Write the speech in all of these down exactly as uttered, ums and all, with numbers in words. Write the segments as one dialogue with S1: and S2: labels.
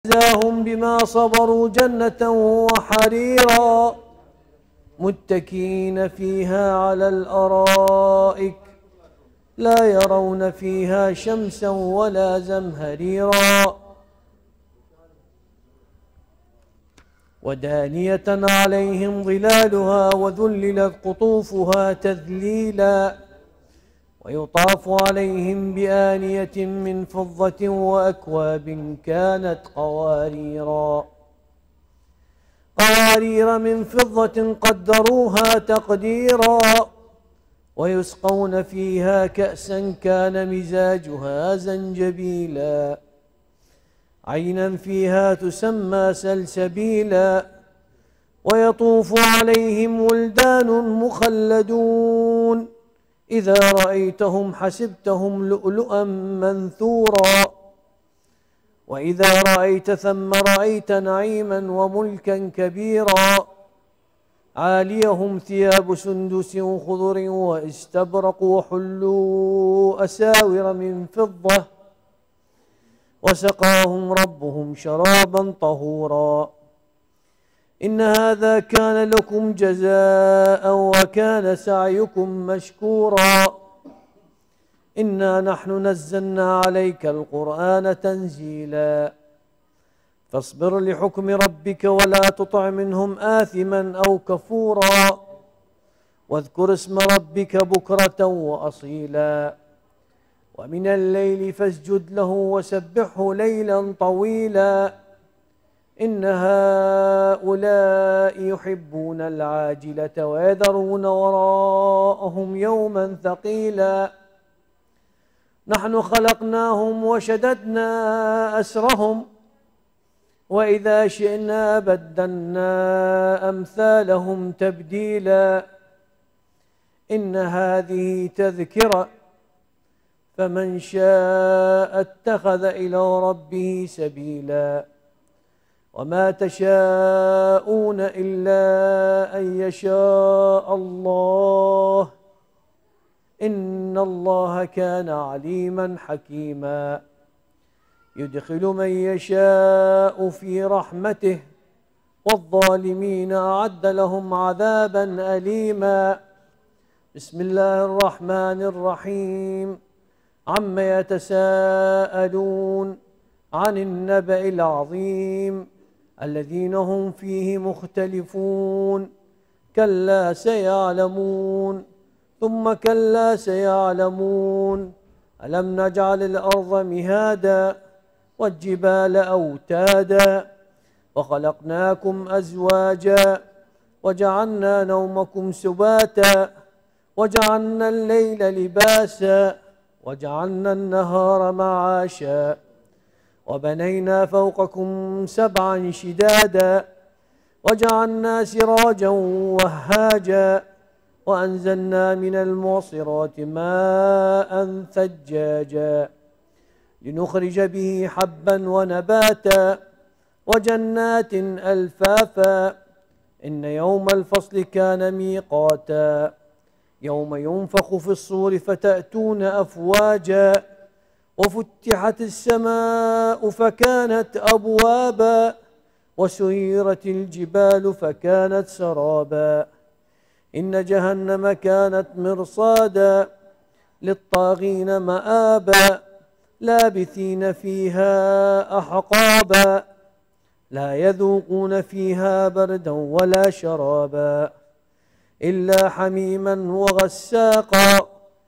S1: جزاهم بما صبروا جنة وحريرا متكئين فيها على الأرائك لا يرون فيها شمسا ولا زمهريرا ودانية عليهم ظلالها وذللت قطوفها تذليلا ويطاف عليهم بآنية من فضة وأكواب كانت قواريرا قوارير من فضة قدروها تقديرا ويسقون فيها كأسا كان مزاجها زنجبيلا عينا فيها تسمى سلسبيلا ويطوف عليهم ولدان مخلدون إذا رأيتهم حسبتهم لؤلؤا منثورا وإذا رأيت ثم رأيت نعيما وملكا كبيرا عاليهم ثياب سندس خضر واستبرق وحلوا أساور من فضة وسقاهم ربهم شرابا طهورا إن هذا كان لكم جزاء وكان سعيكم مشكورا إنا نحن نزلنا عليك القرآن تنزيلا فاصبر لحكم ربك ولا تطع منهم آثما أو كفورا واذكر اسم ربك بكرة وأصيلا ومن الليل فاسجد له وسبحه ليلا طويلا إن هؤلاء يحبون العاجلة ويذرون وراءهم يوما ثقيلا نحن خلقناهم وشددنا أسرهم وإذا شئنا بدلنا أمثالهم تبديلا إن هذه تذكرة فمن شاء اتخذ إلى ربه سبيلا وما تشاءون إلا أن يشاء الله إن الله كان عليما حكيما يدخل من يشاء في رحمته والظالمين أعد لهم عذابا أليما بسم الله الرحمن الرحيم عم يتساءلون عن النبأ العظيم الذين هم فيه مختلفون كلا سيعلمون ثم كلا سيعلمون ألم نجعل الأرض مهادا والجبال أوتادا وخلقناكم أزواجا وجعلنا نومكم سباتا وجعلنا الليل لباسا وجعلنا النهار معاشا وبنينا فوقكم سبعا شدادا وجعلنا سراجا وهاجا وأنزلنا من المعصرات ماء ثجاجا لنخرج به حبا ونباتا وجنات ألفافا إن يوم الفصل كان ميقاتا يوم ينفخ في الصور فتأتون أفواجا وفتحت السماء فكانت أبوابا وسيرت الجبال فكانت سرابا إن جهنم كانت مرصادا للطاغين مآبا لابثين فيها أحقابا لا يذوقون فيها بردا ولا شرابا إلا حميما وغساقا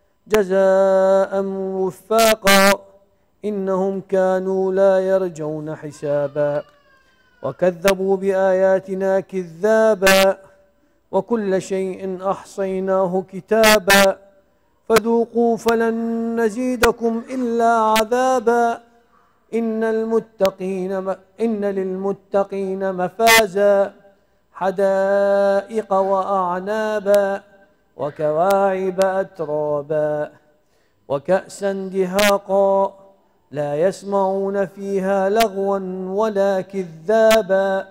S1: جزاء وفاقا إنهم كانوا لا يرجون حسابا وكذبوا بآياتنا كذابا وكل شيء أحصيناه كتابا فذوقوا فلن نزيدكم إلا عذابا إن المتقين إن للمتقين مفازا حدائق وأعنابا وكواعب أترابا وكأسا دهاقا لا يسمعون فيها لغوا ولا كذابا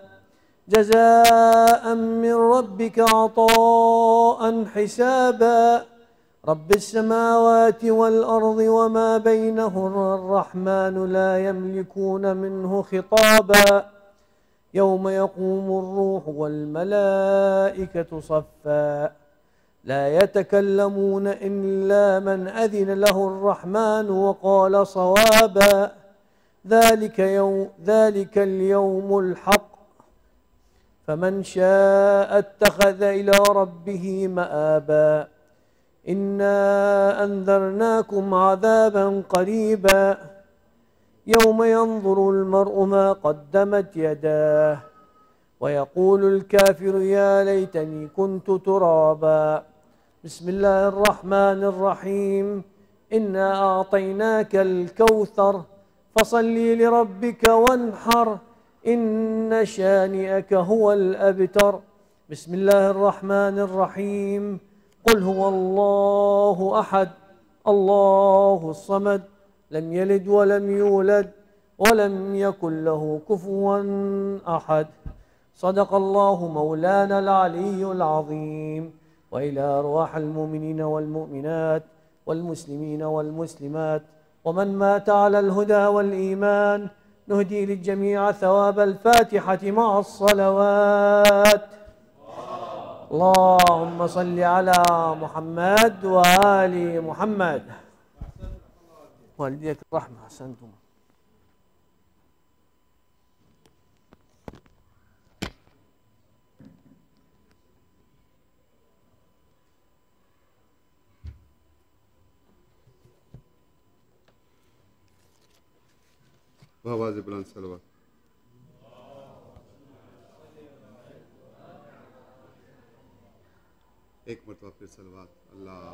S1: جزاء من ربك عطاء حسابا رب السماوات والأرض وما بينهما الرحمن لا يملكون منه خطابا يوم يقوم الروح والملائكة صفا لا يتكلمون إلا من أذن له الرحمن وقال صوابا ذلك يوم ذلك اليوم الحق فمن شاء اتخذ إلى ربه مآبا إنا أنذرناكم عذابا قريبا يوم ينظر المرء ما قدمت يداه ويقول الكافر يا ليتني كنت ترابا بسم الله الرحمن الرحيم إنا أعطيناك الكوثر فصل لربك وانحر إن شانئك هو الأبتر بسم الله الرحمن الرحيم قل هو الله أحد الله الصمد لم يلد ولم يولد ولم يكن له كفوا أحد صدق الله مولانا العلي العظيم وإلى أرواح المؤمنين والمؤمنات والمسلمين والمسلمات ومن مات على الهدى والإيمان نهدي للجميع ثواب الفاتحة مع الصلوات اللهم صل على محمد وآل محمد والديك الرحمة أحسنتم
S2: आवाज़ बुलंद सलवा एक मरतबा फिर सलवात अल्लाह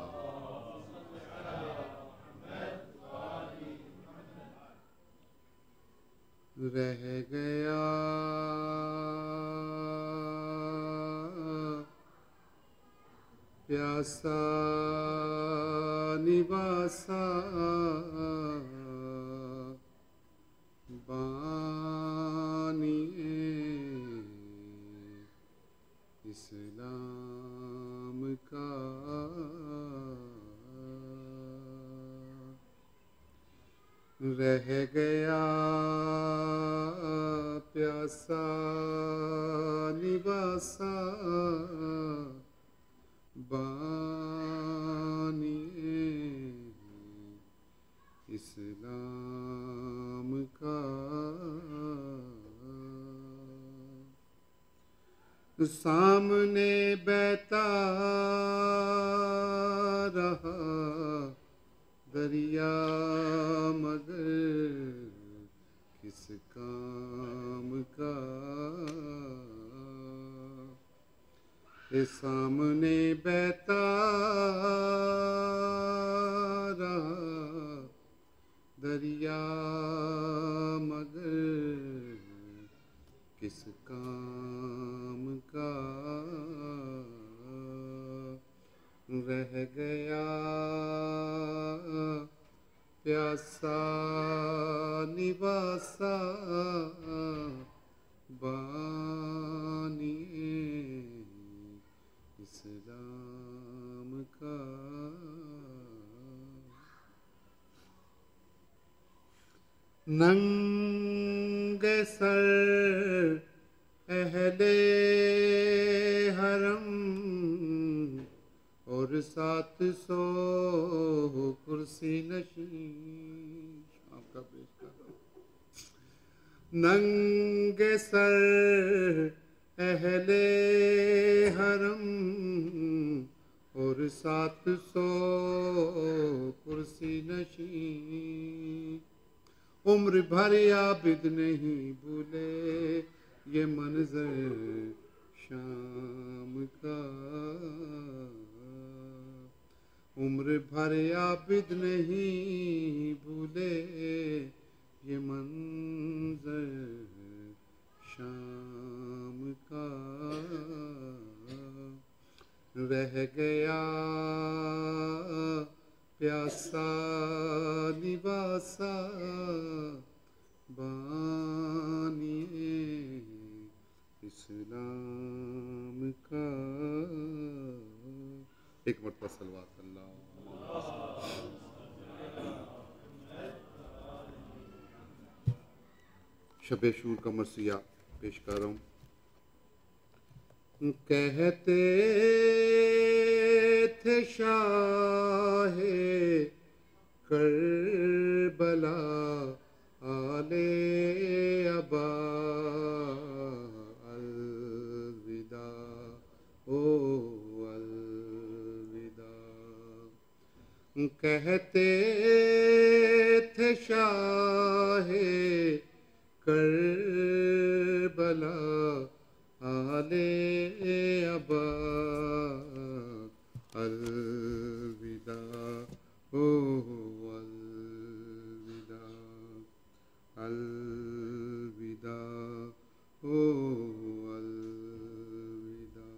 S2: रह गया प्यासा निवासा बानिए इस्लाम का रह गया प्यासा निवासा बानिए इस्लाम का सामने बहता रहा दरिया मगर किस काम का ये सामने बहता रहा दरिया मगर किस काम का रह गया प्यासा निवासा बानिए इस्लाम का नंगे सर अहले हरम और सात सौ कुर्सी नशीं आपका पेश कर रहा हूँ नंगे सर अहले हरम और सात सौ कुर्सी नशीं उम्र भर आबिद नहीं भूले ये मंजर शाम का उम्र भर आबिद नहीं भूले ये मंजर शाम का रह गया प्यासा निवासा बानिए इस्लाम का एक मरतबा सलवात अल्लाह शबे शूर का मरसिया पेश कर रहा हूँ। कहते थे शाहे करबला आले अबा अलविदा ओ अलविदा। कहते थे शाहे करबला आले अबा अलविदा ओ अलविदा अलविदा ओ अलविदा।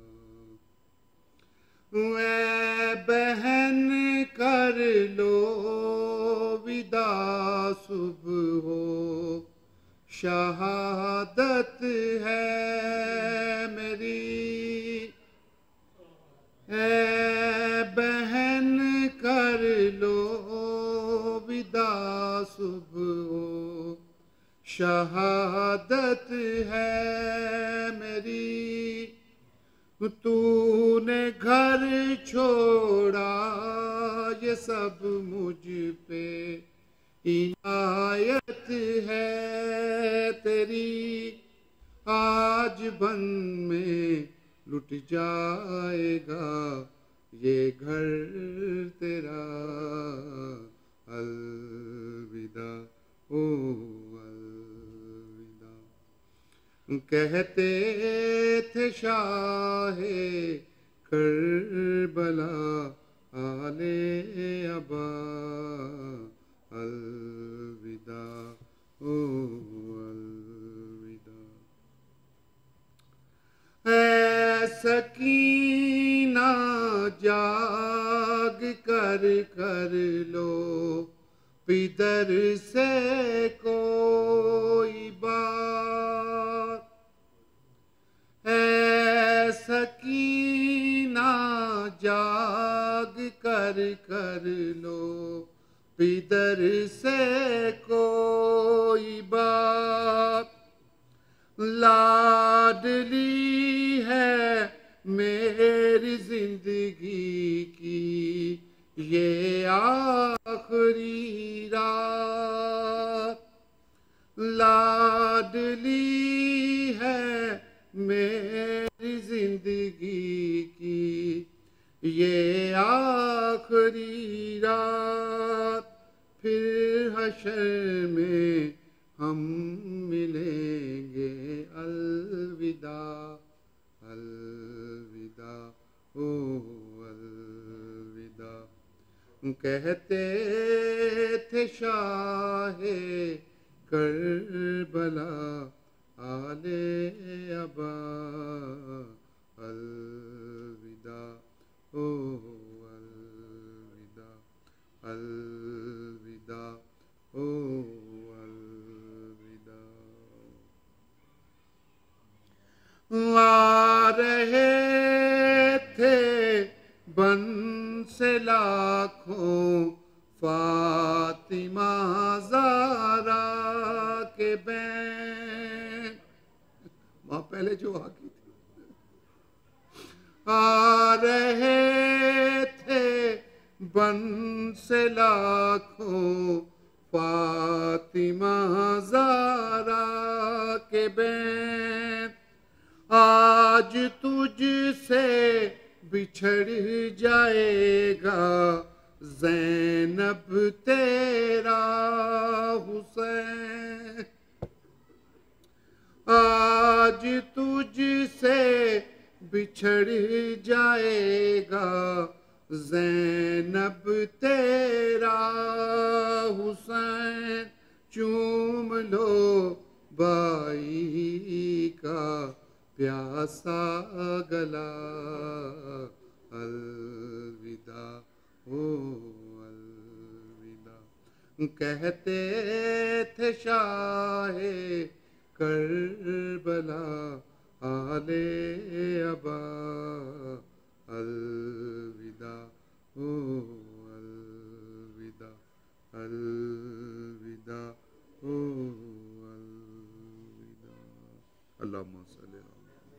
S2: ऐ बहन कर लो विदा सुबह हो शहादत है मेरी। ऐ बहन कर लो विदा सुबह शहादत है मेरी। तूने घर छोड़ा ये सब मुझ पे इनायत है तेरी। आज बन में लुट जाएगा ये घर तेरा अलविदा ओ अलविदा। कहते थे शाहे करबला आले अबा अलविदा ओ अलविदा। ऐ सकीना जाग कर कर लो पिदर से कोई बात। ऐ सकीना जाग कर कर लो पिदर से कोई बात। लाडली है मेरी जिंदगी की ये आखिरी रात। लाडली है मेरी जिंदगी की ये आखिरी रात। फिर हशर में हम मिलेंगे अलविदा अलविदा ओ अलविदा। कहते थे शाहे करबला आले अबा अलविदा ओ अलविदा अलविदा ओ अलविदा। आ रहे थे बन से लाखों फातिमा ज़हरा के बैन। वहाँ पहले जो आकी थी। आ रहे थे बन से लाखों फातिमा ज़हरा के बैन। आज तुझसे बिछड़ जाएगा ज़ैनब तेरा हुसैन। आज तुझसे बिछड़ जाएगा ज़ैनब तेरा हुसैन। चूम लो बाई का प्यासा गला अलविदा ओ अलविदा। कहते थे शाहे करबला आले अबा अलविदा ओ अलविदा अलविदा ओ अलविदा। अल्लाहुम्मा सल्ली अला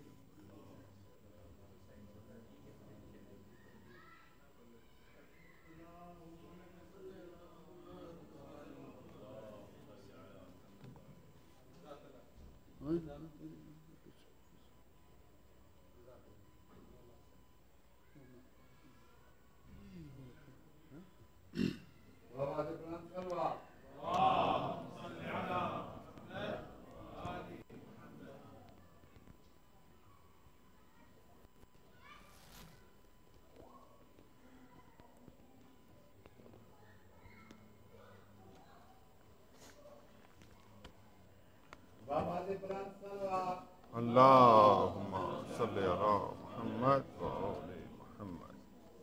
S2: अल्लाहुम्मा सल्ली अला मुहम्मद व आले मुहम्मद।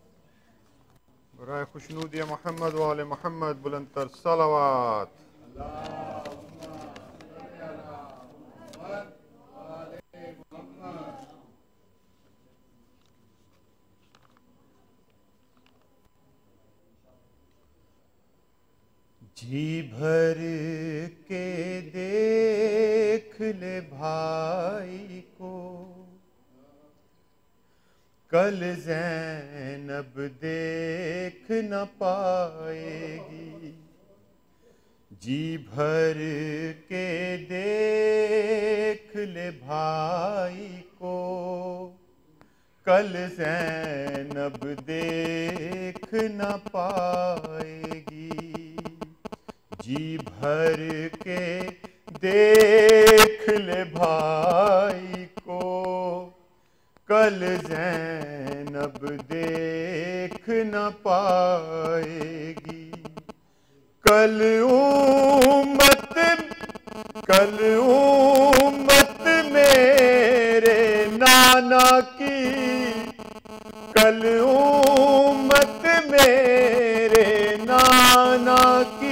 S2: बराए खुशनूदी मोहम्मद व आले मुहम्मद बुलंदतर सलावत। जी भर के देख ले भाई को, कल ज़ैनब देख न पाएगी। जी भर के देख ले भाई को, कल ज़ैनब देख न पाएगी। जी भर के देख ले भाई को, कल ज़ैनब देख न पाएगी। कल उम्मत कल उम्मत मेरे नाना की, कल उम्मत मेरे नाना की,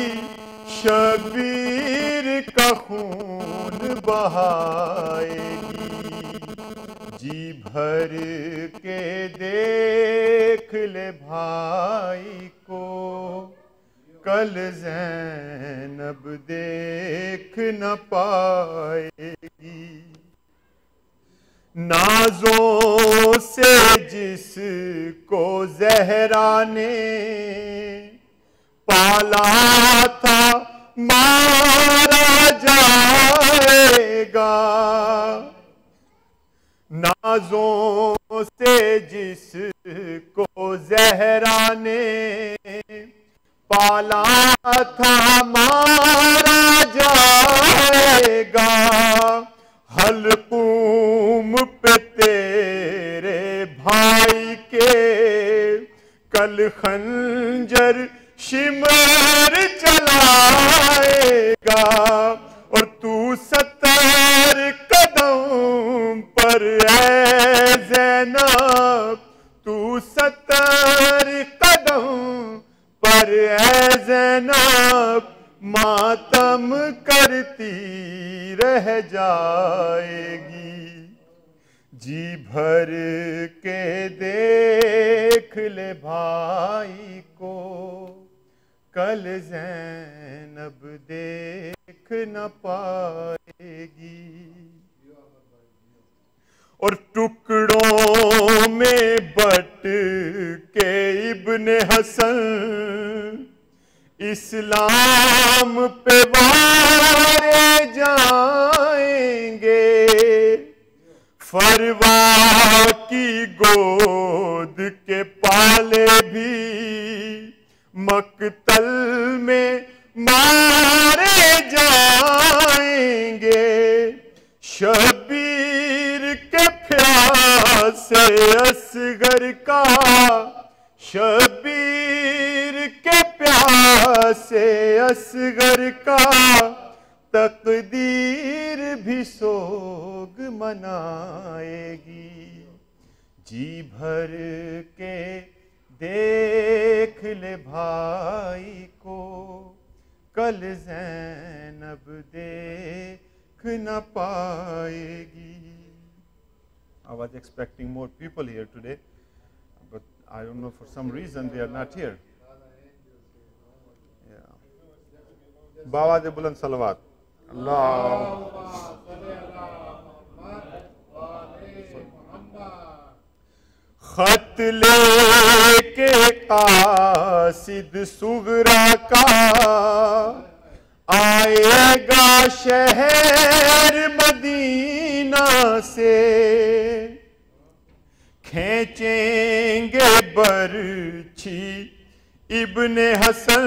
S2: शबीर का खून बहाएगी। जी भर के देख ले भाई को, कल ज़ैनब देख न पाएगी। नाज़ों से जिसको ज़हरा ने पाला था, मारा जाएगा। नाज़ों से जिसको ज़हरा ने पाला था, मारा जाएगा। हलकूम पे तेरे भाई के, कल खंजर शिमर चलाएगा। और तू सत्तर कदम पर ऐ ज़ैनब, तू सत्तर कदम पर ऐ ज़ैनब, मातम करती रह जाएगी। जी भर के देख ले भाई को, कल ज़ैनब देख न पाएगी। और टुकड़ों में बट के इब्ने हसन, इस्लाम पे वारे जाएंगे। फरवा की गोद के पाले भी मकतल में मारे जाएंगे। शबीर के प्यासे असगर का, शबीर के प्यासे असगर का, तकदीर भी सोग मनाएगी। जी भर के देख ले भाई को, कल ज़ैनब देख न पाएगी। I was expecting more people here today, but I don't know, for some reason they are not here. Yeah. बाबा दे बुलंद सलवात। अल्लाह
S3: खत लेके कासिद सुगरा का आएगा शहर मदीना से, खींचेंगे बरछी इब्ने हसन,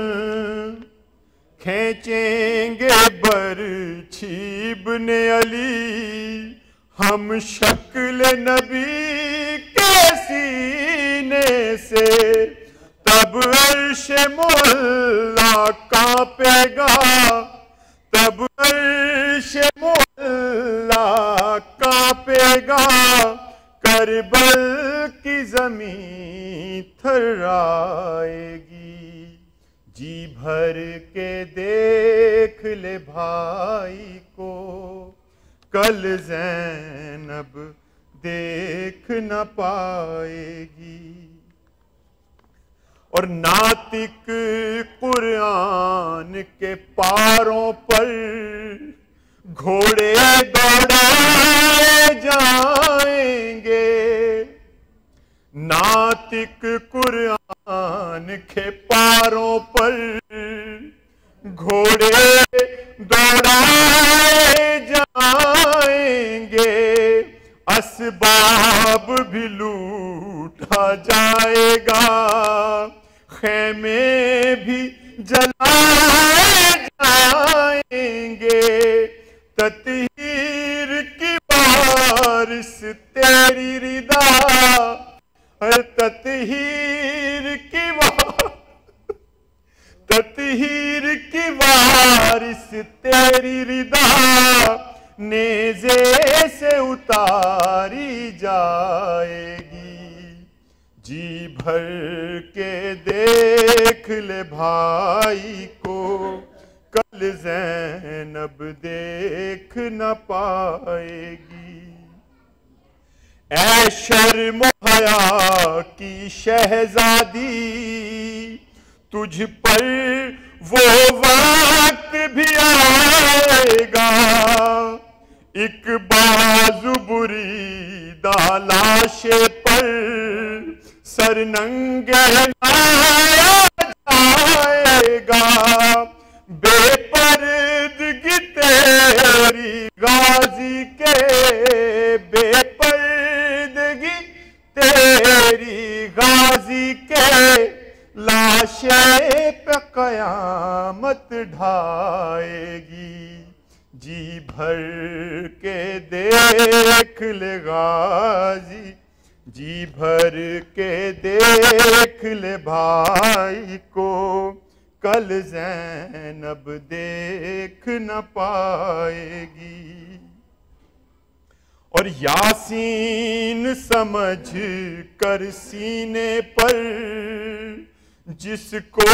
S3: खींचेंगे बरछी इब्ने अली, हम शक्ल नबी के सीने से, तब अर्श मोला कांपेगा, तब अर्श मोला कांपेगा, करबल की जमीन थर्राएगी। जी भर के देख ले भाई को, कल ज़ैनब देख न पाएगी। और नातिक कुरान के पारों पर घोड़े दौड़ाए जाएंगे, नातिक कुरान के पारों पर घोड़े दौड़ाए जाएंगे, असबाब भी लूटा जाएगा, खेमे भी जलाए जाएंगे, ततहीर की बारिश तेरी रिदा, हर ततहीर की ततहीर की वारिस तेरी रिदा, नेज़े से उतारी जाएगी। जी भर के देख ले भाई को, कल ज़ैनब देख न पाएगी। ऐ शर्म हया की शहजादी, तुझ पर वो वक्त भी आएगा, एक बाजू बुरी दालाशे पर सरनंगे लाया जाएगा, बेपर्दगी तेरी गाजी के, बेपर्दगी तेरी गाजी के, लाशे पे कयामत ढाएगी। जी भर के देख ले गाजी, जी भर के देख ले भाई को, कल ज़ैनब देख न पाएगी। और यासीन समझ कर सीने पर जिसको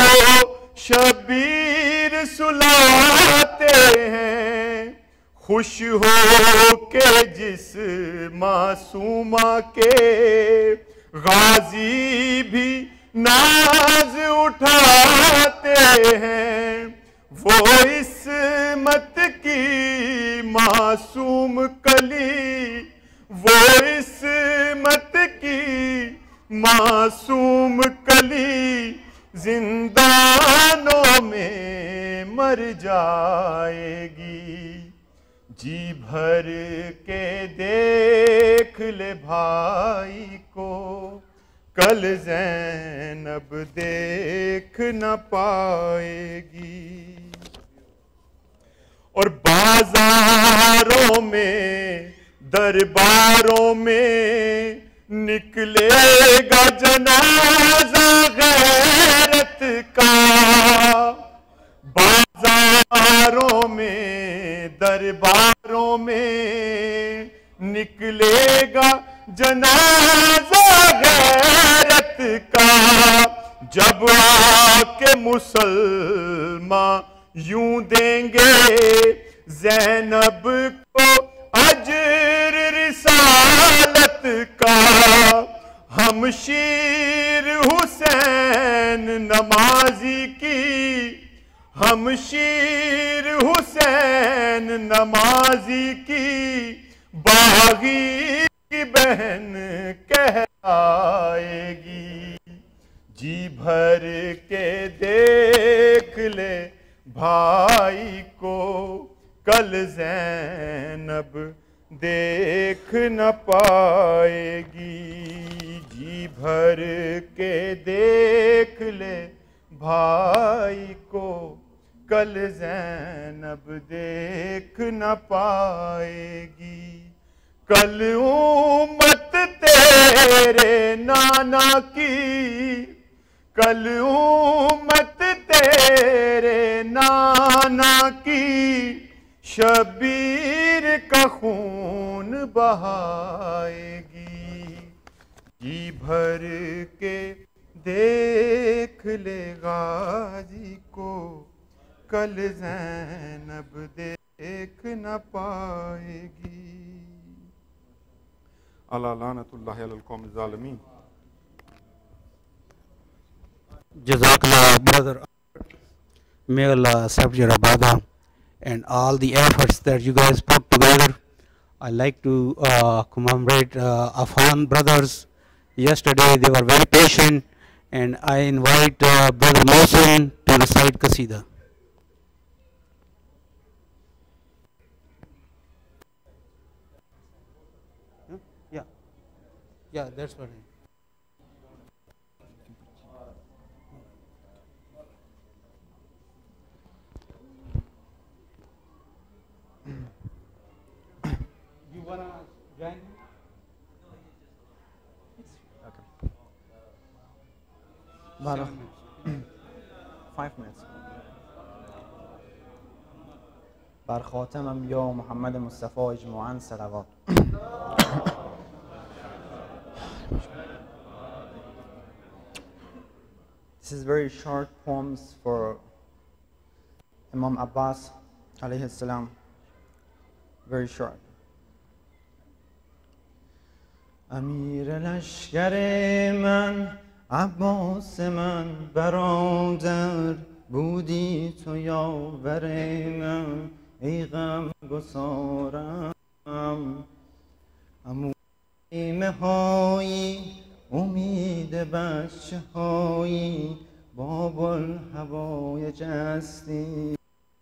S3: शबीर सुलाते हैं, खुश हो के जिस मासूमा के गाजी भी नाज उठाते हैं, वो इस्मत की मासूम कली, वो इस्मत की मासूम कली, जिंदानों में मर जाएगी। जी भर के देख ले भाई को, कल ज़ैनब देख न पाएगी। और बाजारों में दरबारों में निकलेगा जनाजा गैरत का, बाजारों में दरबारों में निकलेगा जनाजा गैरत का, जब आके मुसलमान यूं देंगे ज़ैनब को अजर रिसालत का, हम शीर हुसैन नमाजी की, हम शीर हुसैन नमाजी की, बागी की बहन कहला भर के देख ले भाई को, कल ज़ैनब देख न पाएगी। जी भर के देख ले भाई को, कल ज़ैनब देख न पाएगी। कल उम्मत तेरे नाना की, कल उम्मत तेरे नाना की, शबीर का खून बहाएगी। जी भर के देख ले गाजी को, कल ज़ैनब देख न पाएगी। अला लानतुल्लाहि अलल कौम ज़ालिमीन।
S4: Jazakallah, brother. May Allah accept your ibadah and all the efforts that you guys put together. I like to uh, commemorate uh, Afghan brothers. Yesterday they were very patient, and I invite uh, Brother Mohsen to recite Qasida. Yeah, yeah, that's what. You wanna join?
S5: Okay. Bara. Five minutes. بر خاتمم یا محمد مصطفی اجماعاً صلوات. This is very short poems for Imam Abbas alayhi salam. Very short. امیر لشکر من، عباس من، برادر بودی تو یاور من، ای غم گسارم. عمو خیمه هایی، امید بچه هایی، باب الهوای جستی.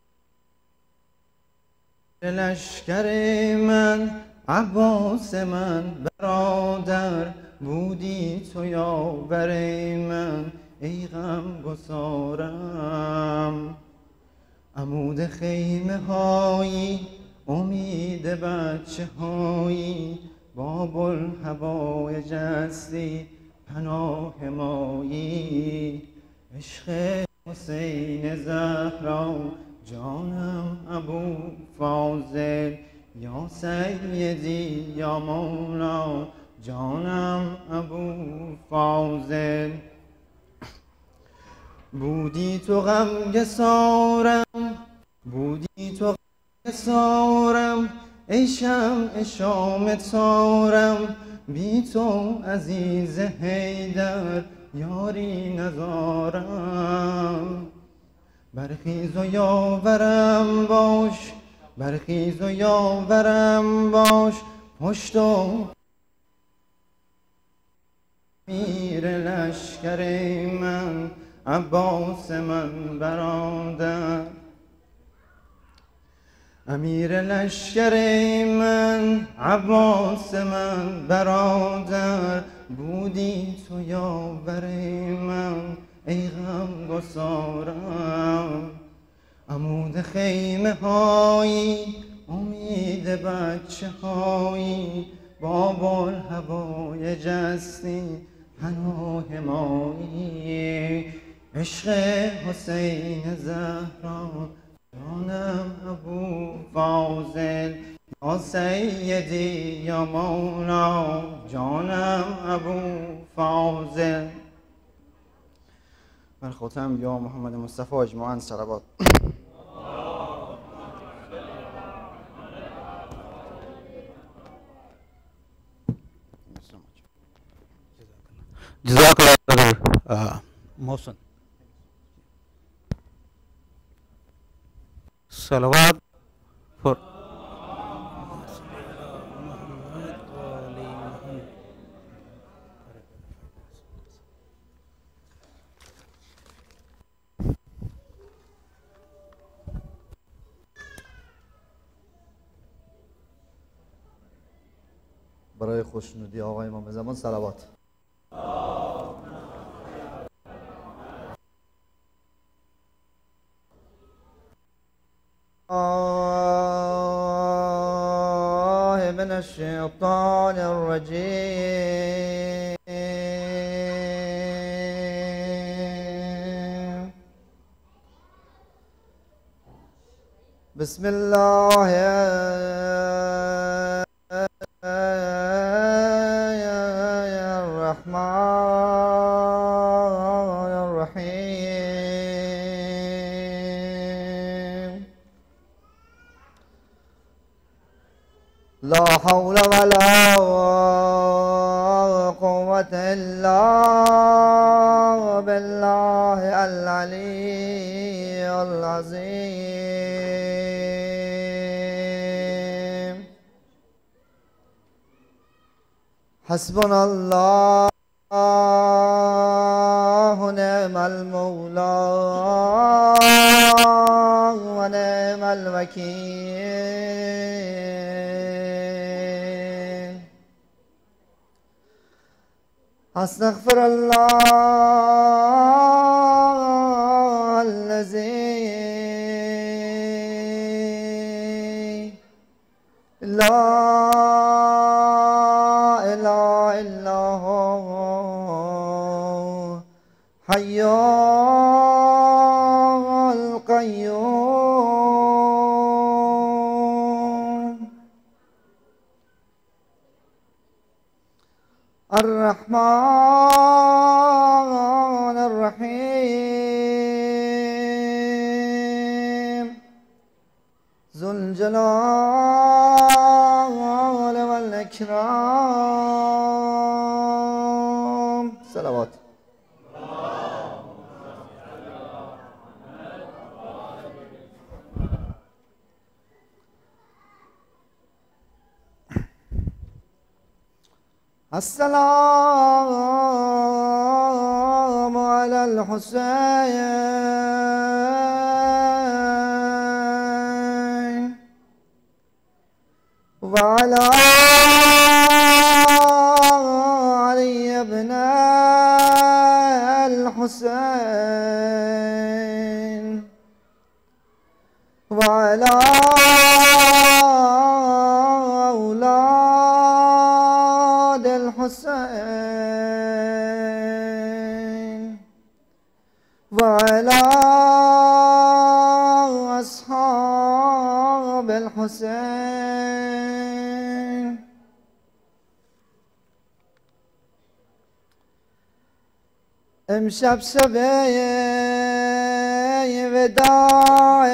S5: لشکر من، عباس من، برادر بودی تو یاور من، ای غم گسارم. عمود خیمه هایی، امید بچه هایی، باب الهوای جستی، پناه مایی. عشق حسین زهرا، جانم ابو فاضل، یا سیدی یا مولا، جانم ابو فاضل. بودی تو غمگسارم، بودی تو غمگسارم، ای شمع شام تارم، بی تو عزیز حیدر یاری ندارم. برخیز و یاورم باش، برخیز و یاورم باش، پشت و امیر لشکر من، عباس من، برادر. امیر لشکر من، عباس من، برادر بودی تو یاور من، ای غم گسارم. عمود خیمه هایی، امید بچه هایی، باب الهوای جستی، پناه مایی. عشق حسین زهرا، جانم ابو فاضل، یا سیدی یا مولا، جانم ابو فاضل. من خاتم یا محمد مصطفی اجماعاً صلوات.
S4: Jazakallah, brother uh, Mohsen. Salawat for
S6: برای خوشنودی آقای امام زمان صلوات. آه من الشیطان الرجیم. بسم الله الرحمن الرحيم. لا حول ولا قوة إلا بالله العلي العظيم. حسبنا الله ونعم المولى ونعم الوكيل. أستغفر الله الذي لا إله إلا هو حي القيوم الرحمن الرحيم ذو الجلال والإكرام. صلوات. السلام على الحسين وعلى علي بن الحسين وعلى أولاد الحسين وعلى أصحاب الحسين. امشب شب وداع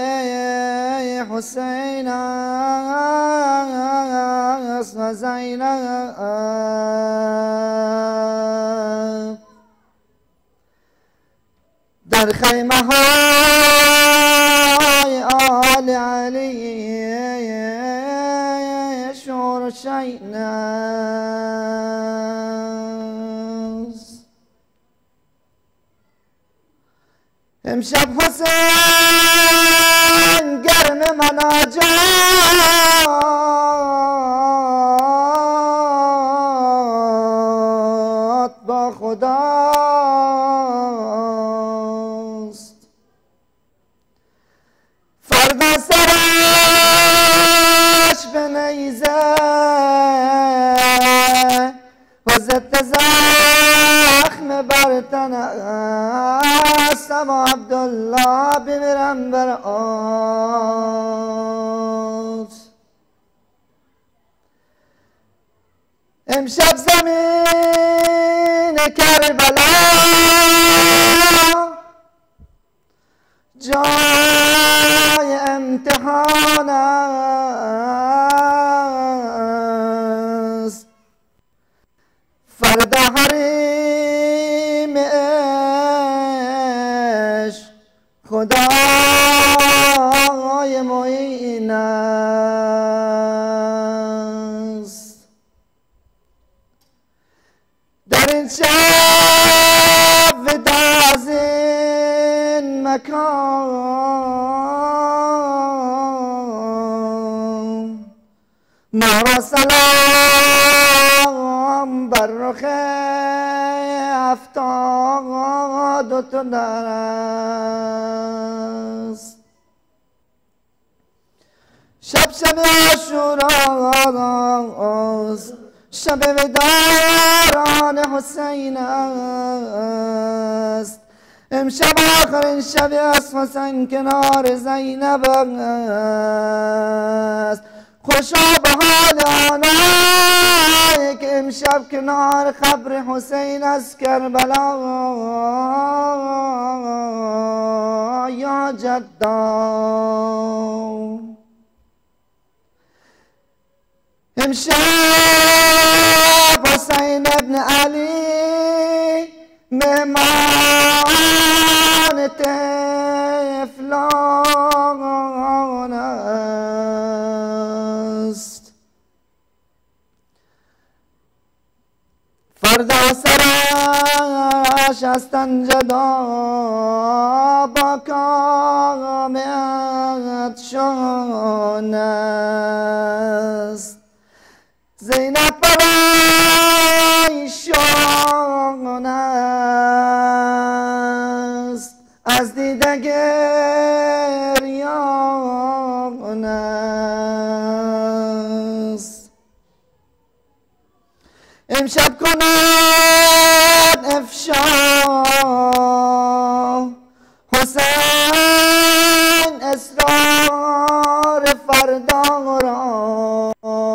S6: حسین است و زینب در خیمه های آل علی شور شین است. امشب حسین گرم مناجات با خداست. فردا سرش به نیزه و ضد زخم بر تن است، اما عبدالله بمیرم بر آت. امشب زمین کربلا جای امتحان است. فردا حریم عشق خدای معین است. در این شب ودا از این مکان ما را سلام رخ افتاد و تو در است. شب شب عاشوراست، شب وداران حسین است. امشب آخرین شب است، حسین کنار زینب است. خوشا به حال آنایی که امشب کنار قبر حسین از کربلا یا جدا. امشب حسین ابن علی مهمان طفلان است. فردا سرش هستن جدا با کامت شان است. زینب پریشان است، از دیده گریان است. امشب کند افشا حسین اسرار فردا را.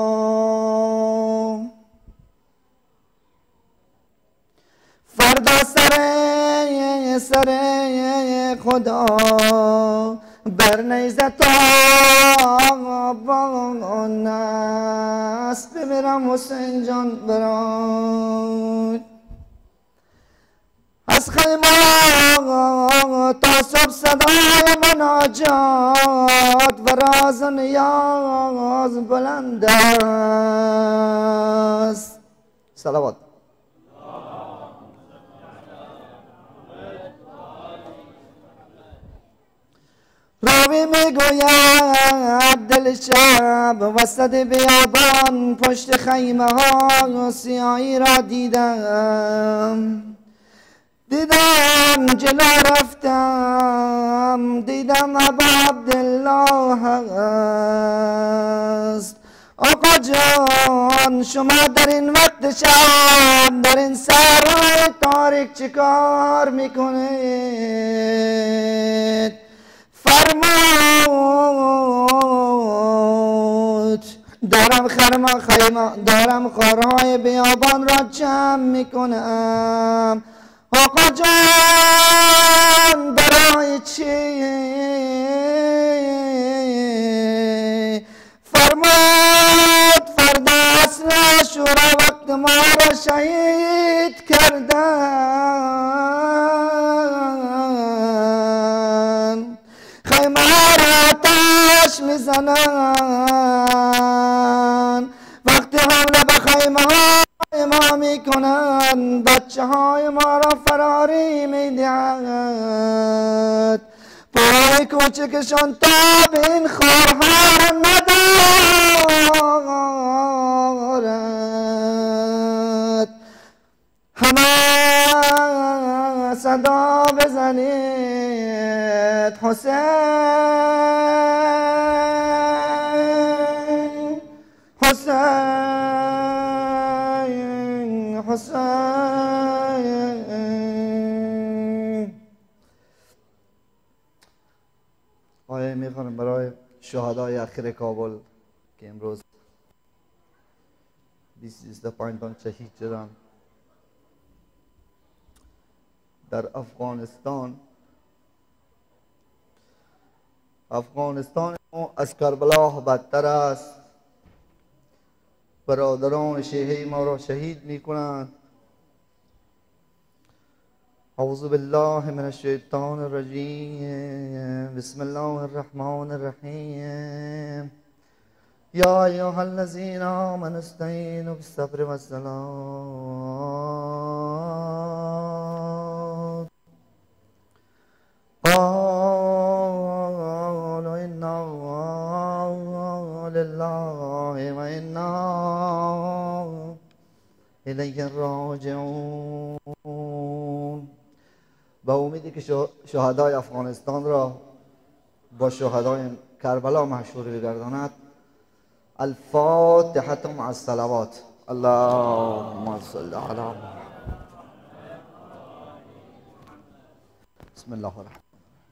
S6: فردا سر سر خدا بر نیزه تابان است. بمیرم حسین جان برای از خیمه تا صبح صدای مناجات و راز و نیاز بلند است. صلوات. راوی میگوید دل شب وسط بیابان پشت خیمه ها سیاهی را دیدم. دیدم جلو رفتم، دیدم ابا عبدالله است. آقا جان شما در این وقت شب در این صحرای تاریک چه کار میکنید؟ فرمود دارم خرما خیمه دارم خارهای بیابان را جمع میکنم. آقا جان برای چی؟ فرمود فردا اصل عاشورا وقت ما را شهید کردن. خیمه را آتش میزنن، وقتی حمله به خیمه ها ما میکنن بچه های ما را فراری میدهد. پای کوچکشان تاب این خارها ندارد. همه صدا بزنید حسین حسین حسین. آیه میخوانم برای شهدای اخیر کابل که امروز بیست بیست و پنج تن شهید شدن در افغانستان. افغانستان ما از کربلا بدتر است. برادران شیعه ما را شهید می کنند. اعوذ بالله من الشیطان الرجیم. بسم الله الرحمن الرحیم. یا ایها الذین آمنوا استعینوا بالصبر والصلاة. قالوا انا لله و انا إليه راجعون. با امیدی که شهدای افغانستان را با شهدای کربلا محشور بگرداند. الفاتحة مع الصلوات. اللهم صل على محمد. بسم الله الرحمن.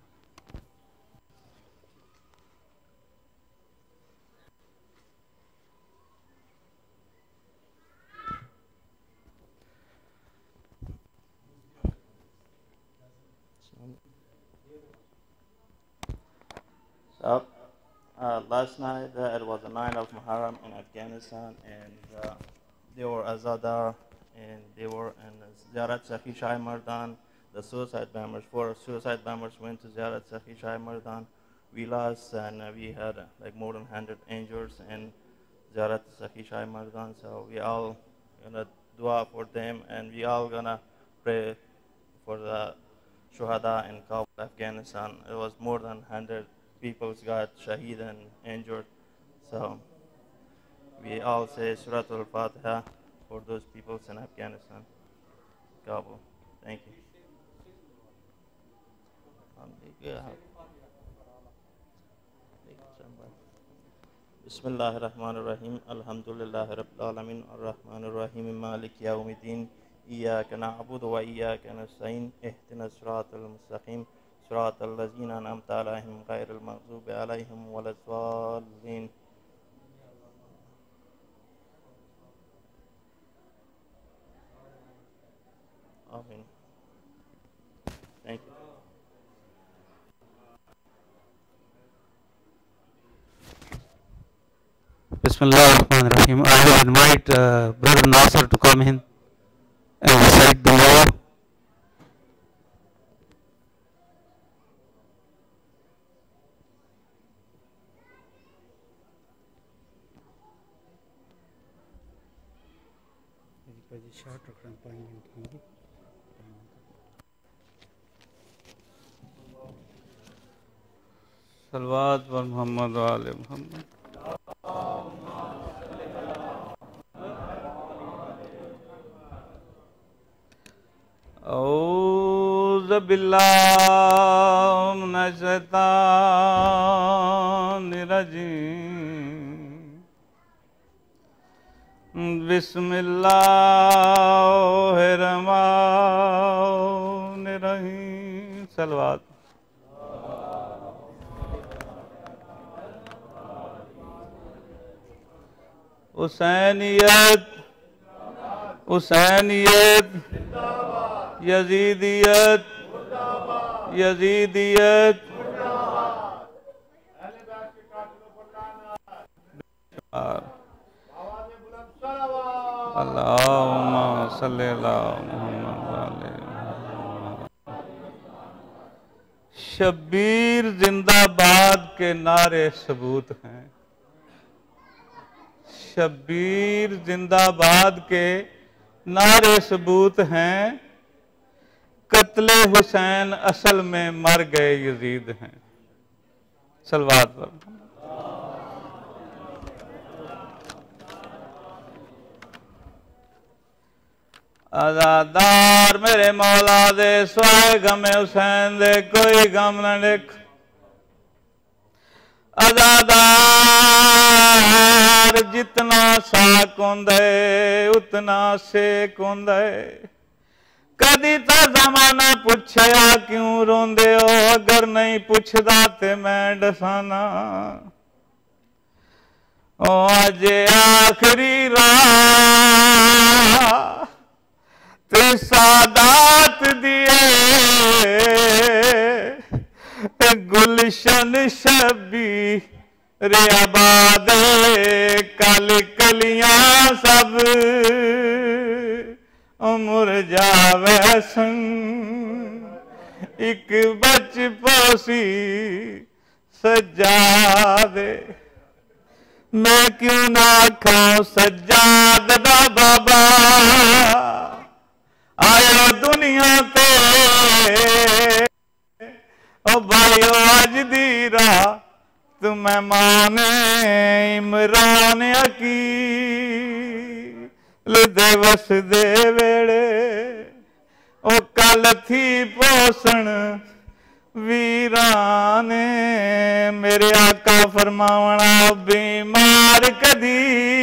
S7: So, uh, last night uh, it was the night of Muharram in Afghanistan, and uh, they were Azadar, and they were in Ziyarat Sakhi Shah Mardan. The suicide bombers, four suicide bombers went to Ziyarat Sakhi Shah Mardan. We lost, and uh, we had uh, like more than one hundred injuries in Ziyarat Sakhi Shah Mardan. So we all gonna dua for them, and we all gonna pray for the Shuhada in Kabul, Afghanistan. It was more than one hundred people got shaheed and injured. So we all say Surah Al-Fatiha for those people in Afghanistan, Kabul. Thank you. Bismillahirrahmanirrahim. Alhamdulillahi Rabbil Alamin. Ar-Rahmanir-Rahim. Malik Yawmiddin. إياك نعبد وإياك نستعين اهدنا الصراط المستقيم صراط الذين أنعمت عليهم غير المغضوب عليهم ولا الضالين. آمين. Thank you.
S4: Bismillahirrahmanirrahim. I will invite uh, Brother Nasser to come in and recite the law.
S8: सलवात व मोहम्मद व आले मोहम्मद. औज़ बिल्लाहि मिनश शैतानिर रजीम. बिस्मिल्लाहिर रहमानिर रहीम. सलवात. हुसैनियत हुसैनियत यजीदियत यजीदियत अल्लाहुम्मा सल्ली अला मुहम्मद। शब्बीर जिंदाबाद के नारे सबूत हैं। शब्बीर जिंदाबाद के नारे सबूत हैं। कत्ले हुसैन असल में मर गए यजीद हैं। सलवात पर आजादार मेरे मौला दे स्वाए गमे हुसैन दे कोई गम न लिख। आजादार जितना साक होंदे उतना सेक होंदे। कदी तो जमाना पुछया क्यों रोंदे हो, अगर नहीं पुछदा ते मैं दसाना। ओ अज आखिरी रात ते सादात दिए गुलशन शबी रे आबाद कल कलियां सब उम्र जावे संग एक बच पोसी सजादे। मैं क्यों ना खाऊं सज्जाद दा बाबा आया दुनिया ते। ओ भाईओ अज दी रात तुम्हें माने इमरान अकी लिदे वस दे वेड़े ओ कल थी पोसण वीराने मेरे आका फरमावना बीमार कदी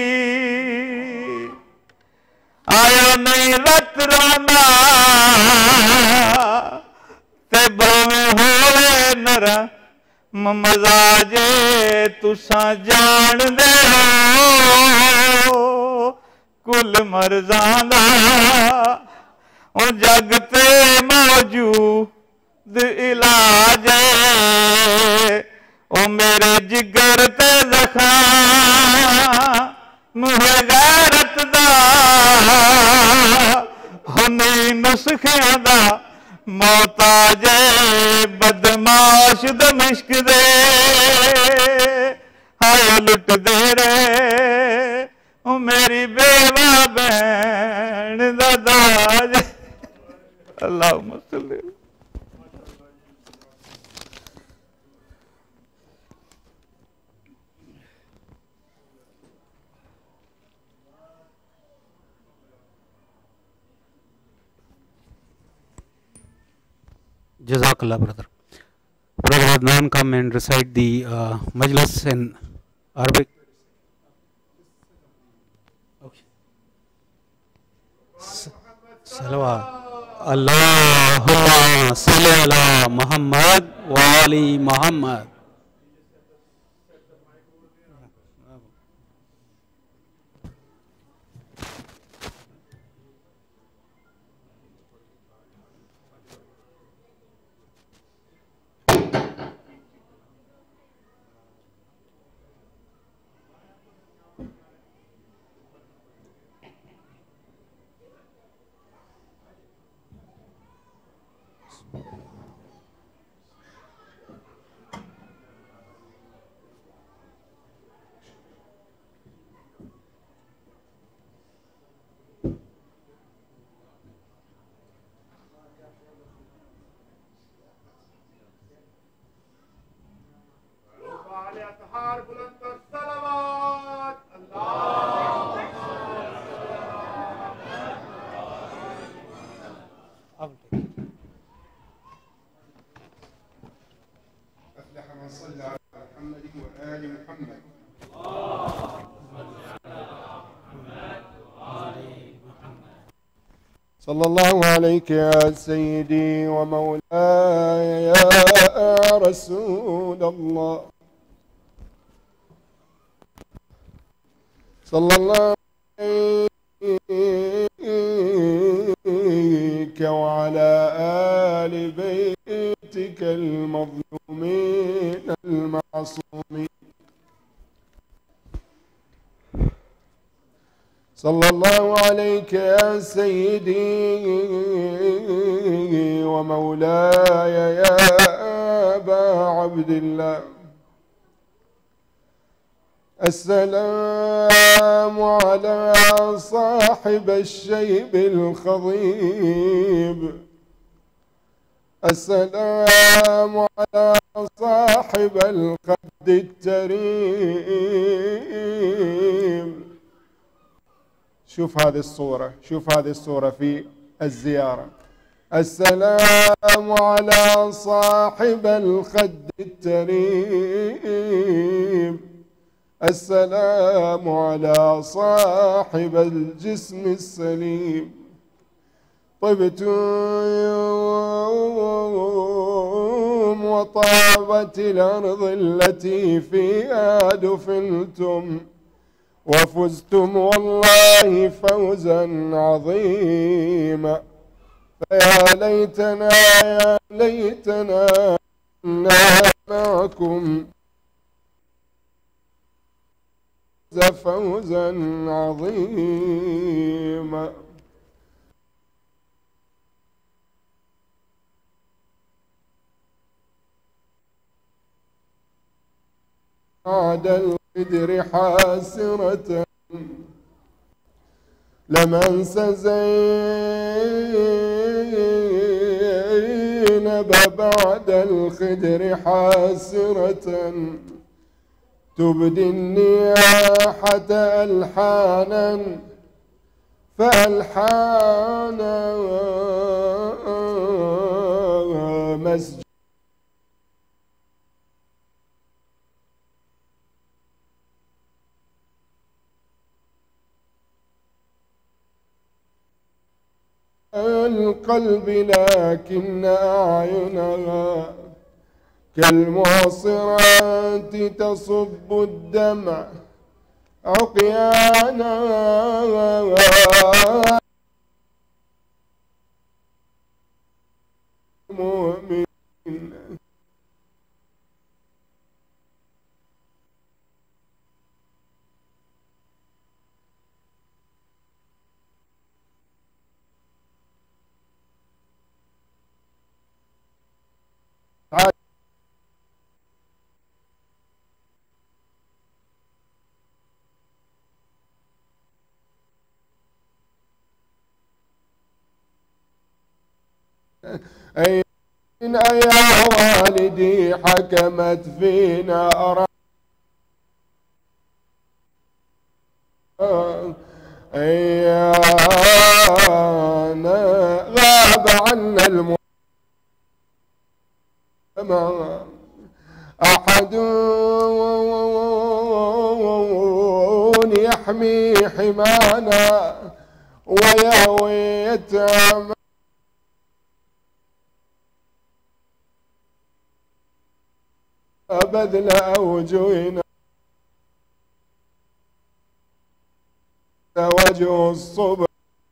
S8: आया नहीं रत रोना ते भावें होवे नरा मजाजे तुसा जान दे हो कुल मर्जां दा ओ जग ते मौजूद इलाज ओ मेरे जिगर ते जखा मुहे गैरत दा हो नहीं नुस्खियां दा मोहताज बदमाश दमिश्क दे हाय लुट दे रे ओ मेरी बेवा बैन दा दाज अल्लाहुम्मा सल्ली
S4: Jazakallah, brother. Brother Adnan, come and recite the uh, majlis in Arabic. Okay. Salawat. Allahumma salli ala Muhammad wa ali Muhammad.
S9: صلى الله عليك يا سيدي ومولاي يا رسول الله صلى الله عليك وعلى آل بيتك المظلومين المعصومين صلى الله عليك يا سيدي ومولاي يا أبا عبد الله السلام على صاحب الشيب الخضيب السلام على صاحب القد التريم. شوف هذه الصورة، شوف هذه الصورة في الزيارة. السلام على صاحب الخد التريم السلام على صاحب الجسم السليم. طبتم وطابت الأرض التي فيها دفنتم وفزتم والله فوزا عظيما. فيا ليتنا يا ليتنا كنا معكم فوزا عظيما. بعد القدر حاسرة لم أنس زينب بعد الخدر حاسرة تبدي النياحة ألحانا فألحان مسجد القلب، لكن أعينها كالمعصرات تصب الدمع عقيانا. مؤمن أين يا والدي حكمت فينا أرى أيانا غاب عنا المجتمع أحد يحمي حمانا ويهوي يتامى بذل أوجهنا وجه الصبح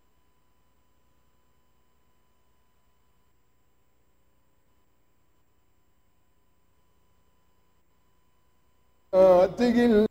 S9: تقل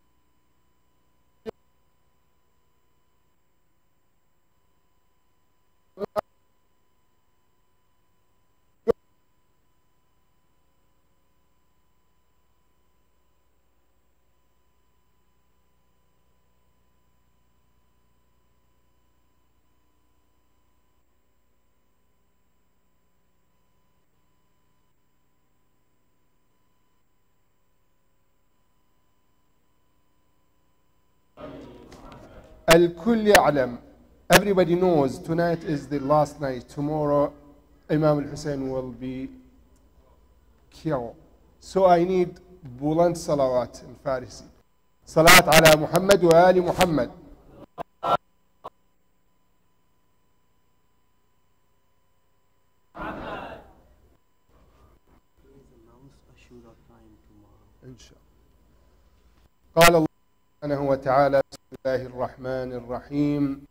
S9: الكل يعلم. Everybody knows tonight is the last night. Tomorrow Imam al-Hussein will be killed. So I need بلند صلوات الفارسي. صلاة على محمد وآل محمد. إن شاء الله. قال الله سبحانه وتعالى: بسم الله الرحمن الرحيم.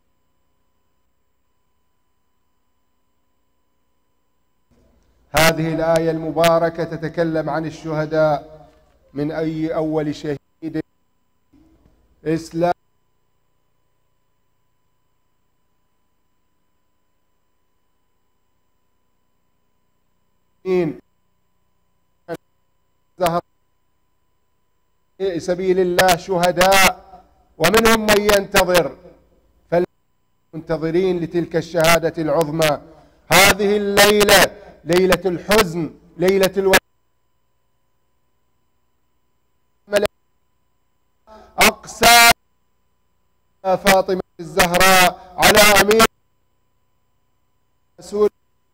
S9: هذه الآية المباركة تتكلم عن الشهداء من أي أول شهيد إسلام في سبيل الله شهداء، ومنهم من ينتظر، فالمنتظرين لتلك الشهادة العظمى. هذه الليلة ليلة الحزن، ليلة الوفاة. أقسى فاطمة الزهراء على أمير رسول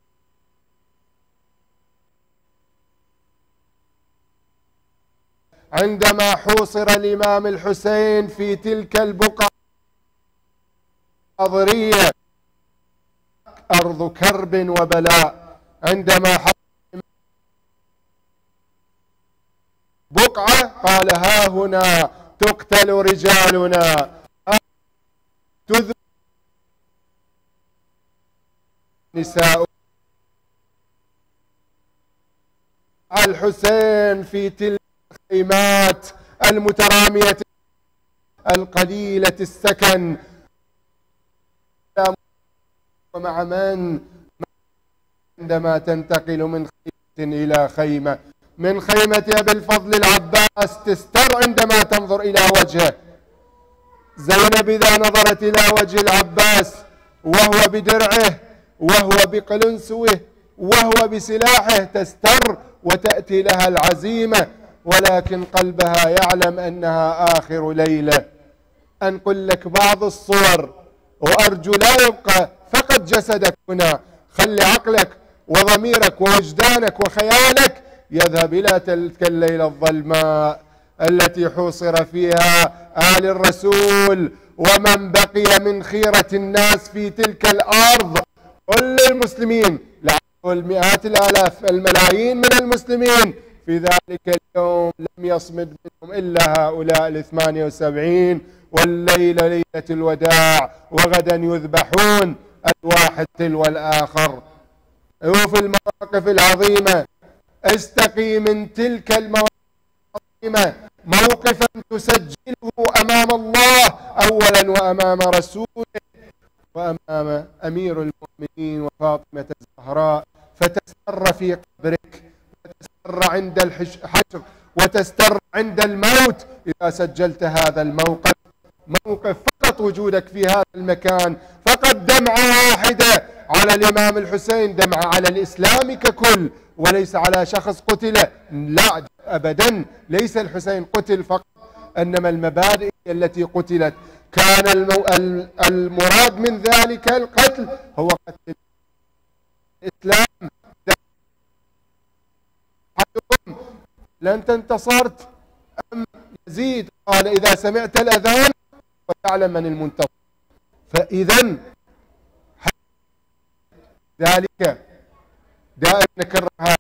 S9: عندما حوصر الإمام الحسين في تلك البقعة الحاضرية، أرض كرب وبلاء، عندما حصل بقعة قال: ها هنا تقتل رجالنا، تذبح نساء الحسين في تلك الخيمات المترامية القليلة السكن. ومع من عندما تنتقل من خيمة إلى خيمة، من خيمة أبي الفضل العباس تستر عندما تنظر إلى وجهه. زينب إذا نظرت إلى وجه العباس وهو بدرعه وهو بقلنسوه وهو بسلاحه تستر وتأتي لها العزيمة، ولكن قلبها يعلم أنها آخر ليلة. أنقل لك بعض الصور وأرجو لا يبقى فقط جسدك هنا، خلي عقلك وضميرك ووجدانك وخيالك يذهب إلى تلك الليلة الظلماء التي حوصر فيها آل الرسول ومن بقي من خيرة الناس في تلك الأرض. كل المسلمين، لعل المئات الآلاف الملايين من المسلمين في ذلك اليوم لم يصمد منهم إلا هؤلاء الثمانية وسبعين، والليلة ليلة الوداع، وغدا يذبحون الواحد تلو الآخر. وفي المواقف العظيمة استقي من تلك المواقف العظيمة موقفا تسجله أمام الله أولا وأمام رسوله وأمام أمير المؤمنين وفاطمة الزهراء، فتستر في قبرك وتستر عند الحشر وتستر عند الموت إذا سجلت هذا الموقف. موقف فقط وجودك في هذا المكان، فقط دمعة واحدة على الإمام الحسين، دمعة على الإسلام ككل وليس على شخص قتل. لا أبدا، ليس الحسين قتل فقط، إنما المبادئ التي قتلت. كان المو... المراد من ذلك القتل هو قتل الإسلام. لأنت انتصرت أم يزيد قال إذا سمعت الأذان وتعلم من المنتصر. فإذا ذلك دائما نكررها،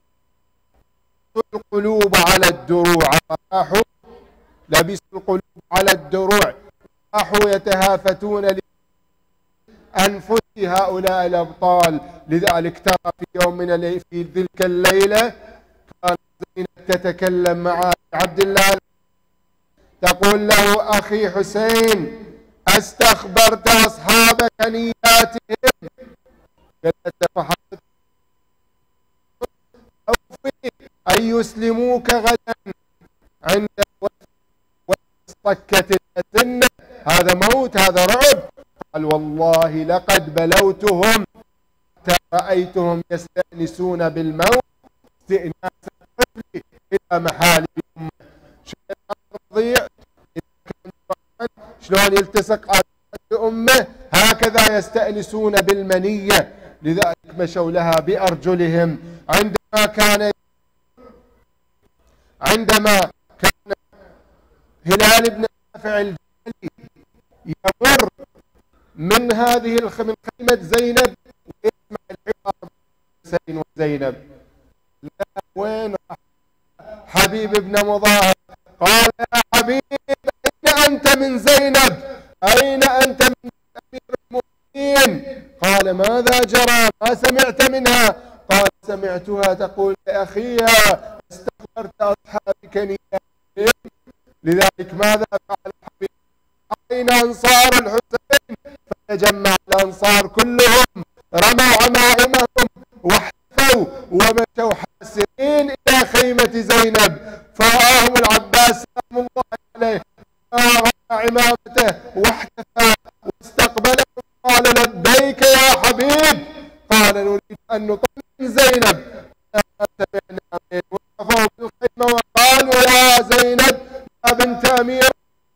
S9: القلوب على الدروع، راحوا لبسوا القلوب على الدروع، راحوا يتهافتون لأنفس هؤلاء الأبطال. لذلك ترى في يوم من في تلك الليلة كانت زينب تتكلم مع عبد الله تقول له أخي حسين استخبرت أصحابك نياتهم أن يسلموك غدا عند وصكة السنة. هذا موت، هذا رعب. قال والله لقد بلوتهم حتى رأيتهم يستأنسون بالموت استئناس الطفل إلى محال أمه. رضيع شلون يلتصق على أمه هكذا يستأنسون بالمنية. لذلك مشوا لها بأرجلهم. عندما كان عندما كان هلال بن نافع الجلي يمر من هذه من خيمة زينب ويسمع الحوار حسين وزينب، لا وين حبيب بن مظاهر؟ قال يا حبيب أين أنت من زينب؟ أين أنت من أمير المؤمنين؟ قال ماذا جرى؟ ما سمعت منها؟ قال سمعتها تقول لأخيها استخبرت أصحابك نياتهم. لذلك ماذا فعل الحبيب؟ أين أنصار الحسين؟ فتجمع الأنصار كلهم، رموا عمائمهم واحتفوا ومشوا حاسرين إلى خيمة زينب. فرآهم العباس سلام الله عليه رمى عمامته واحتفى واستقبله قال لبيك يا حبيب. قال نريد أن نطمئن زينب. سمعنا من وقفوا بالخيمة وقالوا يا زينب يا بنت أمير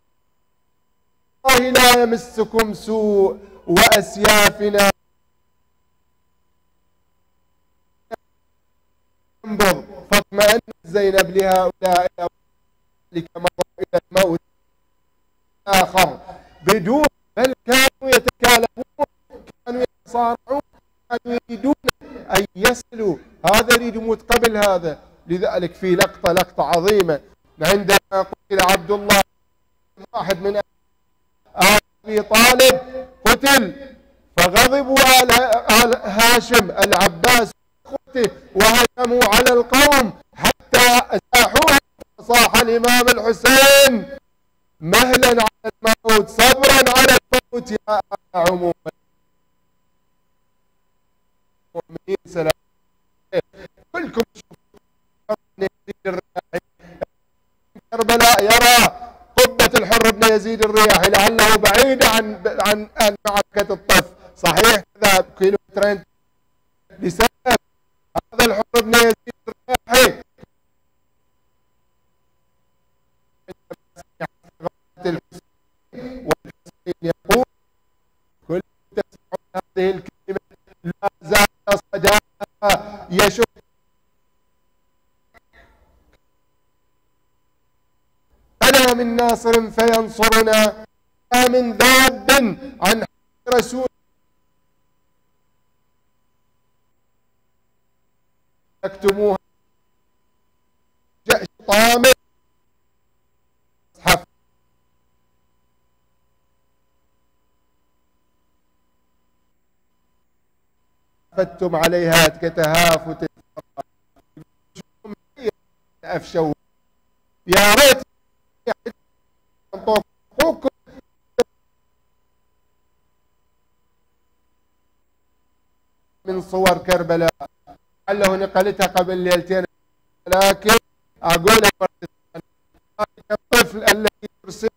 S9: الله لا يمسكم سوء وأسيافنا انظر. فاطمأنت زينب لهؤلاء لكما إلى الموت آخر بدون، بل كانوا يتكالمون، كانوا يتصارعون، كانوا يريدون أن يصلوا. هذا يريد يموت قبل هذا. لذلك في لقطة لقطة عظيمة عندما قتل عبد الله واحد من آل أبي طالب قتل، فغضبوا آل, آل هاشم العباس أخته وهجموا على القوم حتى أزاحوه. فصاح الإمام الحسين مهلا على الموت صبرا على الموت يا عموما المؤمنين سلام. كلكم يزيد الرياحي كربلاء يرى قبة الحر بن يزيد الرياحي لعله بعيد عن عن عن معركة الطف، صحيح كذا كيلومترين لسبب هذا الحر بن يزيد الرياحي والحسين يقول سب عن رسول تكتموها جأش طامر حف فتم عليها كتهافت أفشوا يا ريت من صور كربلاء لعله نقلتها قبل ليلتين، لكن أقول الطفل الذي يرسله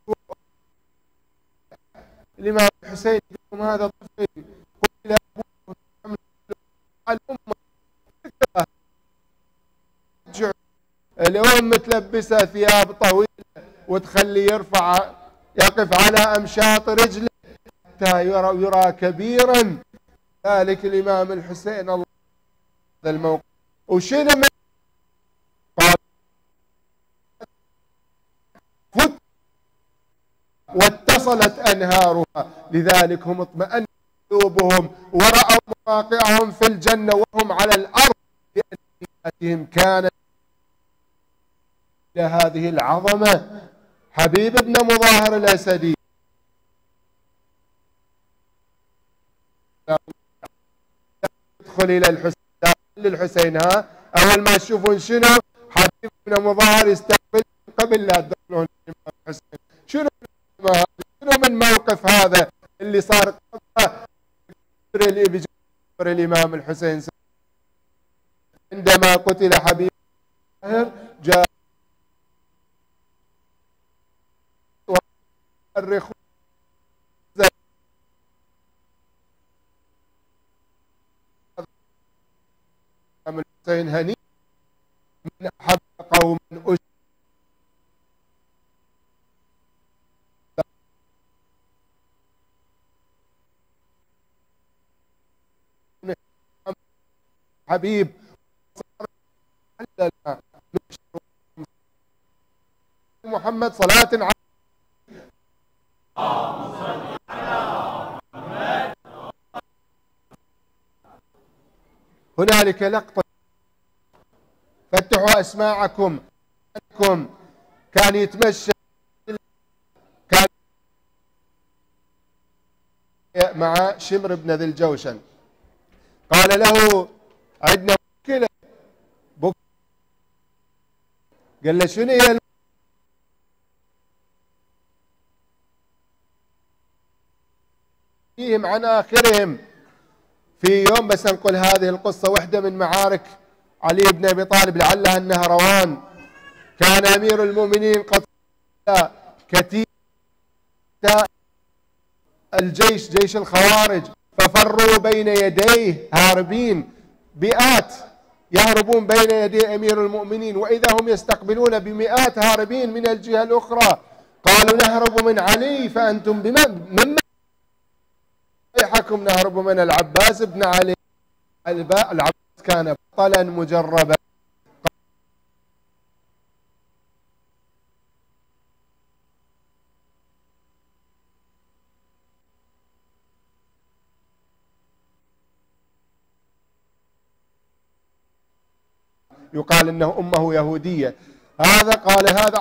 S9: الإمام الحسين يقول هذا طفل قل أبوه الأمة الأم متلبسة ثياب طويلة وتخلي يرفع يقف على أمشاط رجله حتى يرى, يرى كبيرا. ذلك الإمام الحسين الله هذا الموقف وشنو من قال فت واتصلت أنهارها، لذلك هم اطمأن قلوبهم ورأوا مواقعهم في الجنة وهم على الأرض لأن نياتهم كانت إلى هذه العظمة. حبيب بن مظاهر الأسدي يدخل إلى الحسين للحسين ها أول ما تشوفون شنو حبيب بن مظاهر يستقبل قبل لا تدخلون الإمام الحسين. شنو شنو من موقف هذا اللي صار اللي بجبر الإمام الحسين عندما قتل حبيب جاء الرخ الحسين هني من أحب قوم أش حبيب محمد صلاة على هنالك لقطة فتحوا أسماعكم كان يتمشى كان مع شمر بن ذي الجوشن قال له عندنا مشكلة قال له شنو هي فيهم عن آخرهم في يوم. بس نقول هذه القصة واحدة من معارك علي بن أبي طالب لعلها النهروان. كان أمير المؤمنين قد كتيبة الجيش جيش الخوارج ففروا بين يديه هاربين، بيئات يهربون بين يدي أمير المؤمنين وإذا هم يستقبلون بمئات هاربين من الجهة الأخرى. قالوا نهرب من علي فأنتم بمن حكم نهرب من العباس بن علي. العباس كان بطلا مجربا يقال انه امه يهوديه. هذا قال هذا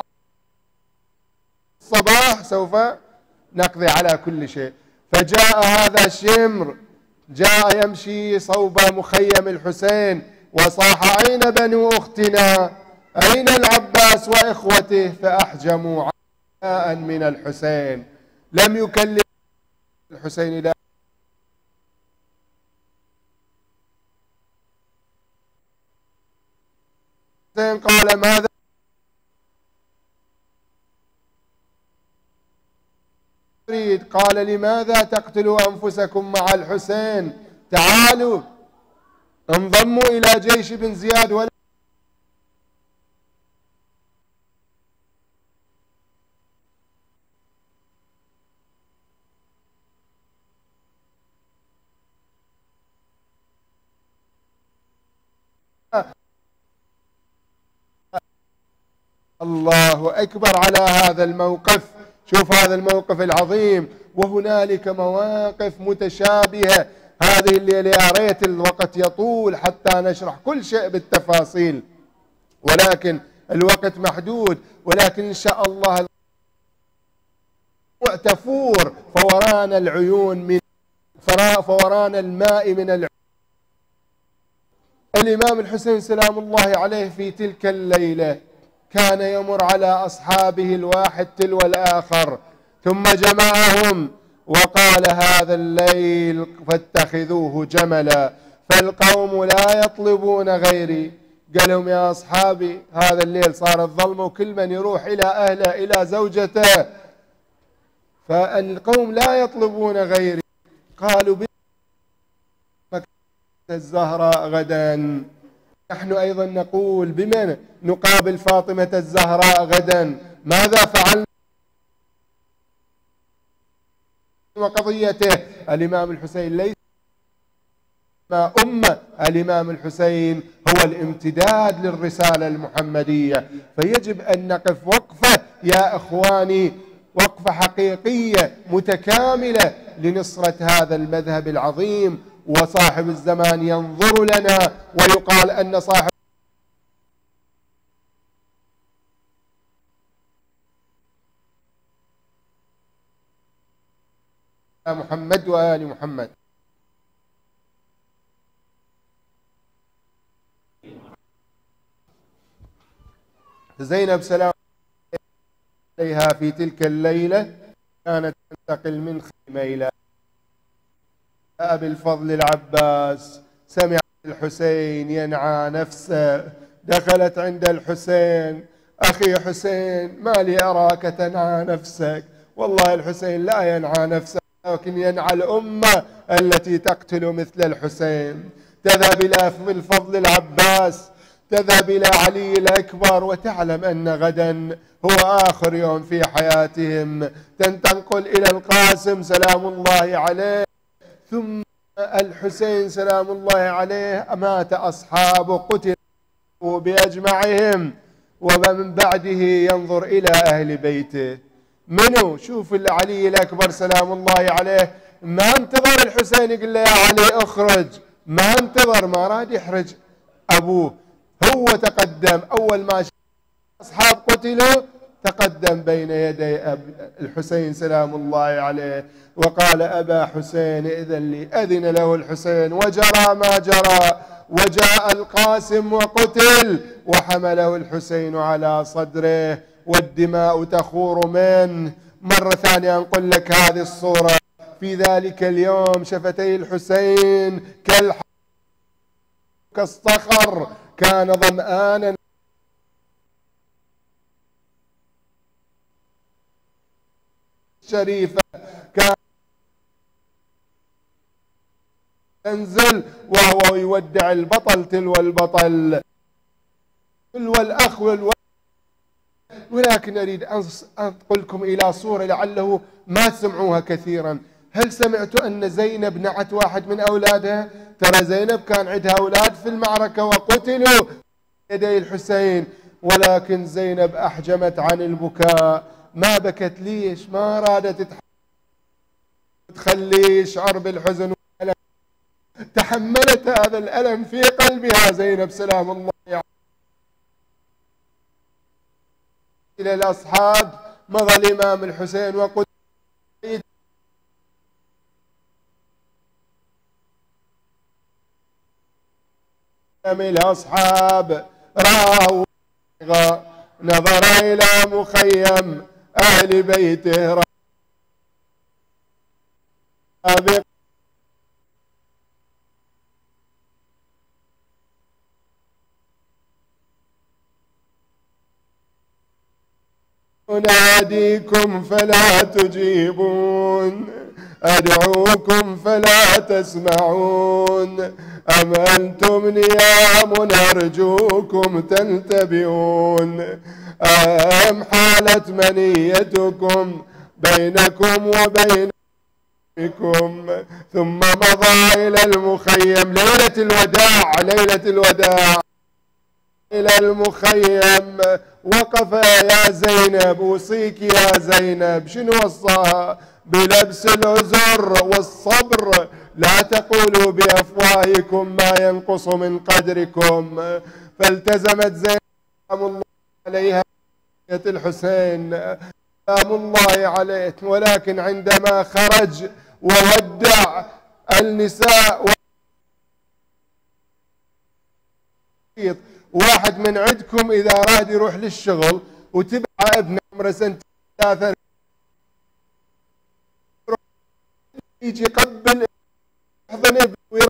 S9: الصباح سوف نقضي على كل شيء. فجاء هذا شمر جاء يمشي صوب مخيم الحسين وصاح أين بنو أختنا أين العباس وإخوته فأحجموا عناء من الحسين. لم يكلم الحسين لا قال ماذا تريد؟ قال لماذا تقتلوا أنفسكم مع الحسين؟ تعالوا انضموا إلى جيش بن زياد ولا الله أكبر على هذا الموقف. شوف هذا الموقف العظيم. وهنالك مواقف متشابهة. هذه الليلة يا ريت الوقت يطول حتى نشرح كل شيء بالتفاصيل، ولكن الوقت محدود، ولكن إن شاء الله تفور فوران العيون من فوران الماء من العيون. الإمام الحسين سلام الله عليه في تلك الليلة كان يمر على أصحابه الواحد تلو الآخر، ثم جمعهم وقال: هذا الليل فاتخذوه جملا، فالقوم لا يطلبون غيري. قال لهم: يا أصحابي، هذا الليل صار الظلمة وكل من يروح إلى أهله إلى زوجته، فالقوم لا يطلبون غيري. قالوا: الزهراء غدا. نحن أيضا نقول: بمن نقابل فاطمة الزهراء غدا؟ ماذا فعلنا وقضيته؟ الإمام الحسين ليس ما أمة، الإمام الحسين هو الامتداد للرسالة المحمدية، فيجب أن نقف وقفة يا إخواني، وقفة حقيقية متكاملة لنصرة هذا المذهب العظيم. وصاحب الزمان ينظر لنا ويقال أن صاحب محمد وآل محمد. زينب سلام عليها في تلك الليلة كانت تنتقل من خيمة إلى أبي الفضل العباس. سمع الحسين ينعى نفسه، دخلت عند الحسين: أخي حسين، ما لي أراك تنعى نفسك؟ والله الحسين لا ينعى نفسه، لكن ينعى الأمة التي تقتل مثل الحسين. تذهب إلى الفضل العباس، تذهب إلى علي الأكبر، وتعلم أن غدا هو آخر يوم في حياتهم. تنتقل إلى القاسم سلام الله عليه، ثم الحسين سلام الله عليه مات أصحابه، قتل بأجمعهم، ومن بعده ينظر إلى أهل بيته. منو؟ شوف علي الأكبر سلام الله عليه، ما انتظر الحسين يقول له يا علي اخرج، ما انتظر، ما راد يحرج أبوه، هو تقدم. أول ما أصحاب قتلوا تقدم بين يدي الحسين سلام الله عليه وقال: أبا حسين إذن لي. أذن له الحسين وجرى ما جرى، وجاء القاسم وقتل، وحمله الحسين على صدره والدماء تخور منه. مرة ثانية نقول لك هذه الصورة. في ذلك اليوم شفتي الحسين كالح كالصخر، كان ظمآنا شريفة، كان ينزل وهو يودع البطل تلو البطل تلو الأخ والولد. ولكن أريد أنقلكم إلى صورة لعله ما سمعوها كثيرا. هل سمعتوا أن زينب نعت واحد من أولادها؟ ترى زينب كان عندها أولاد في المعركة وقتلوا يدي الحسين، ولكن زينب أحجمت عن البكاء، ما بكت. ليش؟ ما رادت تخليه يشعر بالحزن والألم، تحملت هذا الألم في قلبها زينب سلام الله عليها. إلى الأصحاب مضى الإمام الحسين وقتل الأصحاب، رأوا نظر إلى مخيم أهل بيته، رأى أناديكم فلا تجيبون، أدعوكم فلا تسمعون، أم أنتم نيام أرجوكم تنتبهون، أم حالت منيتكم بينكم وبينكم. ثم مضى إلى المخيم ليلة الوداع، ليلة الوداع إلى المخيم. وقف: يا زينب أوصيك يا زينب. شنو وصاها؟ بلبس العذر والصبر. لا تقولوا بأفواهكم ما ينقص من قدركم. فالتزمت زينب سلام الله عليها الحسين سلام الله عليه، ولكن عندما خرج وودع النساء، واحد من عندكم إذا راد يروح للشغل وتبع ابنه عمره سنتين ثلاثة يجي يقبل يحضن ابنه ويروح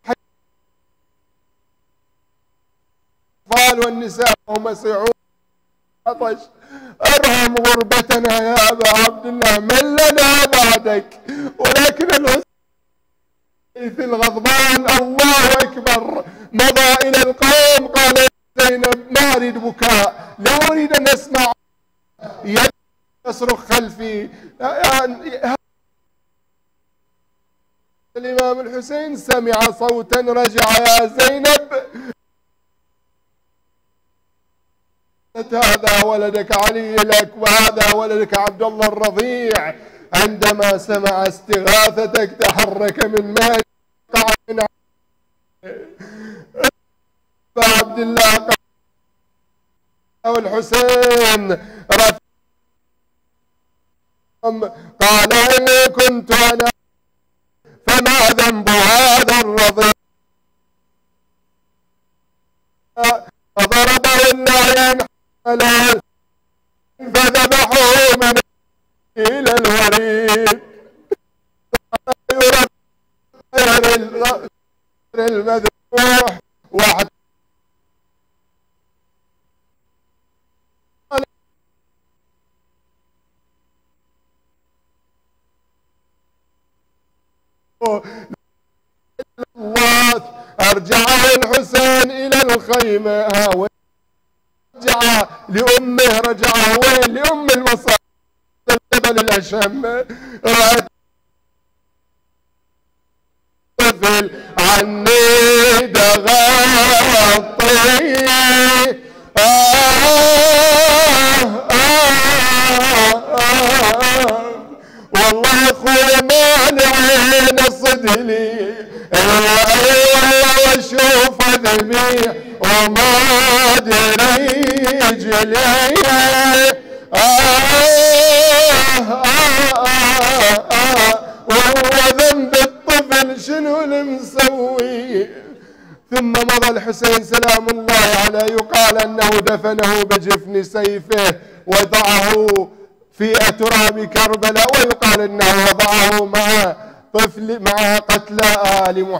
S9: الأطفال والنساء وهم يصيحون عطش. ارحم غربتنا يا أبا عبد الله، من لنا بعدك. ولكن الحسين الغضبان الله أكبر مضى إلى القوم قال يا زينب ما أريد بكاء، لا أريد أن أسمع يصرخ خلفي. يعني الإمام الحسين سمع صوتا رجع يا زينب هذا ولدك علي لك وهذا ولدك عبد الله الرضيع. عندما سمع استغاثتك تحرك من مهد من عبد الله والحسين رفع قال إن كنت أنا فما ذنب هذا الرضيع. فضربه النعيم فذبحوه من إلى الوريد. المذبوح واحد الله أرجعه الحسين إلى الخيمة. رجع لأمه، رجعه وين؟ لأم المصائب جبل الأشم. طفل عني دغطي آه آه آه والله أخوي مانعين صدلي والله واشوف ذبيح وما ادري رجلي آه آه آه آه وهو ذنب الطفل شنو المسوي. ثم مضى الحسين سلام الله عليه، يقال أنه دفنه بجفن سيفه وضعه في تراب كربلاء، ويقال أنه وضعه مع طفل مع قتلى آل محمد.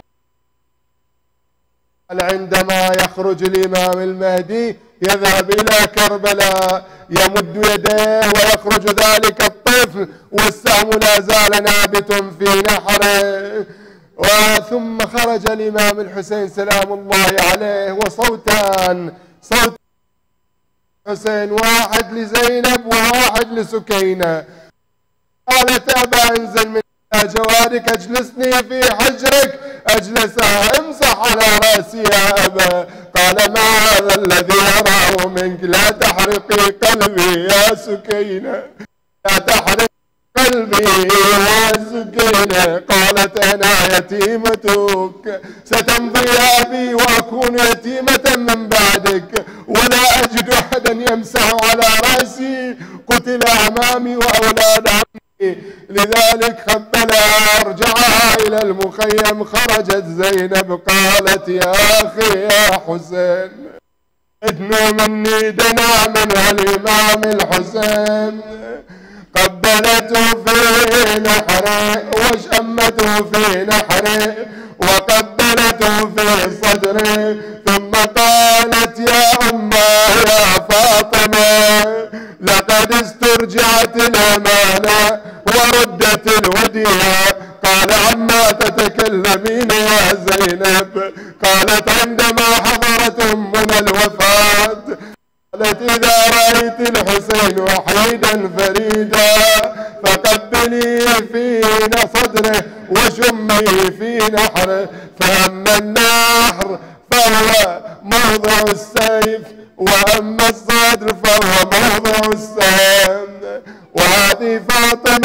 S9: عندما يخرج الإمام المهدي يذهب إلى كربلاء يمد يديه ويخرج ذلك الطفل والسهم لا زال نابت في نحره. وثم خرج الإمام الحسين سلام الله عليه وصوتان، صوت حسين واحد لزينب وواحد لسكينة. قالت أبا انزل من جوارك اجلسني في حجرك. اجلسها امسح على راسي يا أبا. قال ما هذا الذي أراه منك؟ لا تحرقي قلبي يا سكينة، لا تحرقي قلبي يا سكينة. قالت أنا يتيمتك ستمضي يا أبي وأكون يتيمة من بعدك ولا أجد أحدا يمسح على رأسي، قتل أمامي وأولاد عمي. لذلك خبلها ارجعها إلى المخيم. خرجت زينب قالت يا أخي يا حسين ادنوا مني دنا من الإمام الحسين. قبلته في نحره وشمته في نحره وقبلته في صدره. ثم قالت يا أمه يا فاطمة لقد استرجعت الأمانة وردت الوديعة. قال عما تتكلمين يا زينب؟ قالت عندما حضرت أمنا الوفاة قالت إذا رأيت الحسين وحيدا فريدا فقبلي في صدره وشمي في نحره. فأما النحر فهو موضع السيف وأما الصدر فهو موضع السهم. وهذه فاطمة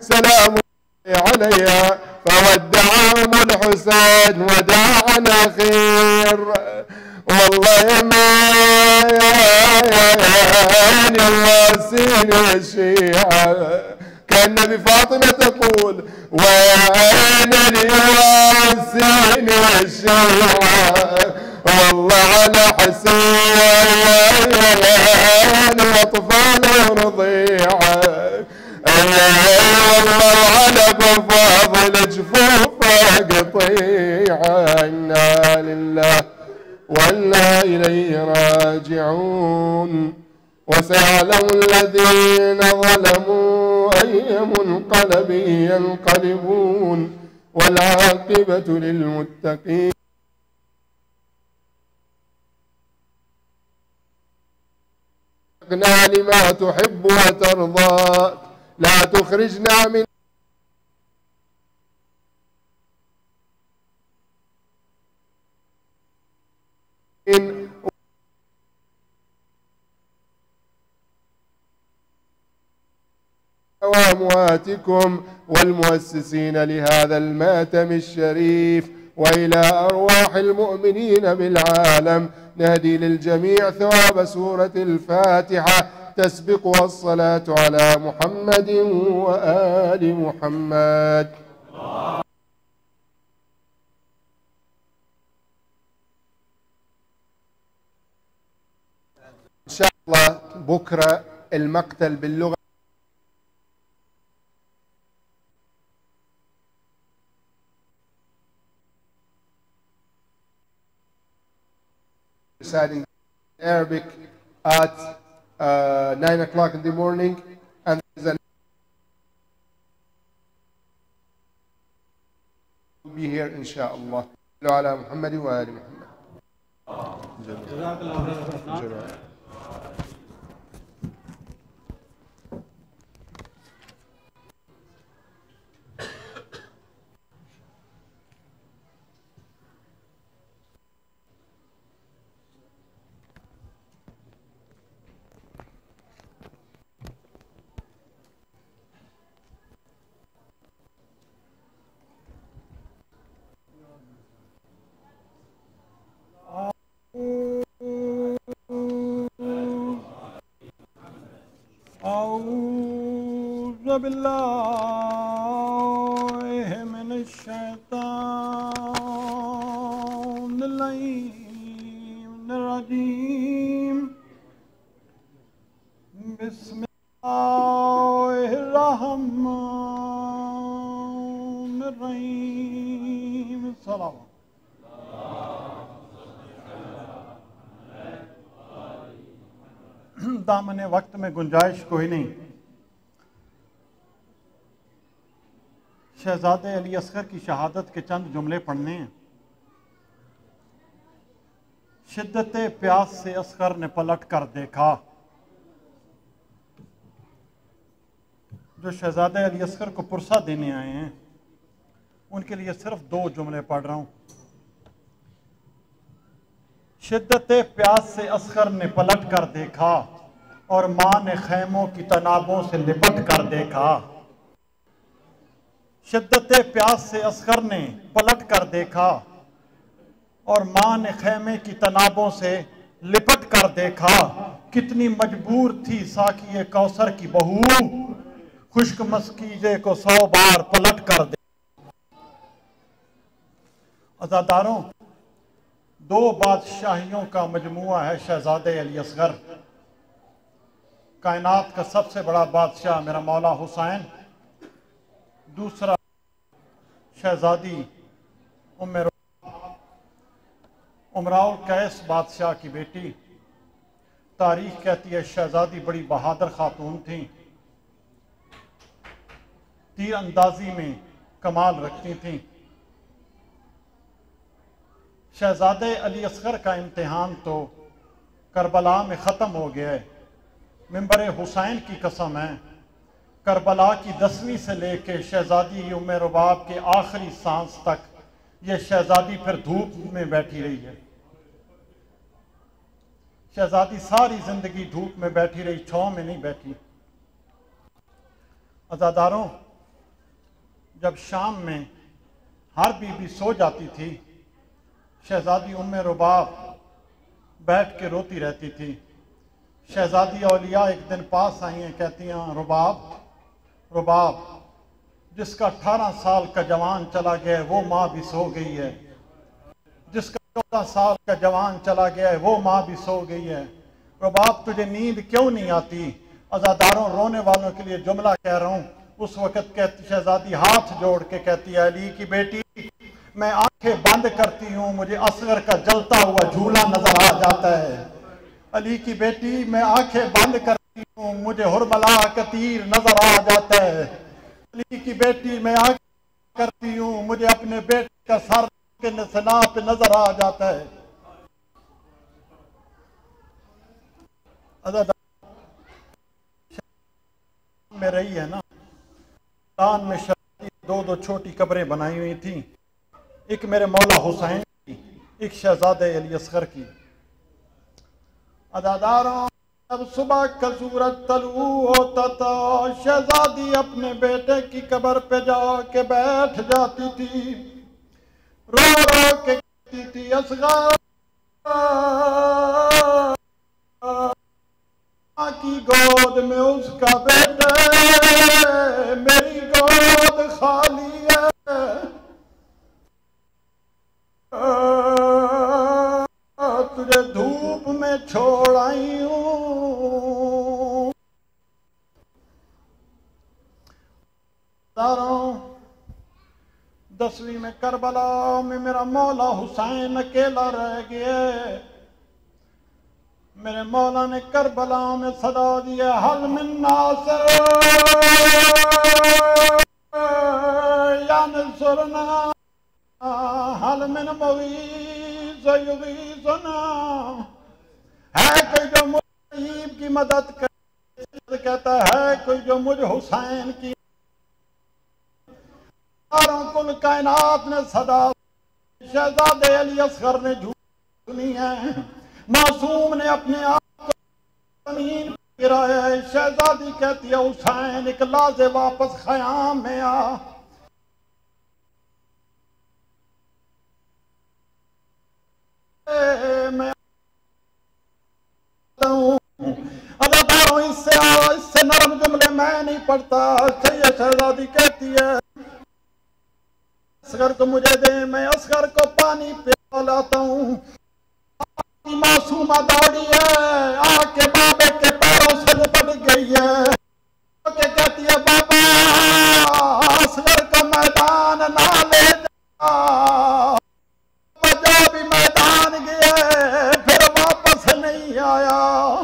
S9: سلام عليها فودعهم الحسين وداعا أخير. والله ما يعني الواسين الشيعة كان بفاطمة تقول وين الياسين الشيعة والله على حسين واطفاله رضيعة والله على بفاضل جفوفه قطيعة. إنا لله وإنا إليه راجعون. وسيعلم الذين ظلموا أي منقلب ينقلبون والعاقبة للمتقين. لما تحب وترضى لا تخرجنا من وأمواتكم والمؤسسين لهذا الماتم الشريف وإلى أرواح المؤمنين بالعالم. نهدي للجميع ثواب سورة الفاتحة تسبقها الصلاة على محمد وآل محمد. إن شاء الله بكرة المقتل باللغة reciting Arabic at uh, nine o'clock in the morning, and there's an will be here inshallah. على محمد وآل محمد. أعوذ بالله من الشيطان اللعين الرجيم. بسم الله الرحمن الرحيم. الصلاة दामन वक्त में गुंजाइश कोई नहीं। शहजादे अली असगर की शहादत के चंद जुमले पढ़ने हैं। शिद्दत प्यास से असगर ने पलट कर देखा। जो शहजादे अली असगर को पुरसा देने आए हैं उनके लिए सिर्फ दो जुमले पढ़ रहा हूं। शिद्दत प्यास से असगर ने पलट कर देखा और मां ने खैमों की तनाबों से लिपट कर देखा। शिद्दत प्यास से असगर ने पलट कर देखा और मां ने खैमे की तनाबों से लिपट कर देखा। कितनी मजबूर थी साकिए कौसर की बहू, खुश्क मस्कीजे को सौ बार पलट कर दे। अज़ादारों, दो बादशाहियों का मजमुआ है शहजादे अली असगर। कायनात का सबसे बड़ा बादशाह मेरा मौला हुसैन, दूसरा शहजादी उम्र उमराउल कैस बादशाह की बेटी। तारीख कहती है शहजादी बड़ी बहादुर खातून थी, तीर अंदाजी में कमाल रखती थी। शहजादे अली असगर का इम्तिहान तो करबला में ख़त्म हो गया है। मिंबर हुसैन की कसम है, करबला की दसवीं से लेके शहजादी उम्मे रुबाब के आखिरी सांस तक ये शहजादी फिर धूप में बैठी रही है। शहजादी सारी जिंदगी धूप में बैठी रही, छांव में नहीं बैठी। अज़ादारों,
S10: जब शाम में हर बीबी सो जाती थी, शहजादी उम्मे रुबाब बैठ के रोती रहती थी। शहजादी औलिया एक दिन पास आई हैं, कहती हैं रुबाब रुबाब जिसका अठारह साल का जवान चला गया है वो माँ भी सो गई है, जिसका चौदह साल का जवान चला गया है वो माँ भी सो गई है। रुबाब तुझे नींद क्यों नहीं आती? अज़ादारों रोने वालों के लिए जुमला कह रहा हूँ। उस वक़्त कहती शहजादी हाथ जोड़ के कहती है, अली की बेटी मैं आंखें बंद करती हूँ, मुझे असगर का जलता हुआ झूला नजर आ जाता है। अली की बेटी मैं आंखें बंद करती हूँ, मुझे हुरमला का तीर नजर आ जाता है। अली की बेटी मैं आंखें करती हूँ, मुझे अपने बेटे का सर के नसना पे नजर आ जाता है। में रही है ना, दान में शहजादी दो दो छोटी कब्रें बनाई हुई थी, एक मेरे मौला हुसैन की, एक शहजादे अली असगर की। अदादारों जब सुबह का सूरज तलू होता था, शहजादी अपने बेटे की कब्र पे जाके बैठ जाती थी, रो रो के कहती थी असगर की गोद में उसका बेटा, मेरी गोद खाली है, तुझे धूप में छोड़ आई हूँ। दसवीं में करबला में मेरा मौला हुसैन अकेला रह गया। मेरे मौला ने करबला में सदा दिया, हल मिन नासिर यनसुरना हल मिन मुगीज़ युगीज़ना। है कोई जो मुझ की मदद करे, कहता है कोई जो मुझ हुसैन की। कुल कायनात ने सदा शहजादे अली असगर ने झूठ सुनी है, मासूम ने अपने आप को जमीन गिराया है। शहजादी कहती है हुसैन इकला से वापस ख़याम में आ। मैं इससे इससे नरम जुमले मैं नहीं पढ़ता। शहजादी कहती है असगर को मुझे दे, मैं असगर को पानी पिलाता हूँ। मासूमा दौड़ी है, आके बाबे के पैरों से लिपट गई है, के कहती है बाबा असगर का मैदान ना ले जा। जो भी मैदान गया फिर वापस नहीं आया।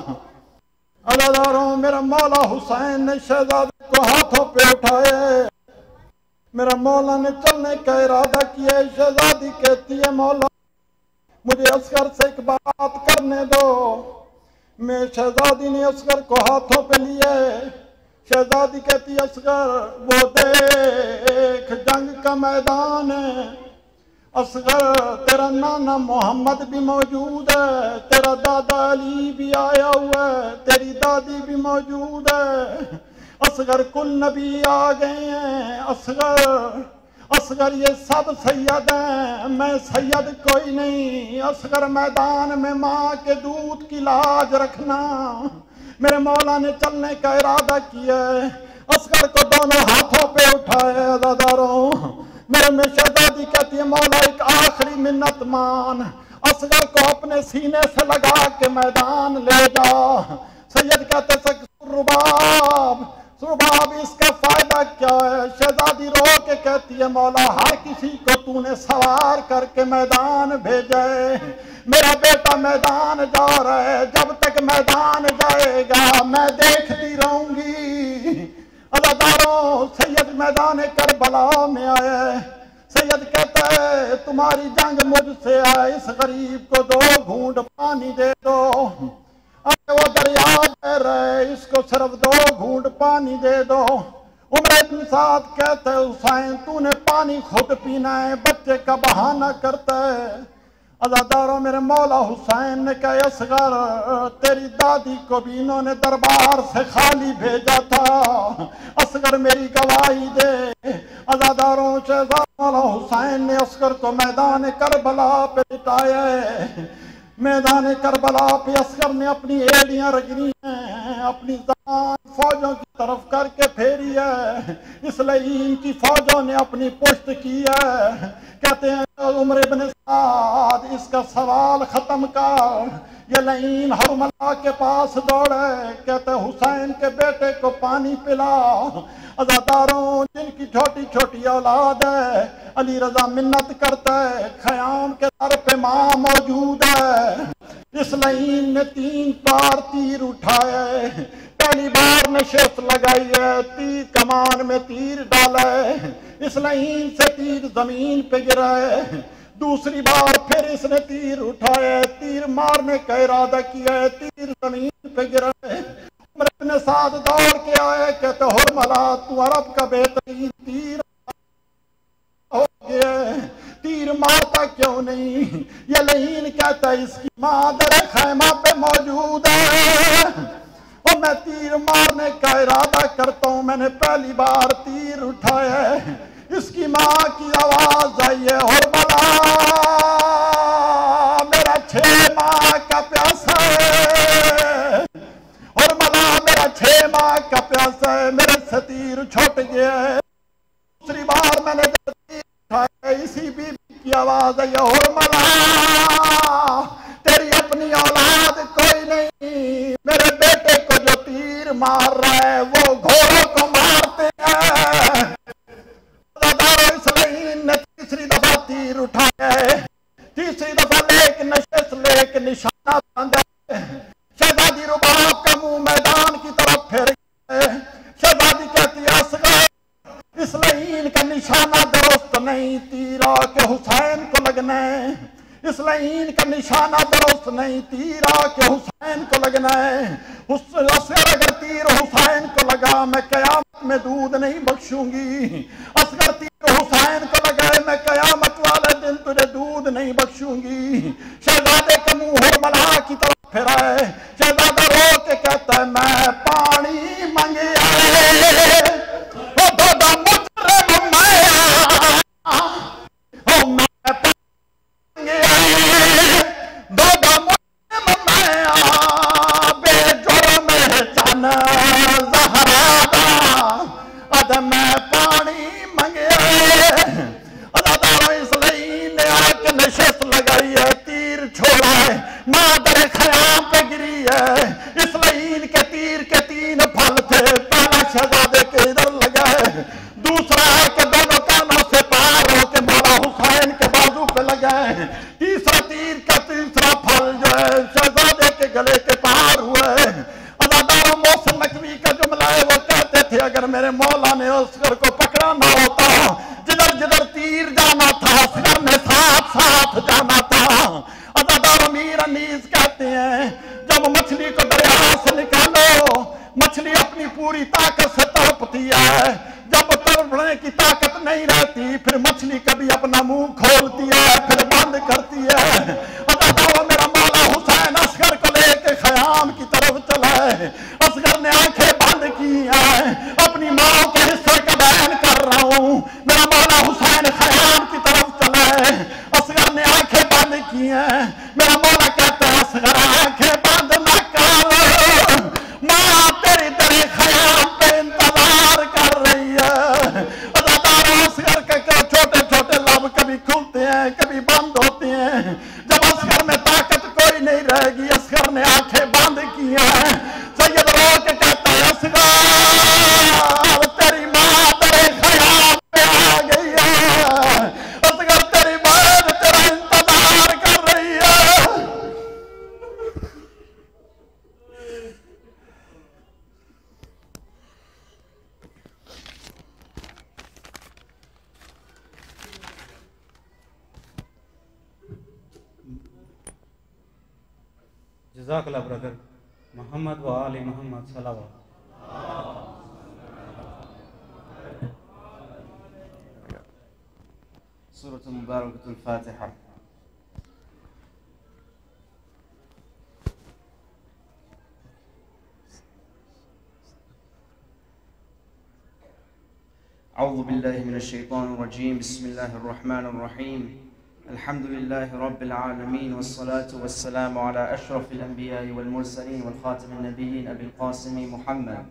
S10: अल्लाह मेरा मौला हुसैन ने शहजादे को हाथों पे उठाए। मेरा मौला ने चलने का इरादा किया। शहजादी कहती है मौला मुझे असगर से एक बात करने दो। मैं शहजादी ने असगर को हाथों पे लिए। शहजादी कहती है असगर वो देख जंग का मैदान है। असगर तेरा नाना मोहम्मद भी मौजूद है, तेरा दादा अली भी आया हुआ है, तेरी दादी भी मौजूद है। असगर कुल नबी आ गए हैं। असगर असगर ये सब सैयद हैं, मैं सैयद कोई नहीं। असगर मैदान में माँ के दूध की लाज रखना। मेरे मौला ने चलने का इरादा किया है। असगर को दोनों हाथों पे उठाए। अज़ादारों मेरे में शहजादी कहती है मौला एक आखिरी मिन्नत मान, असगर को अपने सीने से लगा के मैदान ले जा। सैयद कहते रुबाब रुबाब इसका फायदा क्या है? शहजादी रो के कहती है मौला हर किसी को तूने सवार करके मैदान भेजे। मेरा बेटा मैदान जा रहा है, जब तक मैदान जाएगा मैं देखती रहूंगी। अल्लाहदारों सैयद मैदान करबला में आए। सैयद कहता है तुम्हारी जंग मुझसे है, इस गरीब को दो घूंट पानी दे दो। अरे वो दरिया बह रहे, इसको सिर्फ दो घूंट पानी दे दो। उमर इब्न साद कहते हैं हुसैन तूने पानी खुद पीना है, बच्चे का बहाना करता है। अज़ादारों, मेरे मौला हुसैन ने कहा, असगर तेरी दादी को भी इन्होंने दरबार से खाली भेजा था, असगर मेरी गवाही दे। अज़ादारों, शहज़ादा मौला हुसैन ने असगर को मैदान करबला पे लिटाया। मैदान करबला पे असगर ने अपनी एड़ियां रगड़ी हैं, अपनी ज़बान फौजों की तरफ करके फेरी है, इसलिए इनकी फौजों ने अपनी पुष्ट की है। कहते हैं उमर इब्न साद, इसका सवाल खत्म कर। ये लईन हरमला के पास दौड़े, कहते हुसैन के बेटे को पानी पिला। अज़ादारों, जिनकी छोटी छोटी औलाद है, अली रजा मिन्नत करता है, ख़याम के दर पे माँ मौजूद है। इस लईन ने तीन बार तीर उठाए, पहली बार नशेत लगाई है, तीर कमान में तीर डाला है, इस लईन से तीर जमीन पे गिरा है। दूसरी बार फिर इसने तीर उठाया, तीर मारने का इरादा किया है, तीर जमीन पे गिरा है। उमर इब्न साद दौड़ के आए, कहते हुरमला, तू अरब का बेहतरीन तीर हो गया, तीर मारता क्यों नहीं? ये लईन कहता है इसकी माँ दर खैमा पे मौजूद है और मैं तीर मारने का इरादा करता हूँ। मैंने पहली बार तीर उठाया, इसकी माँ की आवाज आई है, हुरमला मेरा छह माह का प्यासा है, हुरमला मेरा छह माह का प्यासा है, मेरे से तीर छूट गया है। दूसरी बार मैंने तीर उठाया, इसी बीबी की आवाज आई है, हुरमला तेरी अपनी औलाद कोई नहीं, मेरे बेटे को जो तीर मार रहा है वो घोड़ों को मारते हैं। ने तीसरी दफा तीर उठाया है, तीसरी दफा लेक नशेस लेक निशाना बांधा है। शहजादी रुबाब का मुंह मैदान की तरफ फेर गया है। शहजादी कहती है, असगर इस लईन का निशाना दुरुस्त नहीं, तीर आके हुसैन को लगना है, इस लईन का निशाना दुरुस्त नहीं, तीर आके हुसैन को लगना है। असगर अगर तीर हुसैन को लगा, मैं कयामत में दूध नहीं बख्शूंगी। असगर तीर हुसैन को लगा, मैं कयामत वाले दिन तुझे दूध नहीं बख्शूंगी। शहजादे का मुंह हुरमला की तरफ फिरा है। शहजादा रो के कहता है, मैं पानी मंगिया ओ दादा मुजरिम मैं, ओ मैं पानी मंगिया दादा मुजरिम मैं, बेजुर्म जान ज़हरा अद मैं पानी मंगिया। इस लईन ने आके नशेत लगाई है, तीर छोड़ा है, मादर खयाम पे गिरी है। इस लईन के तीर के तीन फल थे, पहला शहजादे के इधर लगा है, दूसरा है कि दोनों कानों से पार होके मौला हुसैन के बाजू पे लगा है, तीसरा तीर का तीसरा फल जो है शहजादे के गले के पार हुआ है। अज़ादारों, मौसम नकवी का जुमला है, वो कहते थे, अगर मेरे मौला ने असगर को पकड़ा ना होता, जिधर जिधर तीर जाना था असगर ने साथ साथ जाना था। अज़ादारों, मीर अनीस कहते हैं, जब मछली को दरिया से निकालो, मछली अपनी पूरी ताकत से तड़पती है, जब तड़पने की ताकत नहीं रहती, फिर मछली कभी अपना मुंह खोलती है, फिर बंद करती है। अज़ादारों, मेरा मौला हुसैन असगर को लेके खयाम की तरफ चला है। असगर ने आंखें बंद की हैं, अपनी माँ के हिस्से का बयान कर रहा हूँ। मेरा मौला हुसैन खयाम की तरफ चला है, असगर ने आंखें बंद की हैं। मेरा मौला कहता है, असगर आंखें बंद न कर, माँ तेरी तेरे खयाम पे इंतजार कर रही है। अज़ादारों, असगर के छोटे छोटे लब कभी खुलते हैं, कभी बंद होते हैं। जब असगर में ताकत कोई नहीं रहेगी, असगर ने आंखें बंद की हैं। सैयद रो के कहता है, असगर तेरी माँ तेरे खयाम पे आ गई है, असगर तेरी माँ तेरा इंतजार कर रही है।
S4: जज़ाकल्लाह ब्रदर। मोहम्मद व आले मोहम्मद सल्लल्लाहु
S11: सूरत मुबारकतुल फातिहा। أعوذ بالله من الشيطان الرجيم بسم الله الرحمن الرحيم الحمد لله رب العالمين والصلاة والسلام على أشرف الأنبياء والمرسلين والخاتم النبيين أبي القاسم محمد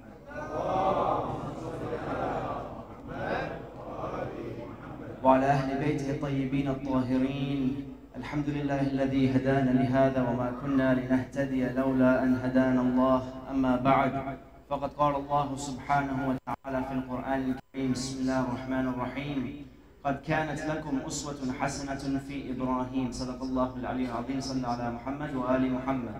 S11: وعلى أهل بيته الطيبين الطاهرين. الحمد لله الذي هدانا لهذا وما كنا لنهتدي لولا أن هدانا الله. أما بعد، فقد قال الله سبحانه وتعالى في القرآن الكريم بسم الله الرحمن الرحيم قد كانت لكم أسوة حسنة في إبراهيم. صدق الله العلي العظيم. صلى على محمد وآل محمد.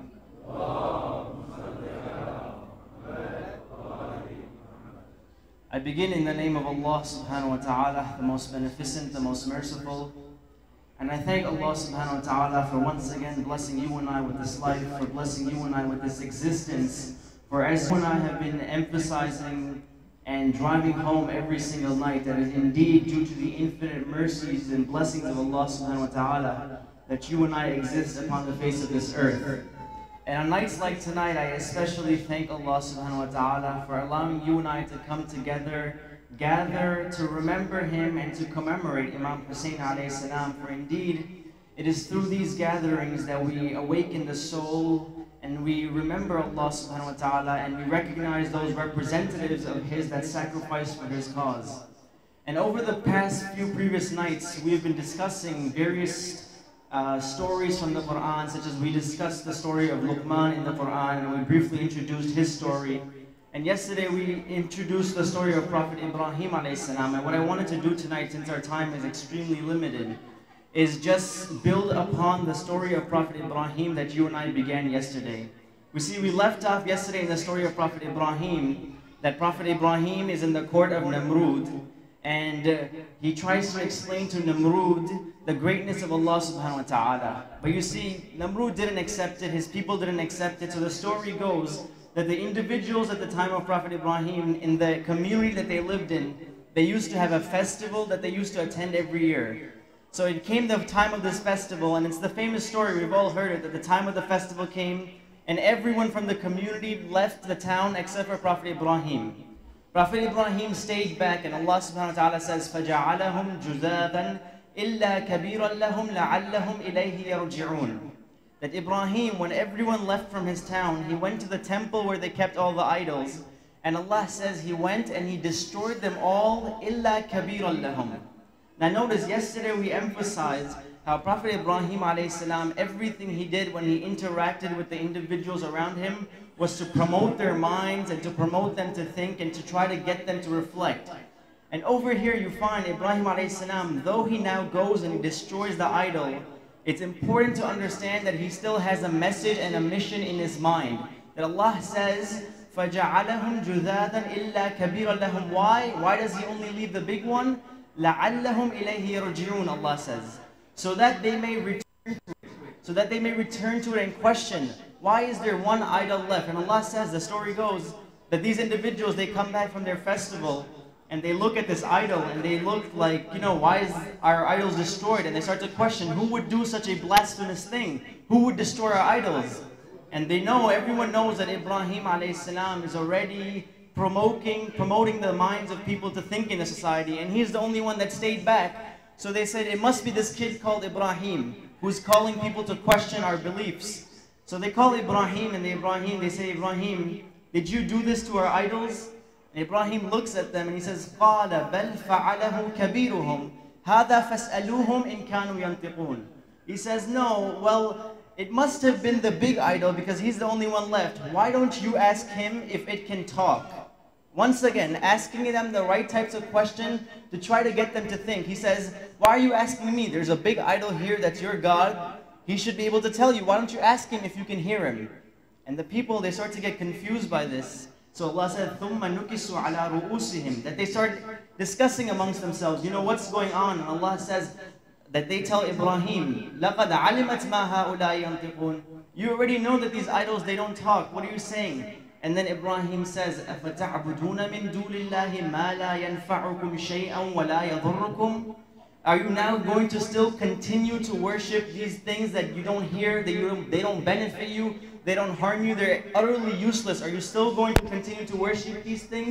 S11: I begin in the name of Allah subhanahu wa ta'ala, the most beneficent, the most merciful. And I thank Allah subhanahu wa ta'ala for once again blessing you and I with this life, for blessing you and I with this existence. For as you and I have been emphasizing and driving home every single night, that is indeed due to the infinite mercies and blessings of Allah subhanahu wa ta'ala that you and I exist upon the face of this earth. And on nights like tonight, I especially thank Allah subhanahu wa ta'ala for allowing you and I to come together, gather to remember him and to commemorate Imam Hussein alayhi salam. For indeed, it is through these gatherings that we awaken the soul and we remember Allah subhanahu wa ta'ala and we recognize those representatives of his that sacrificed for his cause. And over the past few previous nights, we have been discussing various Uh, stories from the Quran, such as we discussed the story of Luqman in the Quran, and we briefly introduced his story. And yesterday we introduced the story of Prophet Ibrahim alayhi salam. And what I wanted to do tonight, since our time is extremely limited, is just build upon the story of Prophet Ibrahim that you and I began yesterday. We see we left off yesterday in the story of Prophet Ibrahim, that Prophet Ibrahim is in the court of Namrud, and uh, he tries to explain to Namrud the greatness of Allah subhanahu wa ta'ala. But you see, Namrud didn't accept it, his people didn't accept it. So the story goes that the individuals at the time of Prophet Ibrahim, in the community that they lived in, they used to have a festival that they used to attend every year. So it came the time of this festival, and it's the famous story, we've all heard it, that the time of the festival came, and everyone from the community left the town except for Prophet Ibrahim. Prophet Ibrahim stayed back, and Allah subhanahu wa ta'ala says, فَجَعَلَهُمْ جُذَاذًا إِلَّا كَبِيرًا لَهُمْ لَعَلَّهُمْ إِلَيْهِ يَرْجِعُونَ. That Ibrahim, when everyone left from his town, he went to the temple where they kept all the idols, and Allah says he went and he destroyed them all, إِلَّا كَبِيرًا لَهُمْ. Now notice, yesterday we emphasized how Prophet Ibrahim alayhi salam, everything he did when he interacted with the individuals around him was to promote their minds and to promote them to think and to try to get them to reflect. And over here you find Ibrahim alayhi salam, though he now goes and he destroys the idol, it's important to understand that he still has a message and a mission in his mind. That Allah says, فَجَعَلَهُمْ جُذَاذًا إِلَّا كَبِيرًا لَهُمْ. Why? Why does he only leave the big one? لَعَلَّهُمْ إِلَيْهِ يَرْجِعُونَ, Allah says. So that they may return to it. So that they may return to it and question, why is there one idol left? And Allah says, the story goes, that these individuals, they come back from their festival, and they look at this idol, and they look like, you know, why is our idols destroyed? And they start to question, who would do such a blasphemous thing? Who would destroy our idols? And they know, everyone knows that Ibrahim alayhi salam is already promoting, promoting the minds of people to think in a society, and he's the only one that stayed back. So they said, it must be this kid called Ibrahim, who's calling people to question our beliefs. So they call Ibrahim, and the Ibrahim, they say, Ibrahim, did you do this to our idols? And Ibrahim looks at them and he says, قَالَ بَلْ فَعَلَهُ كَبِيرُهُم هَذَا فَاسْأَلُوهُمْ إِن كَانُوا يَنْطِقُونَ. He says, no, well, it must have been the big idol because he's the only one left. Why don't you ask him if it can talk? Once again, asking them the right types of questions to try to get them to think. He says, why are you asking me? There's a big idol here that's your God. He should be able to tell you. Why don't you ask him if you can hear him? And the people, they start to get confused by this. So Allah said, ثُمَّ نُكِسُوا عَلَىٰ رُؤُوسِهِمْ. That they start discussing amongst themselves, you know, what's going on? And Allah says that they tell Ibrahim, لَقَدْ عَلِمَتْ مَا هَؤُلَاءِ يَنْطِقُونَ. You already know that these idols, they don't talk. What are you saying? And then Ibrahim says, أَفَتَعْبُدُونَ مِن دُونِ اللَّهِ مَا لَا يَنْفَعُكُمْ شَيْئًا وَلَا يَضُرُّكُمْ. Are you now going to still continue to worship these things that you don't hear, that you don't, they don't benefit you, they don't harm you, they're utterly useless? Are you still going to continue to worship these things?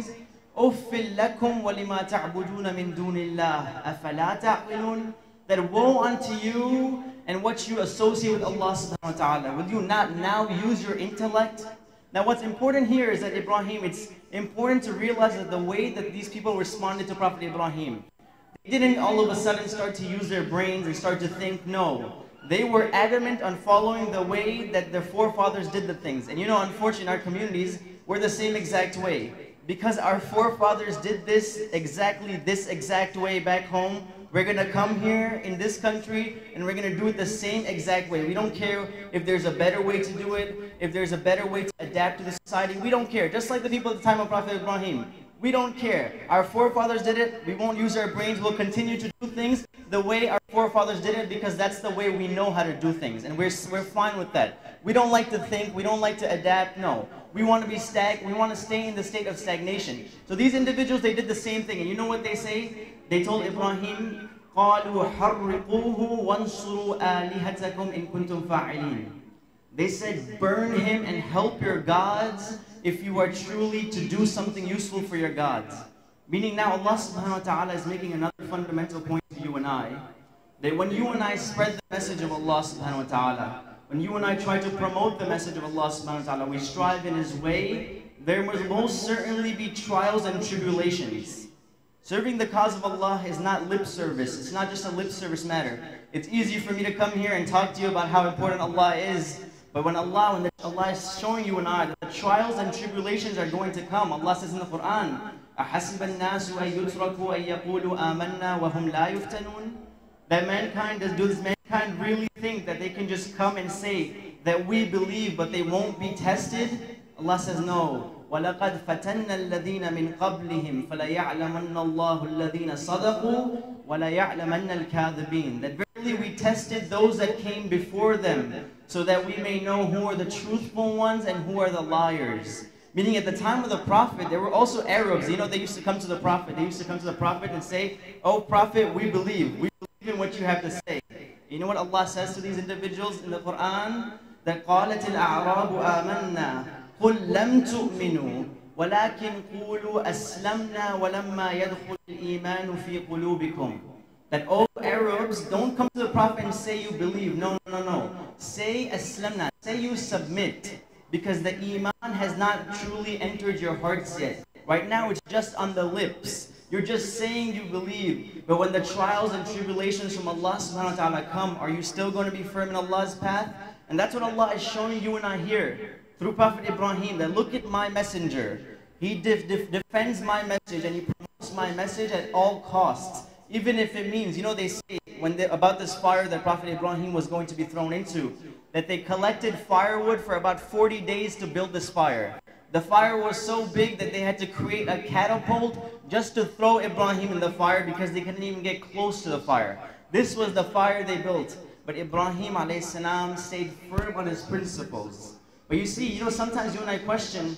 S11: أُفِّلْ لَكُمْ وَلِمَا تَعْبُدُونَ مِن دُونِ اللَّهِ أَفَلَا تَعْقِلُونَ. That woe unto you and what you associate with Allah subhanahu wa ta'ala. Will you not now use your intellect? Now what's important here is that Ibrahim, it's important to realize that the way that these people responded to Prophet Ibrahim, they didn't all of a sudden start to use their brains and start to think. No, they were adamant on following the way that their forefathers did the things. And you know, unfortunately, in our communities, we're the same exact way. Because our forefathers did this exactly this exact way back home, we're going to come here in this country and we're going to do it the same exact way. We don't care if there's a better way to do it, if there's a better way to adapt to the society. We don't care. Just like the people at the time of Prophet Ibrahim. We don't care. Our forefathers did it. We won't use our brains. We'll continue to do things the way our forefathers did it because that's the way we know how to do things. And we're, we're fine with that. We don't like to think. We don't like to adapt. No. We want to be stag. We want to stay in the state of stagnation. So these individuals, they did the same thing. And you know what they say? They told Ibrahim, قَالُوا حَرِّقُوهُ وَانْصُرُوا آلِهَتَكُمْ إِن كُنْتُمْ فَاعِلِينَ. They said, burn him and help your gods if you are truly to do something useful for your gods. Meaning now Allah subhanahu wa ta'ala is making another fundamental point to you and I. That when you and I spread the message of Allah subhanahu wa ta'ala, when you and I try to promote the message of Allah subhanahu wa ta'ala, we strive in His way, there must most certainly be trials and tribulations. Serving the cause of Allah is not lip service. It's not just a lip service matter. It's easy for me to come here and talk to you about how important Allah is. But when Allah, when Allah is showing you and I that the trials and tribulations are going to come, Allah says in the Quran, أَحَسِبَ النَّاسُ أَن يُتْرَكُوا أَن يَقُولُوا آمَنَّا وَهُمْ لَا يُفْتَنُونَ. That mankind, does, does mankind really think that they can just come and say that we believe but they won't be tested? Allah says no. وَلَقَدْ فَتَنَّ الَّذِينَ مِنْ قَبْلِهِمْ فَلَيَعْلَمَنَّ اللَّهُ الَّذِينَ صَدَقُوا وَلَيَعْلَمَنَّ الْكَاذِبِينَ. That verily we tested those that came before them, so that we may know who are the truthful ones and who are the liars. Meaning at the time of the Prophet, there were also Arabs. You know, they used to come to the Prophet. They used to come to the Prophet and say, oh Prophet, we believe. We believe in what you have to say. You know what Allah says to these individuals in the Quran? That قَالَتِ الْأَعْرَابُ آمَنَّا قُلْ لَمْ تُؤْمِنُوا وَلَكِنْ قُولُوا أَسْلَمْنَا وَلَمَّا يَدْخُلِ الْإِيمَانُ فِي قُلُوبِكُمْ. That all Arabs, don't come to the Prophet and say you believe. No, no, no, no. Say aslamna. Say you submit. Because the Iman has not truly entered your hearts yet. Right now it's just on the lips. You're just saying you believe. But when the trials and tribulations from Allah subhanahu wa ta'ala come, are you still going to be firm in Allah's path? And that's what Allah is showing you and I here. Through Prophet Ibrahim, that look at my messenger. He def def defends my message and he promotes my message at all costs. Even if it means, you know, they say when they, about this fire that Prophet Ibrahim was going to be thrown into, that they collected firewood for about forty days to build this fire. The fire was so big that they had to create a catapult just to throw Ibrahim in the fire because they couldn't even get close to the fire. This was the fire they built. But Ibrahim alayhi salam stayed firm on his principles. But you see, you know, sometimes you and I question,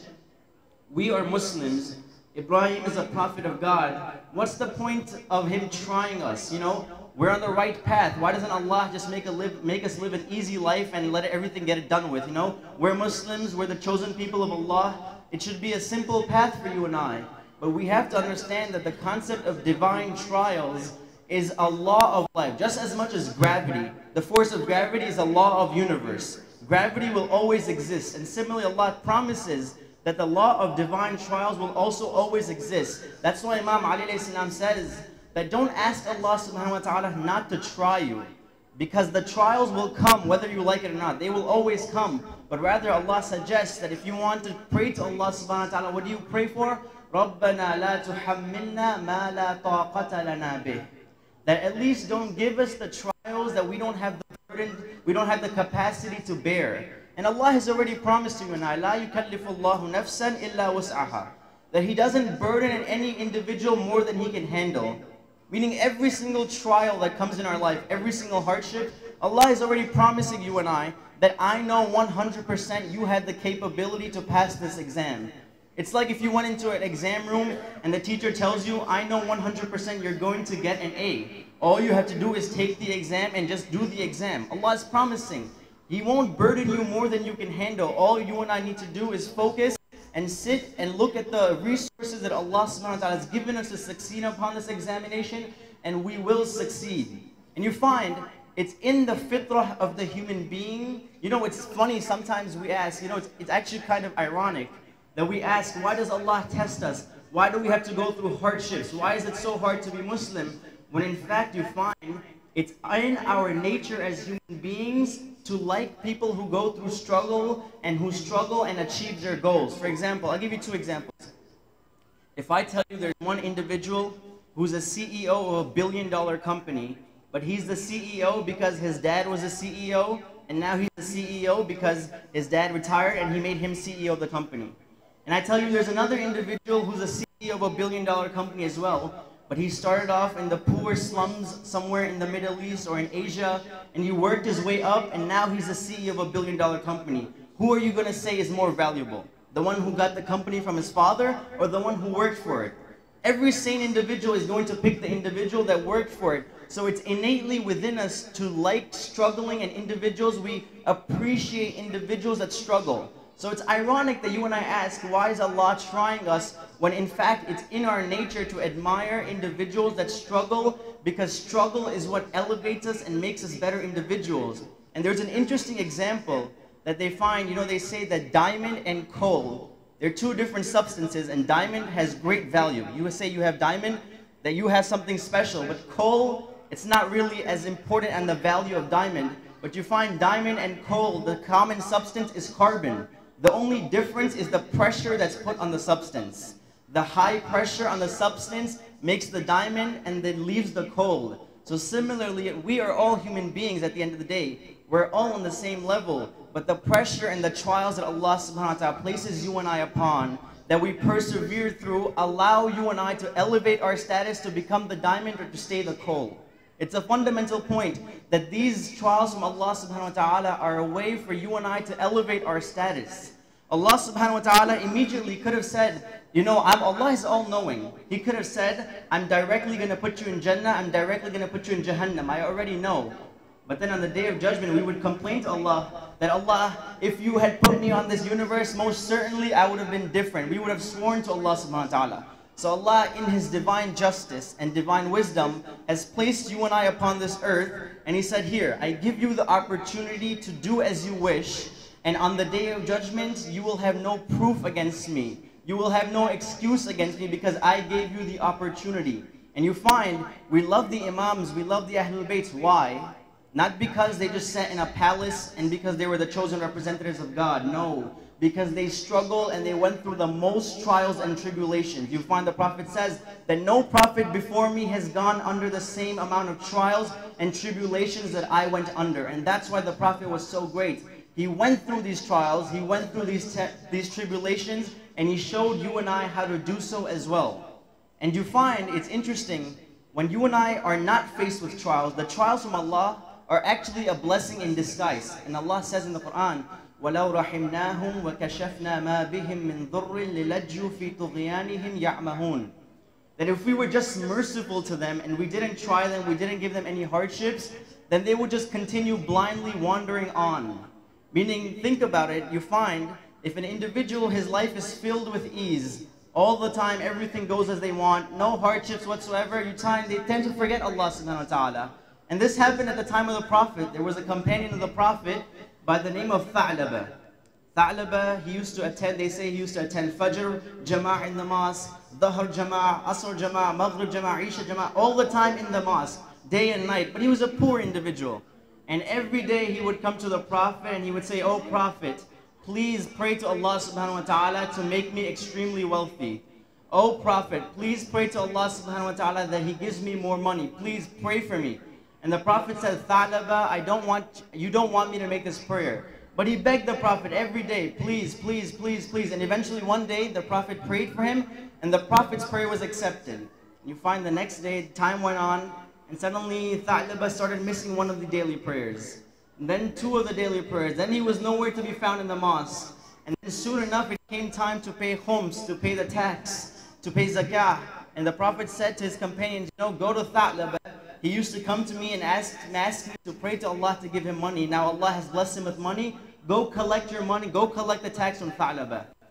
S11: we are Muslims, Ibrahim is a prophet of God. What's the point of him trying us? You know, we're on the right path. Why doesn't Allah just make, a live, make us live an easy life and let everything get it done with? You know, we're Muslims, we're the chosen people of Allah. It should be a simple path for you and I. But we have to understand that the concept of divine trials is a law of life. Just as much as gravity. The force of gravity is a law of universe. Gravity will always exist. And similarly, Allah promises that the law of divine trials will also always exist. That's why Imam Ali alayhi salam says that don't ask Allah subhanahu wa ta'ala not to try you. Because the trials will come whether you like it or not. They will always come. But rather Allah suggests that if you want to pray to Allah subhanahu wa ta'ala, what do you pray for? رَبَّنَا لَا تُحَمِّلْنَا مَا لَا طَاقَةَ لَنَا بِهِ. That at least don't give us the trials that we don't have the burden, we don't have the capacity to bear. And Allah has already promised you and I, لَا يُكَلِّفُ اللَّهُ نَفْسًا إِلَّا وَسْعَهَا. That He doesn't burden any individual more than he can handle. Meaning every single trial that comes in our life, every single hardship, Allah is already promising you and I that I know one hundred percent you had the capability to pass this exam. It's like if you went into an exam room and the teacher tells you, I know one hundred percent you're going to get an A. All you have to do is take the exam and just do the exam. Allah is promising. He won't burden you more than you can handle. All you and I need to do is focus and sit and look at the resources that Allah subhanahu wa ta'ala has given us to succeed upon this examination, and we will succeed. And you find it's in the fitrah of the human being. You know, it's funny, sometimes we ask, you know, it's, it's actually kind of ironic that we ask, why does Allah test us? Why do we have to go through hardships? Why is it so hard to be Muslim? When in fact you find it's in our nature as human beings to like people who go through struggle and who struggle and achieve their goals. For example, I'll give you two examples. If I tell you there's one individual who's a C E O of a billion dollar company, but he's the C E O because his dad was a C E O, and now he's the C E O because his dad retired and he made him C E O of the company. And I tell you there's another individual who's a C E O of a billion dollar company as well, but he started off in the poor slums somewhere in the Middle East or in Asia, and he worked his way up, and now he's the C E O of a billion dollar company. Who are you going to say is more valuable? The one who got the company from his father, or the one who worked for it? Every sane individual is going to pick the individual that worked for it. So it's innately within us to like struggling and individuals. We appreciate individuals that struggle. So it's ironic that you and I ask, why is Allah trying us, when in fact it's in our nature to admire individuals that struggle, because struggle is what elevates us and makes us better individuals. And there's an interesting example that they find, you know, they say that diamond and coal, they're two different substances, and diamond has great value. You would say you have diamond, that you have something special, but coal, it's not really as important on the value of diamond. But you find diamond and coal, the common substance is carbon. The only difference is the pressure that's put on the substance. The high pressure on the substance makes the diamond and then leaves the coal. So similarly, we are all human beings at the end of the day. We're all on the same level. But the pressure and the trials that Allah subhanahu wa ta'ala places you and I upon, that we persevere through, allow you and I to elevate our status to become the diamond or to stay the coal. It's a fundamental point that these trials from Allah subhanahu wa ta'ala are a way for you and I to elevate our status. Allah subhanahu wa ta'ala immediately could have said, you know, I'm, Allah is all-knowing. He could have said, I'm directly going to put you in Jannah, I'm directly going to put you in Jahannam. I already know. But then on the Day of Judgment, we would complain to Allah that, Allah, if you had put me on this universe, most certainly I would have been different. We would have sworn to Allah subhanahu wa ta'ala. So Allah, in His divine justice and divine wisdom, has placed you and I upon this earth, and He said, here, I give you the opportunity to do as you wish, and on the Day of Judgment, you will have no proof against me. You will have no excuse against me because I gave you the opportunity. And you find, we love the Imams, we love the Ahlul Bayt. Why? Not because they just sat in a palace and because they were the chosen representatives of God. No. Because they struggled and they went through the most trials and tribulations. You find the Prophet says that no prophet before me has gone under the same amount of trials and tribulations that I went under. And that's why the Prophet was so great. He went through these trials, he went through these, these tribulations, and he showed you and I how to do so as well. And you find it's interesting, when you and I are not faced with trials, the trials from Allah are actually a blessing in disguise. And Allah says in the Quran, وَلَوْ رَحِمْنَاهُمْ وَكَشَفْنَا مَا بِهِمْ مِنْ ضُرٍّ لِلَجُّوا فِي طُغْيَانِهِمْ يَعْمَهُونَ. That if we were just merciful to them and we didn't try them, we didn't give them any hardships, then they would just continue blindly wandering on. Meaning, think about it, you find, if an individual, his life is filled with ease, all the time everything goes as they want, no hardships whatsoever, you find they tend to forget Allah subhanahu wa ta'ala. And this happened at the time of the Prophet. There was a companion of the Prophet by the name of Tha'laba. Tha'laba, he used to attend, they say he used to attend Fajr, Jama'ah in the mosque, Dhahr Jama'ah, Asr Jama'ah, Maghrib Jama'ah, Isha Jama'ah, all the time in the mosque, day and night. But he was a poor individual. And every day he would come to the Prophet and he would say, oh Prophet, please pray to Allah subhanahu wa ta'ala to make me extremely wealthy. Oh Prophet, please pray to Allah subhanahu wa ta'ala that He gives me more money. Please pray for me. And the Prophet said, Tha'laba, I don't want, you don't want me to make this prayer. But he begged the Prophet every day, please, please, please, please. And eventually one day the Prophet prayed for him and the Prophet's prayer was accepted. You find the next day, time went on, and suddenly Tha'laba started missing one of the daily prayers. And then two of the daily prayers. Then he was nowhere to be found in the mosque. And then soon enough it came time to pay khums, to pay the tax, to pay zakah. And the Prophet said to his companions, you know, go to Tha'laba. He used to come to me and ask, and ask me to pray to Allah to give him money. Now Allah has blessed him with money. Go collect your money. Go collect the tax from Tha'laba.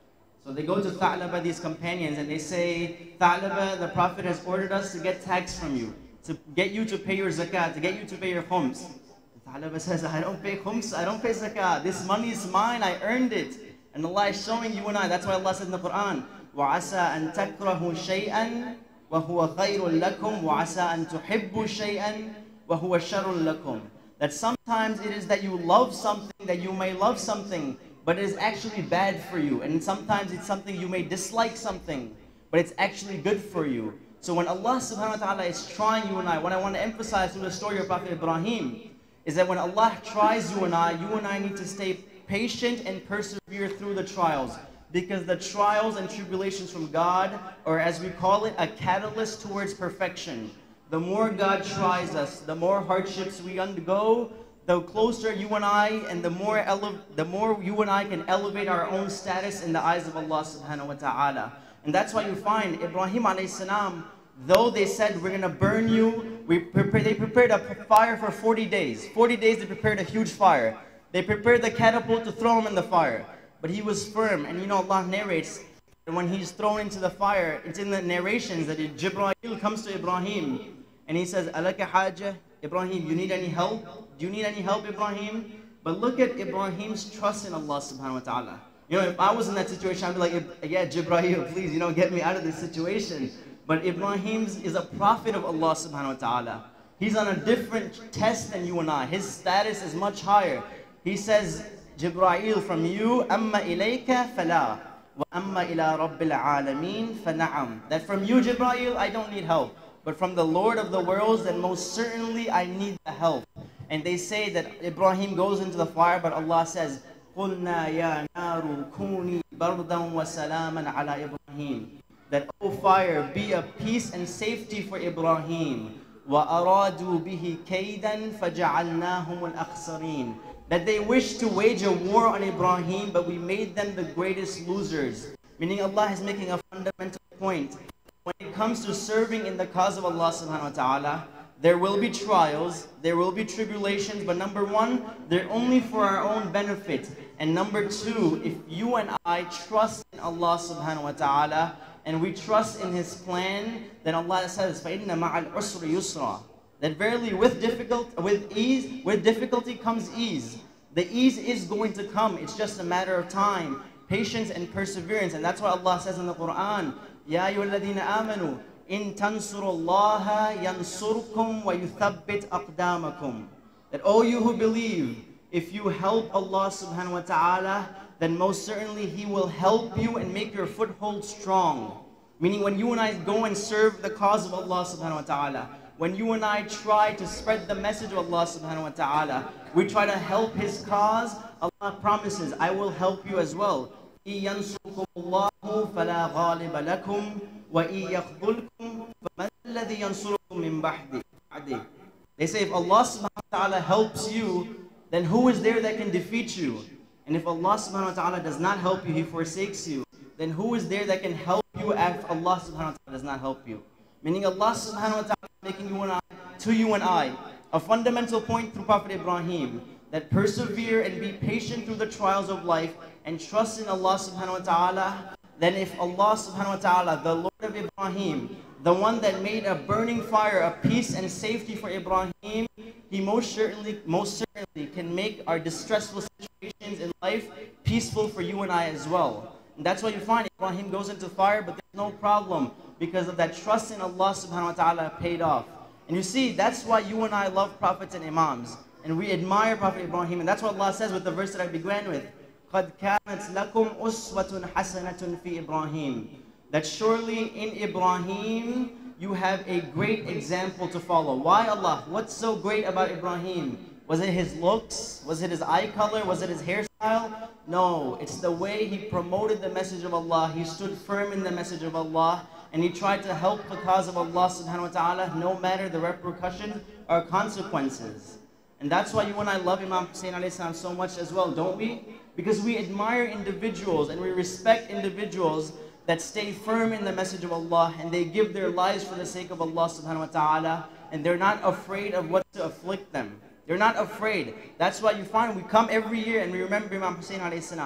S11: So they go to Tha'laba, these companions, and they say, Tha'laba, the Prophet has ordered us to get tax from you, to get you to pay your zakat, to get you to pay your khums. Tha'laba says, I don't pay khums, I don't pay zakat. This money is mine, I earned it. And Allah is showing you and I, that's why Allah said in the Quran, وَعَسَىٰ أَن تَكْرَهُ شَيْئًا وَهُوَ خَيْرٌ لَكُمْ وَعَسَىٰ أَن تُحِبُّ شَيْئًا وَهُوَ شَرٌ لَكُمْ. That sometimes it is that you love something, that you may love something, but it is actually bad for you. And sometimes it's something you may dislike something, but it's actually good for you. So when Allah subhanahu wa ta'ala is trying you and I, what I want to emphasize through the story of Prophet Ibrahim, is that when Allah tries you and I, you and I need to stay patient and persevere through the trials. Because the trials and tribulations from God, or as we call it, a catalyst towards perfection. The more God tries us, the more hardships we undergo, the closer you and I, and the more the more you and I can elevate our own status in the eyes of Allah subhanahu wa ta'ala. And that's why you find Ibrahim alayhi salam, though they said, we're going to burn you, we prepare, they prepared a fire for forty days. forty days they prepared a huge fire. They prepared the catapult to throw him in the fire. But he was firm, and you know Allah narrates, that when he's thrown into the fire, it's in the narrations that Jibreel comes to Ibrahim, and he says, Alaka haja, Ibrahim, you need any help? Do you need any help, Ibrahim? But look at Ibrahim's trust in Allah subhanahu wa ta'ala. You know, if I was in that situation, I'd be like, yeah, Jibreel, please, you know, get me out of this situation. But Ibrahim is a prophet of Allah subhanahu wa ta'ala. He's on a different test than you and I. His status is much higher. He says, Jibreel, from you, amma ilayka fala, wa amma ila rabbil alameen fana'am. That from you, Jibreel, I don't need help. But from the Lord of the worlds, then most certainly I need the help. And they say that Ibrahim goes into the fire, but Allah says, قُلْنَا يَا نَارُ كُونِي بَرْدًا وَسَلَامًا عَلَى إِبْرَاهِيمَ. That, O fire, be a peace and safety for Ibrahim. وَأَرَادُوا بِهِ كَيْدًا فَجَعَلْنَاهُمُ الْأَخْسَرِينَ. That they wished to wage a war on Ibrahim, but we made them the greatest losers. Meaning Allah is making a fundamental point. When it comes to serving in the cause of Allah subhanahu wa ta'ala, there will be trials, there will be tribulations, but number one, they're only for our own benefit. And number two, if you and I trust in Allah subhanahu wa ta'ala, and we trust in His plan, then Allah says, فَإِنَّ مَعَ الْعُسْرِ يُسْرًا. That verily with difficult, with ease, with difficulty comes ease. The ease is going to come, it's just a matter of time, patience and perseverance. And that's why Allah says in the Quran, يَا أَيُّهَا الَّذِينَ آمَنُوا إِن تَنْصُرُوا اللَّهَ يَنْصُرْكُمْ وَيُثَبِّتْ أَقْدَامَكُمْ. That, O you who believe, if you help Allah subhanahu wa ta'ala, then most certainly He will help you and make your foothold strong. Meaning when you and I go and serve the cause of Allah subhanahu wa ta'ala, when you and I try to spread the message of Allah subhanahu wa ta'ala, we try to help His cause, Allah promises, I will help you as well. إِن يَنْصُرْكُمُ اللَّهُ فَلَا غَالِبَ لَكُمْ وَإِن يَخْذُلْكُمْ فَمَنْ الَّذِي يَنْصُرُكُم مِّن بَعْدِهِ. They say if Allah subhanahu wa ta'ala helps you, then who is there that can defeat you? And if Allah subhanahu wa ta'ala does not help you, He forsakes you, then who is there that can help you if Allah subhanahu wa ta'ala does not help you? Meaning Allah subhanahu wa ta'ala is making you and I, to you and I, a fundamental point through Prophet Ibrahim, that persevere and be patient through the trials of life and trust in Allah subhanahu wa ta'ala. Then if Allah subhanahu wa ta'ala, the Lord of Ibrahim, the one that made a burning fire, a peace and safety for Ibrahim, He most certainly, most certainly can make our distressful situations in life peaceful for you and I as well. And that's why you find Ibrahim goes into fire, but there's no problem because of that trust in Allah subhanahu wa ta'ala paid off. And you see, that's why you and I love prophets and imams. And we admire Prophet Ibrahim. And that's what Allah says with the verse that I began with. قَدْ كَانَتْ لَكُمْ أُسْوَةٌ حَسَنَةٌ فِي إِبْرَاهِيمَ. That surely in Ibrahim, you have a great example to follow. Why Allah? What's so great about Ibrahim? Was it his looks? Was it his eye color? Was it his hairstyle? No, it's the way he promoted the message of Allah. He stood firm in the message of Allah. And he tried to help the cause of Allah subhanahu wa ta'ala, no matter the repercussions or consequences. And that's why you and I love Imam Hussein alayhi salam so much as well, don't we? Because we admire individuals and we respect individuals that stay firm in the message of Allah and they give their lives for the sake of Allah subhanahu wa ta'ala, and they're not afraid of what to afflict them. They're not afraid. That's why you find we come every year and we remember Imam Hussein alayhi salam.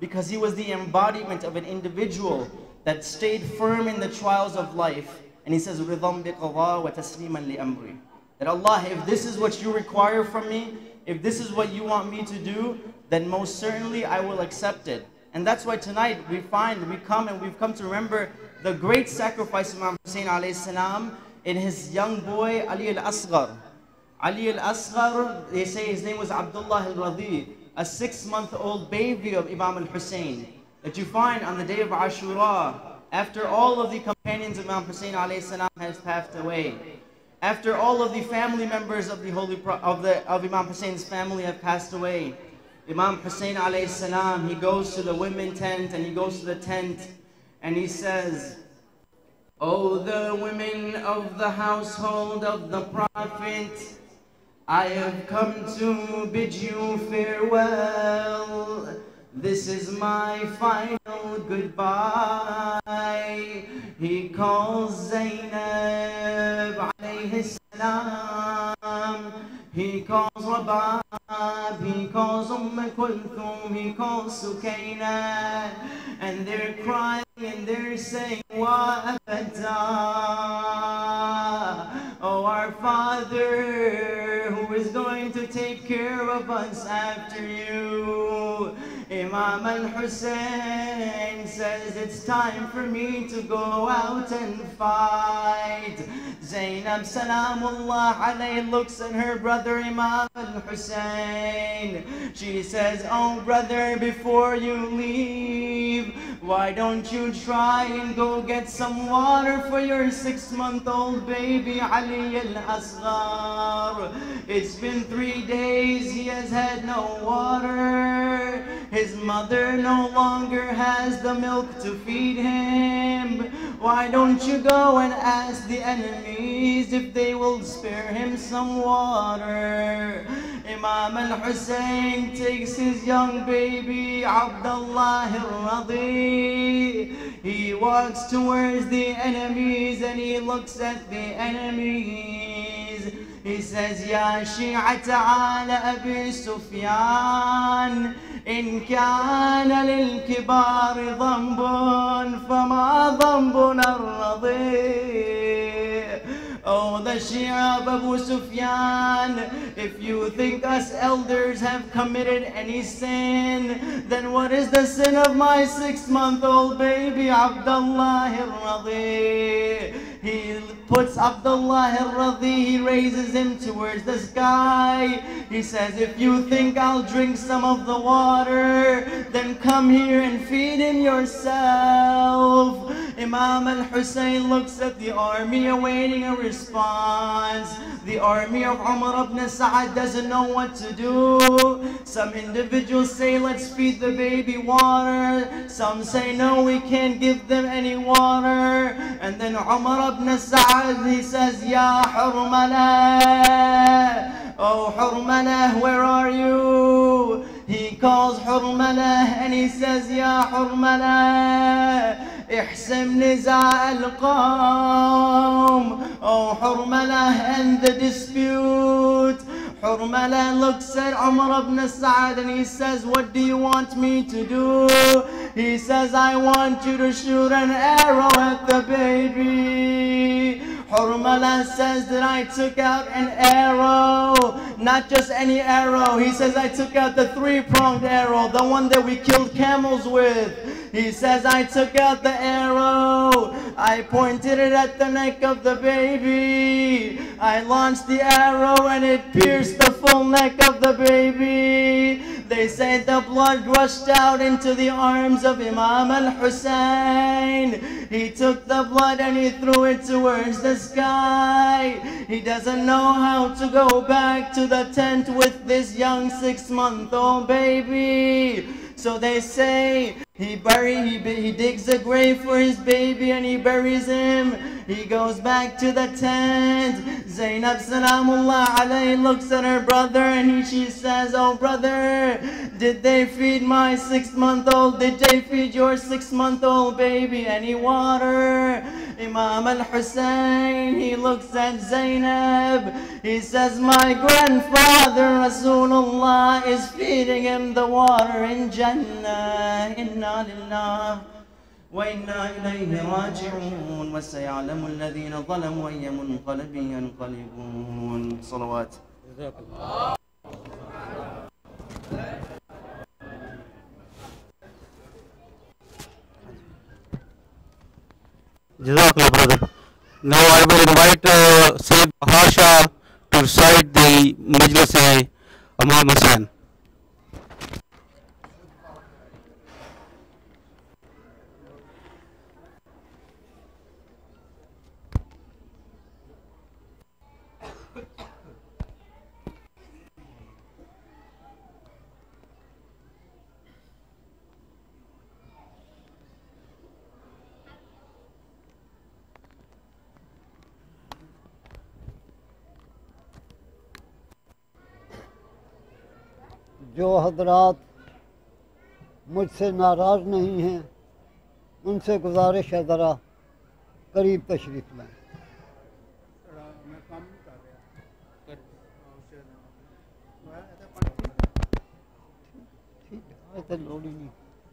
S11: because he was the embodiment of an individual that stayed firm in the trials of life. And he says, رِضًا بِقَضَى وَتَسْلِيمًا لِأَمْرِي. That Allah, if this is what you require from me, if this is what you want me to do, then most certainly I will accept it. And that's why tonight we find, we come and we've come to remember the great sacrifice of Imam Hussein alayhi salam in his young boy, Ali al-Asghar. Ali al-Asghar, they say his name was Abdullah al-Radhi, a six-month-old baby of Imam al-Hussein, that you find on the day of Ashura, after all of the companions of Imam Hussein alayhi salam has passed away, after all of the family members of the holy Pro of the of Imam Hussein's family have passed away, Imam Hussein alayhi salam, he goes to the women tent and he goes to the tent and he says, "O the women of the household of the Prophet, I have come to bid you farewell. This is my final goodbye." He calls Zainab alayhi salam, he calls Rabab, he calls Umm Kulthum, he calls Sukaina, and they're crying and they're saying, "Wa abada, oh our father, who is going to take care of us after you?" Imam al-Hussein says, "It's time for me to go out and fight." Zainab salamullah alayhi looks at her brother Imam al-Hussein. She says, "Oh brother, before you leave, why don't you try and go get some water for your six-month-old baby Ali al-Asghar? It's been three days, he has had no water. His mother no longer has the milk to feed him. Why don't you go and ask the enemies if they will spare him some water?" Imam al-Hussein takes his young baby Abdullah al-Radhi. He walks towards the enemies and he looks at the enemies. He says, "Ya Shi'ata ala Abi Sufyan, إن كان للكبار ذنب فما ذنبنا الرضيع." Oh, the Shia of Abu Sufyan, if you think us elders have committed any sin, then what is the sin of my six-month-old baby Abdullah al-Radhi? He puts Abdullah al-Radhi, he raises him towards the sky. He says, "If you think I'll drink some of the water, then come here and feed him yourself." Imam al-Hussein looks at the army awaiting a response. The army of Umar ibn Sa'ad doesn't know what to do. Some individuals say, "Let's feed the baby water." Some say, "No, we can't give them any water." And then Umar ibn Sa'ad, he says, "Ya Hurmala, oh Hurmala, where are you?" He calls Hurmala and he says, "Ya Hurmala, احسم نزاع القوم." Oh Hurmala, end the dispute. Hurmala looks at Umar ibn Sa'ad and he says, "What do you want me to do?" He says, "I want you to shoot an arrow at the baby." Hurmala says that I took out an arrow, not just any arrow. He says, "I took out the three-pronged arrow, the one that we killed camels with." He says, "I took out the arrow, I pointed it at the neck of the baby, I launched the arrow and it pierced the full neck of the baby." They say the blood rushed out into the arms of Imam al-Hussein. He took the blood and he threw it towards the sky. He doesn't know how to go back to the tent with this young six-month-old baby. So they say he bury, he, he digs a grave for his baby and he buries him. He goes back to the tent. Zainab salamullah alayhi looks at her brother and he, she says, "Oh brother, did they feed my six-month-old, did they feed your six-month-old baby any water?" Imam al-Hussein, he looks at Zainab. He says, my grandfather Rasulullah is feeding him the water in Jannah. Inna lillah wa inna ilayhi raji'un. Wa sayalamu alladhina zalamu ayya munqalibin yanqalibun. Salawat.
S4: Jazakallah, brother. Now I will invite uh, Sayyid Harsha to recite the Majlis Imam Hussain.
S12: जो हजरात मुझसे नाराज़ नहीं हैं उनसे गुजारिश है ज़रा करीब तशरीफ़ लाएं। ठीक है, तो लोड़ ही नहीं।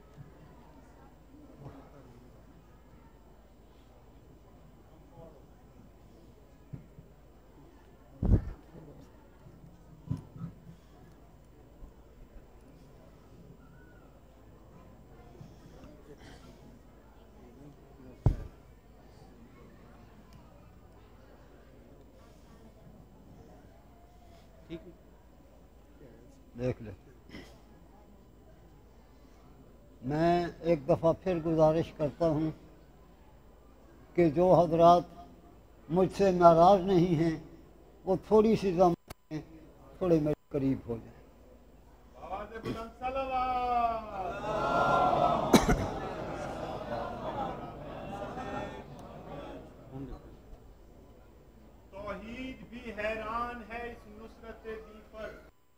S12: देख ले, मैं एक दफ़ा फिर गुजारिश करता हूँ कि जो हजरात मुझसे नाराज़ नहीं हैं वो थोड़ी सी ज़मात में थोड़े मेरे करीब हो जाए।
S3: तौहीद भी हैरान है इस नुसरत दी पर।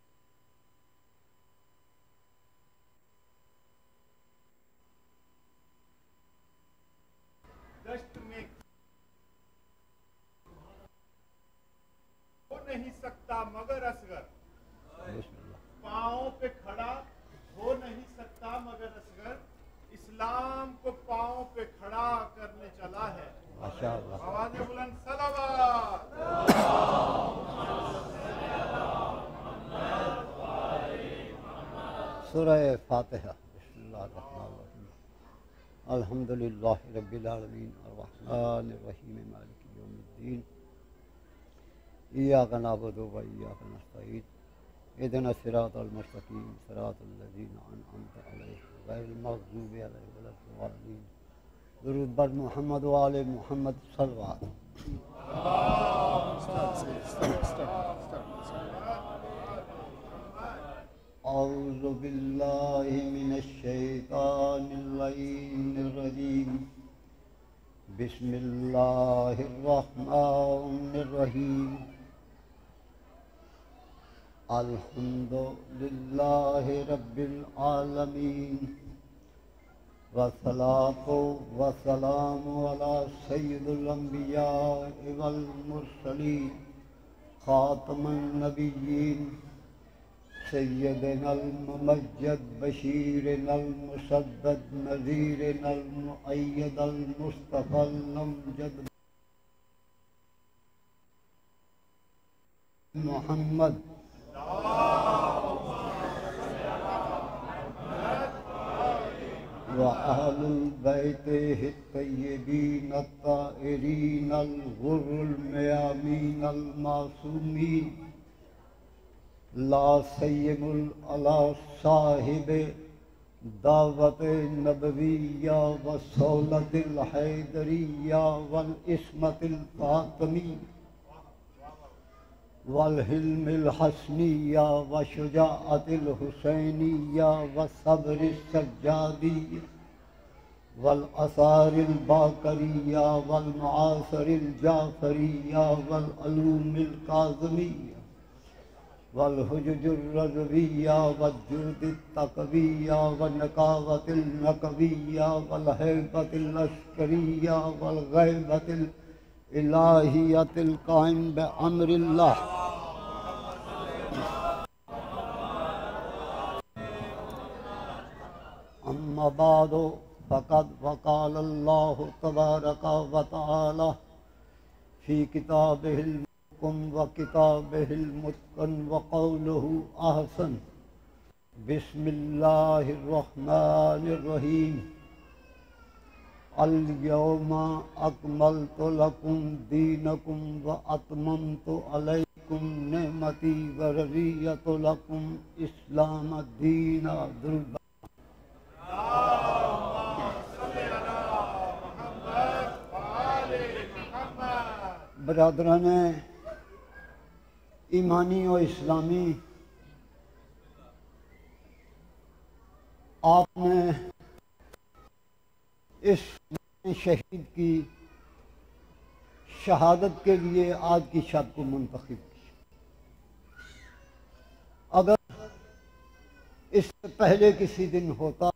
S3: दश्त में हो नहीं सकता मगर असगर, पाँव पे खड़ा हो नहीं सकता मगर असगर, इस्लाम को पाँव पे खड़ा करने चला है। आवाज़ बुलंद सलावत।
S12: सूरह फातिहा। बिस्मिल्लाहिर्रहमानिर्रहीम। अल्हम्दुलिल्लाहि रब्बिल आलमीन अर्रहमानिर रहीम मालिकि यौमिद्दीन इय्याका नअबुदु व इय्याका नस्तईन इहदिना सिरातल मुस्तकीम सिरातल लज़ीना अनअमता अलैहिम गैरिल मग़ज़ूबि अलैहिम वलद्दालीन। दुरूद बर मोहम्मद व आले मोहम्मद सल्लल्लाहु औज़ु बिल्लाहि मिनश शैतानिर रजीम। बिस्मिल्लाहिर रहमानिर रहीम। अल्हम्दुलिल्लाहि रब्बिल आलमीन वस्सलातु वस्सलामु अला सय्यिदिल अंबिया वल मुरसलीन खातमुन नबिय्यीन सय्यदनल मुमज्जद बशीरनल मुसद्दद नज़ीरनल मुअय्यदल मुस्तफ़ल नमजद मुहम्मद व अहलुल बैतिहि तय्यबीन अत्ताहिरीन अल गुर्रुल मयामीन अल मासूमीन ला सय्यमुल अला साहिब दावत नबविया व सौलतिल हैदरिया वल इस्मतिल फातिमी वल हिल्मिल हसनिया व शुजाअतिल हुसैनिया व सब्रिस सज्जादिया वल असारिल बाकरिया वल मुआसरिल जाफरिया वल अलूमिल काज़मिया वल हुजुजुर्रज़विया वज्जुर्दित तकविया वनकावतिल नकविया वल हैबतिल लश्करिया वल गैबतिल इलाहियतिल काइम बिअम्रिल्लाह। अम्मा बादो फ़क़द वक़ाल अल्लाहु तबारक व तआला फ़ी किताबिहिल मुहकम व किताबिहिल मुत्क़न व क़ौलुहु अहसन। बिस्मिल्लाहिर रहमानिर रहीम। अल यौमा अकमलतु लकुम दीनकुम व अतममतु अलैकुम निअमती व रज़ीयतु लकुम इस्लाम दीना दुर्बा। बरादरान ईमानी और इस्लामी, आपने इस शहीद की शहादत के लिए आज की शब को मुंतखब की। अगर इससे पहले किसी दिन होता,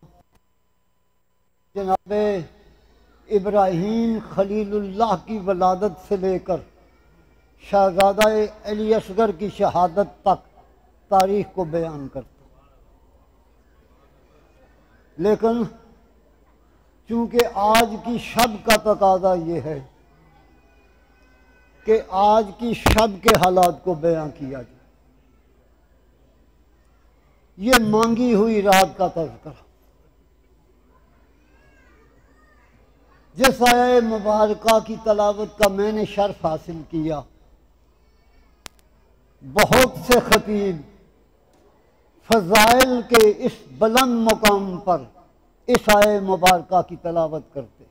S12: जनाब इब्राहीम खलीलुल्लाह की वलादत से लेकर शहज़ादा अली असगर की शहादत तक तारीख़ को बयान करता, लेकिन चूँकि आज की शब का तकाज़ा ये है कि आज की शब के हालात को बयान किया जाए। ये मांगी हुई रात का तज़किरा, जिस आये मुबारका की तलावत का मैंने शर्फ हासिल किया, बहुत से खतीब फ़ज़ाइल के इस बुलंद मुकाम पर इस आये मुबारका की तलावत करते।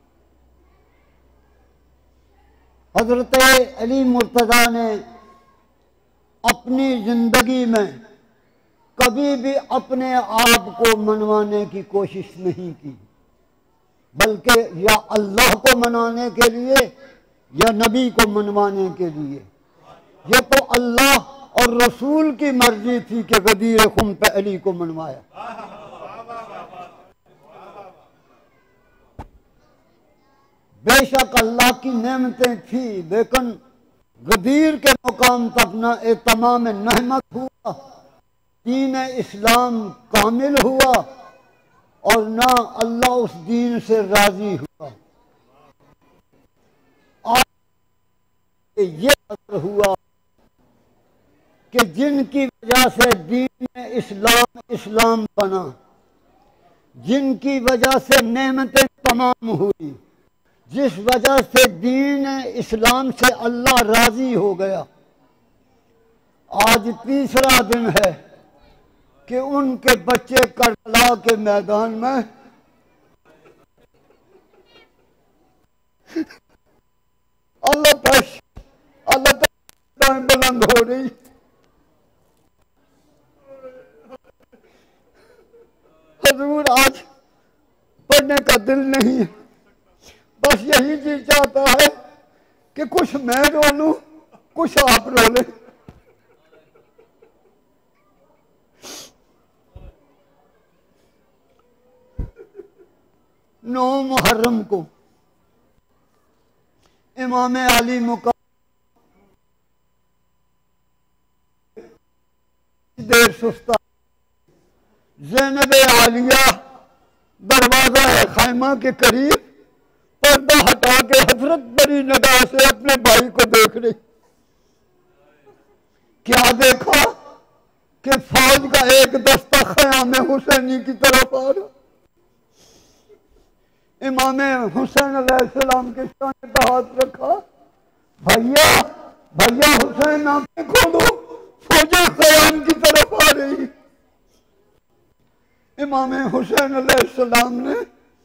S12: हज़रत अली मुर्तज़ा ने अपनी ज़िंदगी में कभी भी अपने आप को मनवाने की कोशिश नहीं की, बल्कि या अल्लाह को मनाने के लिए या नबी को मनवाने के लिए। यह तो अल्लाह और रसूल की मर्जी थी कि गदीर खुम पे अली को मनवाया। बेशक अल्लाह की नेमतें थी, लेकिन गदीर के मुकाम तक न ए तमाम नहमत हुआ, दीन इस्लाम कामिल हुआ और ना अल्लाह उस दीन से राजी हुआ। आज ये असर हुआ कि जिनकी वजह से दीन इस्लाम इस्लाम बना, जिनकी वजह से नेमतें तमाम हुई, जिस वजह से दीन इस्लाम से अल्लाह राजी हो गया, आज तीसरा दिन है कि उनके बच्चे करबला के मैदान में अल्लाह तश अल्लाह बुलंद हो रही। हजूर आज पढ़ने का दिल नहीं है, बस यही जी चाहता है कि कुछ मैं रो लूं, कुछ आप रो लें। नौ मुहर्रम को इमाम अली मुकाम देर सुस्ता ज़ैनब आलिया दरवाजा खैमा के करीब पर्दा हटा के हजरत बड़ी निगाह से अपने भाई को देख रही। क्या देखा कि फौज का एक दस्ता ख़याम हुसैनी की तरफ आ रहा। इमाम हुसैन अलैहिस्सलाम के सामने पे हाथ रखा, भैया भैया हुसैन आंखें खोलो, फौजा ख़याम की तरफ आ रही। इमाम हुसैन अलैहिस्सलाम ने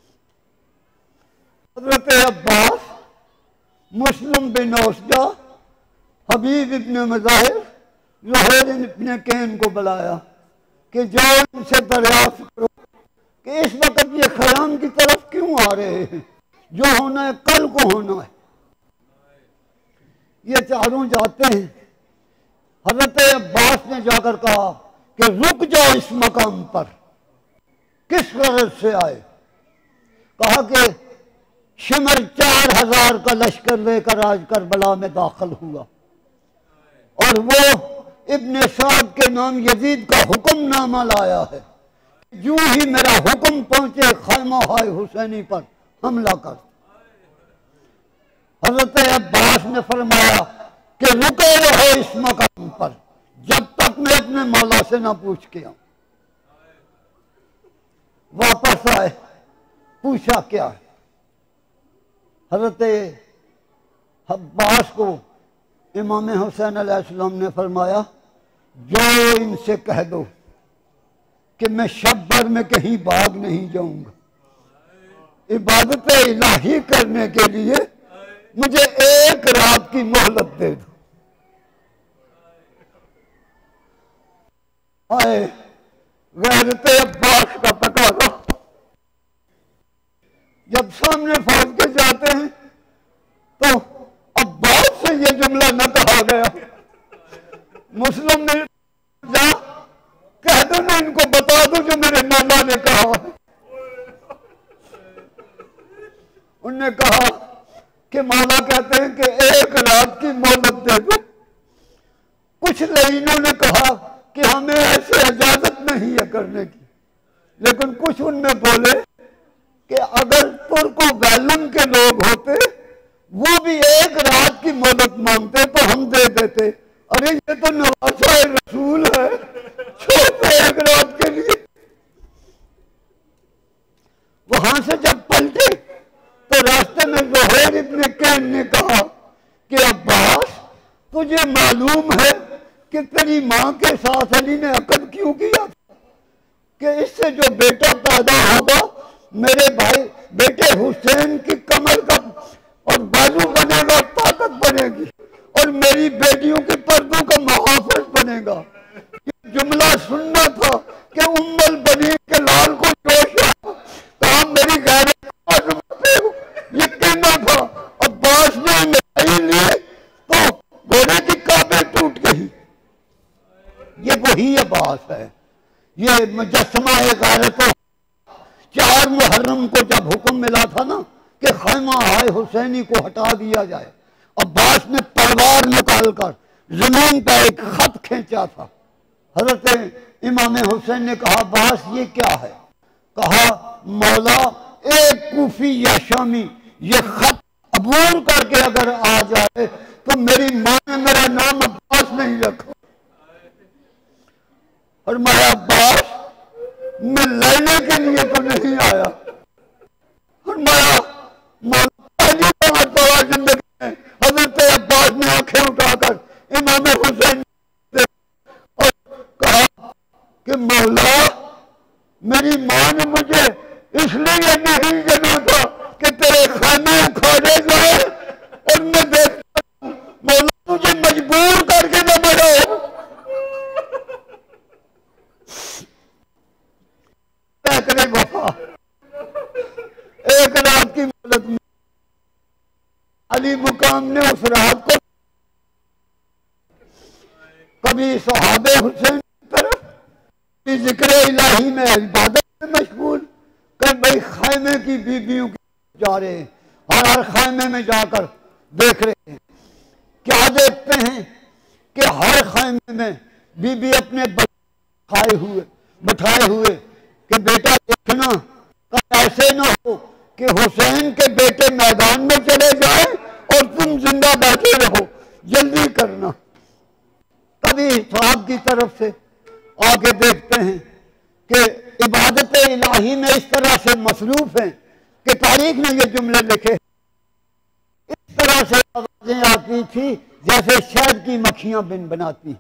S12: हज़रत Abbas, Muslim bin Awsaja, Habib ibn Mazahir, Zuhair ibn Qain को बुलाया कि जाओ इनसे दरियाफ्त करो कि इस वक्त ये ख़याम की तरफ क्यों आ रहे हैं, जो होना है कल को होना है। ये चारों जाते हैं, हजरत अब्बास ने जाकर कहा कि रुक जाओ इस मकाम पर। किस गरज से आए? कहा कि शिमर चार हजार का लश्कर लेकर आज करबला में दाखिल हुआ और वो इब्ने साद के नाम यजीद का हुक्मनामा लाया है, यूं ही मेरा हुक्म पहुंचे खैमा हाय हुसैनी पर हमला कर। हजरत अब्बास ने फरमाया कि रुके रहो इस मकाम पर जब तक मैं अपने मौला से ना पूछ के आऊं। वापस आए, पूछा क्या है? हजरत अब्बास को इमाम हुसैन अलैहिस्सलाम ने फरमाया, जो इनसे कह दो कि मैं शब भर में कहीं भाग नहीं जाऊंगा, इबादत इलाही करने के लिए मुझे एक रात की मोहलत दे दो। आए गैरत अब्बास का तकाजा। जब सामने फौज के जाते हैं तो अब्बास से ये जुमला न कहा गया। मुस्लिम ने जा कह दो ना, इनको बता दो जो मेरे नाना ने कहा है। उनने कहा कि मौला कहते हैं कि एक रात की मोहलत दे दो। कुछ लाइनों ने कहा कि हमें ऐसे इजाजत नहीं है करने की, लेकिन कुछ उनमें बोले कि अगर तुर्को वैलन के लोग होते वो भी एक रात की मोहलत मांगते तो हम दे देते। अरे ये तो नवासा रसूल है, छोड़ते एक रात के लिए। वहां से जब पलटे तो रास्ते में ज़ुहैर इब्न कैन ने कहा कि अब्बास तुझे मालूम है कि तेरी माँ के साथ अली ने अकद क्यों किया था कि इससे जो बेटा पैदा होगा मेरे भाई बेटे हुसैन की कमर का और बाजू बनेगा, ताकत बनेगी और मेरी बेटियों के पर्दों का मुहाफिज बनेगा। ये जुमला सुनना था कि उम्मल बनी के लाल को जोश कहा मेरी गैर ये कहना था। अब्बास ने मिठाई ली तो घोड़े की काबे टूट गई। ये वही अब्बास है, ये मुजस्समा गारत। चार मुहर्रम को जब हुक्म मिला था ना कि खैमा हाय हुसैनी को हटा दिया जाए, अब्बास ने तलवार निकालकर जमीन पर एक खत खींचा था। हजरत इमाम हुसैन ने कहा अब्बास ये क्या है? कहा मौला एक कूफी या शामी ये खत अबूर करके अगर आ जाए तो मेरी मां ने मेरा नाम अब्बास नहीं रखा। और मैं अब्बास मैं लड़ने के लिए तो नहीं आया। और मैं पहली बार जिंदगी में हजरत अब्बास ने आंखें उठाकर इमाम हुसैन और कहा कि मौला मेरी मां ने मुझे इसलिए नहीं जना था कि तेरे खाने उखाड़े जाए और मैं देखता हूं मौला तुझे मजबूर करके न बढ़ाओ। करे वफा एक रात की मोहलत में अली मुकाम ने उस रात को कभी सहाबे हुसैन की तरफ, कभी जिक्र इलाही में इबादत में मशगूल, कभी भाई खैमे की बीबियों की जा रहे हैं और हर खैमे में जाकर देख रहे हैं। क्या देखते हैं कि हर खैमे में बीबी अपने खाए हुए बैठाए हुए कि बेटा देखना ऐसे ना हो कि हुसैन के बेटे मैदान में चले जाए और तुम जिंदा बैठे रहो, जल्दी करना। कभी साहब की तरफ से आके देखते हैं कि इबादत इलाही में इस तरह से मसरूफ हैं कि तारीख ने ये जुमले लिखे। इस तरह से आवाजें आती थी जैसे शहद की मक्खियां बिन बनाती।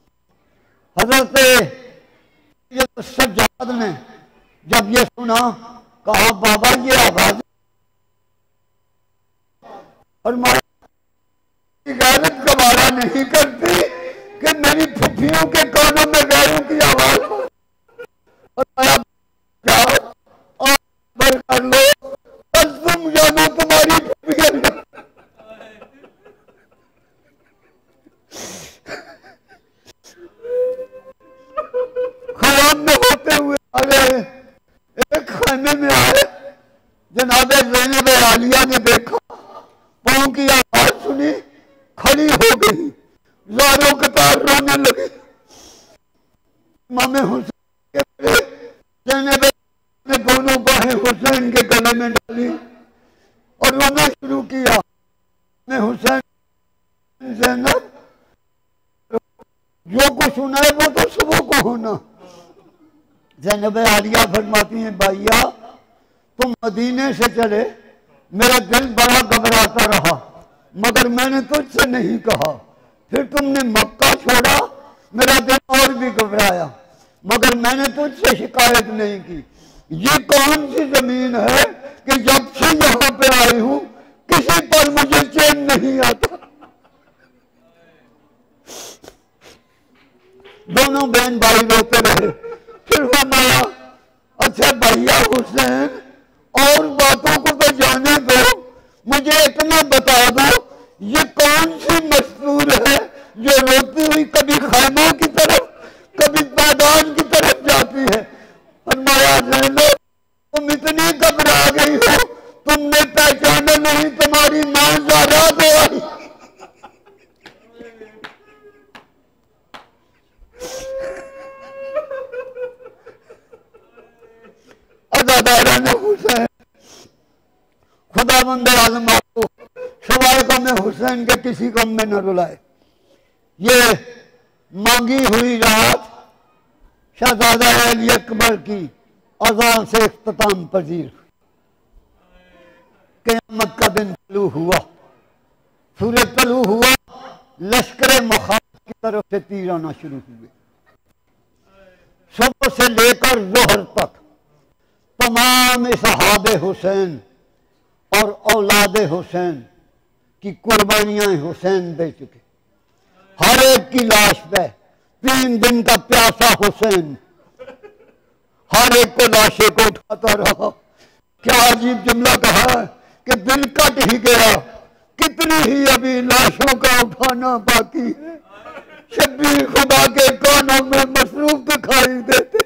S12: हजरत सज्जाद ने जब ये सुना कहा बाबा ये आवाज और गैरत गवारा नहीं करती कि मेरी फुफियों के कानों में गैरों की आवाज हो। और कर लो बस तुम जानो तुम्हारी फुफियां इमाम हुसैन के ज़ैनब ने दोनों बाहें हुसैन के गले में डाली और रोना शुरू किया। मैं हुसैन ज़ैनब जो कुछ सुना है वो तो सुबह को होना। ज़ैनब आलिया फरमाती हैं भैया तुम मदीने से चले, मेरा दिल बड़ा घबराता रहा मगर मैंने तुझसे नहीं कहा। फिर तुमने मक्का छोड़ा, मेरा दिल और भी घबराया मगर मैंने तुझसे शिकायत नहीं की। ये कौन सी जमीन है कि जब से यहाँ पे आई हूं किसी पर मुझे चैन नहीं आता। दोनों बहन भाई रोते रहे। फिर फरमाया अच्छा भैया हुसैन और बातों को तो जाने दो, मुझे इतना बता दो ये कौन सी मस्तूर है जो रोती हुई कभी खैमों की तरफ कभी मैदान की तरफ जाती है। फरमाया ज़ैनब तुम इतनी घबरा गई हो, तुमने पहचाना नहीं तुम्हारी मां ज़हरा तो आई। अदादारा ने हुसैन खुदावंद आलम आपको सवाए गम हुसैन के किसी गम में न रुलाए। ये मांगी हुई रात शहजादा अली अकबर की अज़ान से इख्तिताम पजीर। क़यामत का दिन तलू हुआ, सूरज तलू हुआ, लश्कर मुखालिफ की तरफ से तीर आना शुरू हुए। सुबह से लेकर जोहर तक तमाम सहाबे हुसैन और औलादे हुसैन की कुर्बानियां हुसैन दे चुके। हर एक की लाश पे तीन दिन का प्यासा हुसैन हर एक को लाशे को उठाता रहा। क्या अजीब जुमला कहा है कि दिल कट ही गया, कितनी ही अभी लाशों का उठाना बाकी है। शब्बीर खुदा के कानों में मसरूफ दिखाई देते।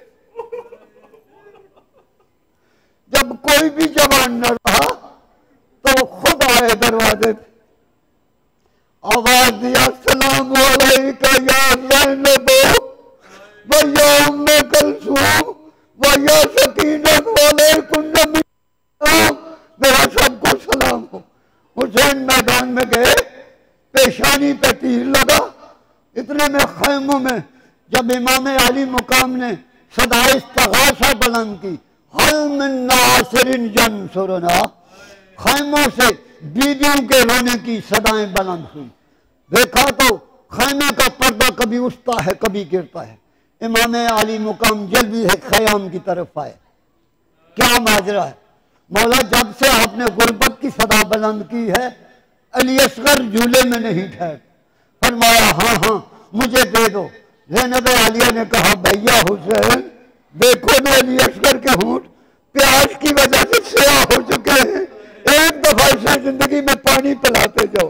S12: जब कोई भी जवान न रहा तो खुद आए दरवाजे पे, आवाज दिया सलाम अलैका या ज़ैनब व या उम्मे कुलसूम व या सकीनत अलैकुन्ना मेरा सबको सलाम हो। हुसैन मैदान में गए, पेशानी पे तीर लगा। इतने में खैमों में जब इमाम अली मुकाम ने सदा इस्तग़ासा बुलंद की, हल मिन नासिरिन यंसुरना, खैमों से बीवियों के रोने की सदाएं बुलंद हुई। देखा तो खैमे का पर्दा कभी उठता है कभी गिरता है। इमाम अली मुकाम जल्दी है ख़याम की तरफ आए। क्या माजरा है? मौला जब से आपने गुर्बत की सदा बुलंद की है अली असगर झूले में नहीं ठहर। फरमाया हाँ हाँ मुझे दे दो। ज़ैनब आलिया ने कहा भैया हुसैन देखो ना अली असगर के होंठ प्यास की वजह से स्याह हो चुके हैं, एक दफा इसे जिंदगी में पानी पिलाते जाओ।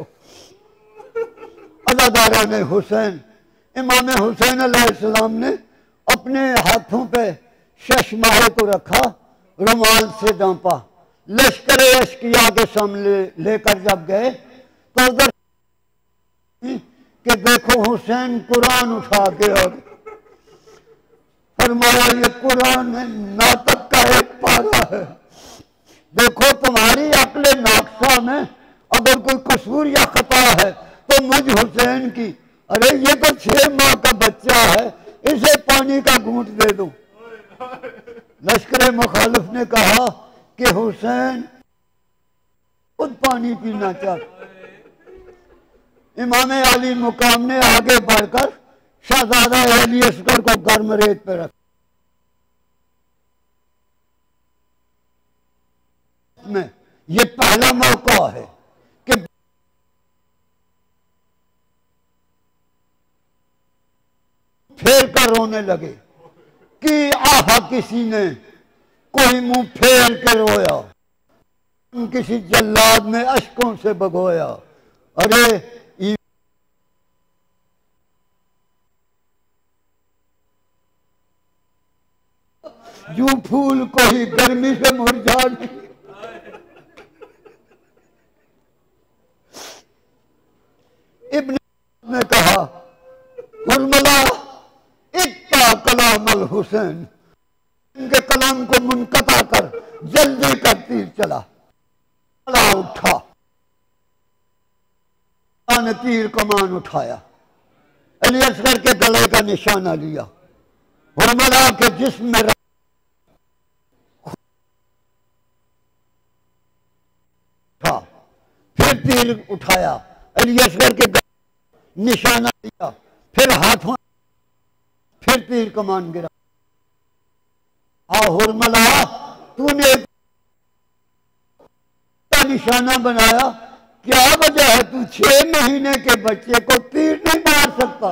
S12: अदादारा ने हुसैन इमाम हुसैन अलैहिस्सलाम ने अपने हाथों पे शशमाहे को रखा, रुमाल से ढांपा। लश्कर अश्किया के सामने लेकर जब गए तो उधर कि देखो हुसैन कुरान उठा के आ गए। फरमाया ये कुरान नाटक का एक पारा है। देखो तुम्हारी अक्ल नाक्सा में अगर कोई कसूर या खता है तो मुझ हुसैन की, अरे ये तो छह माह का बच्चा है, इसे पानी का घूंट दे दो। लश्कर मुखालिफ ने कहा कि हुसैन खुद पानी पीना चाहता। इमाम अली मुकाम ने आगे बढ़कर शहजादा अली असगर को गर्म रेत पर रखा। में ये पहला मौका है कि फेर कर रोने लगे कि आहा किसी ने कोई मुंह फेर के रोया, किसी जल्लाद में अश्कों से भगोया। अरे यूं फूल कोई गर्मी से मुरझा नहीं। इब्न ने कहा हुर्मला इत्ता कला अल हुसैन, इनके कलाम को मुनकता कर जल्दी कर तीर चला। चला उठा, ने तीर कमान उठाया, अली असगर के गले का निशाना लिया, हुरमला के जिस्म में उठा, फिर तीर उठाया, अली असगर के गले निशाना लिया, फिर हाथों, फिर तीर कमान गिरा। आ हुरमला, तूने निशाना बनाया, क्या वजह है? तू छह महीने के बच्चे को तीर नहीं मार सकता।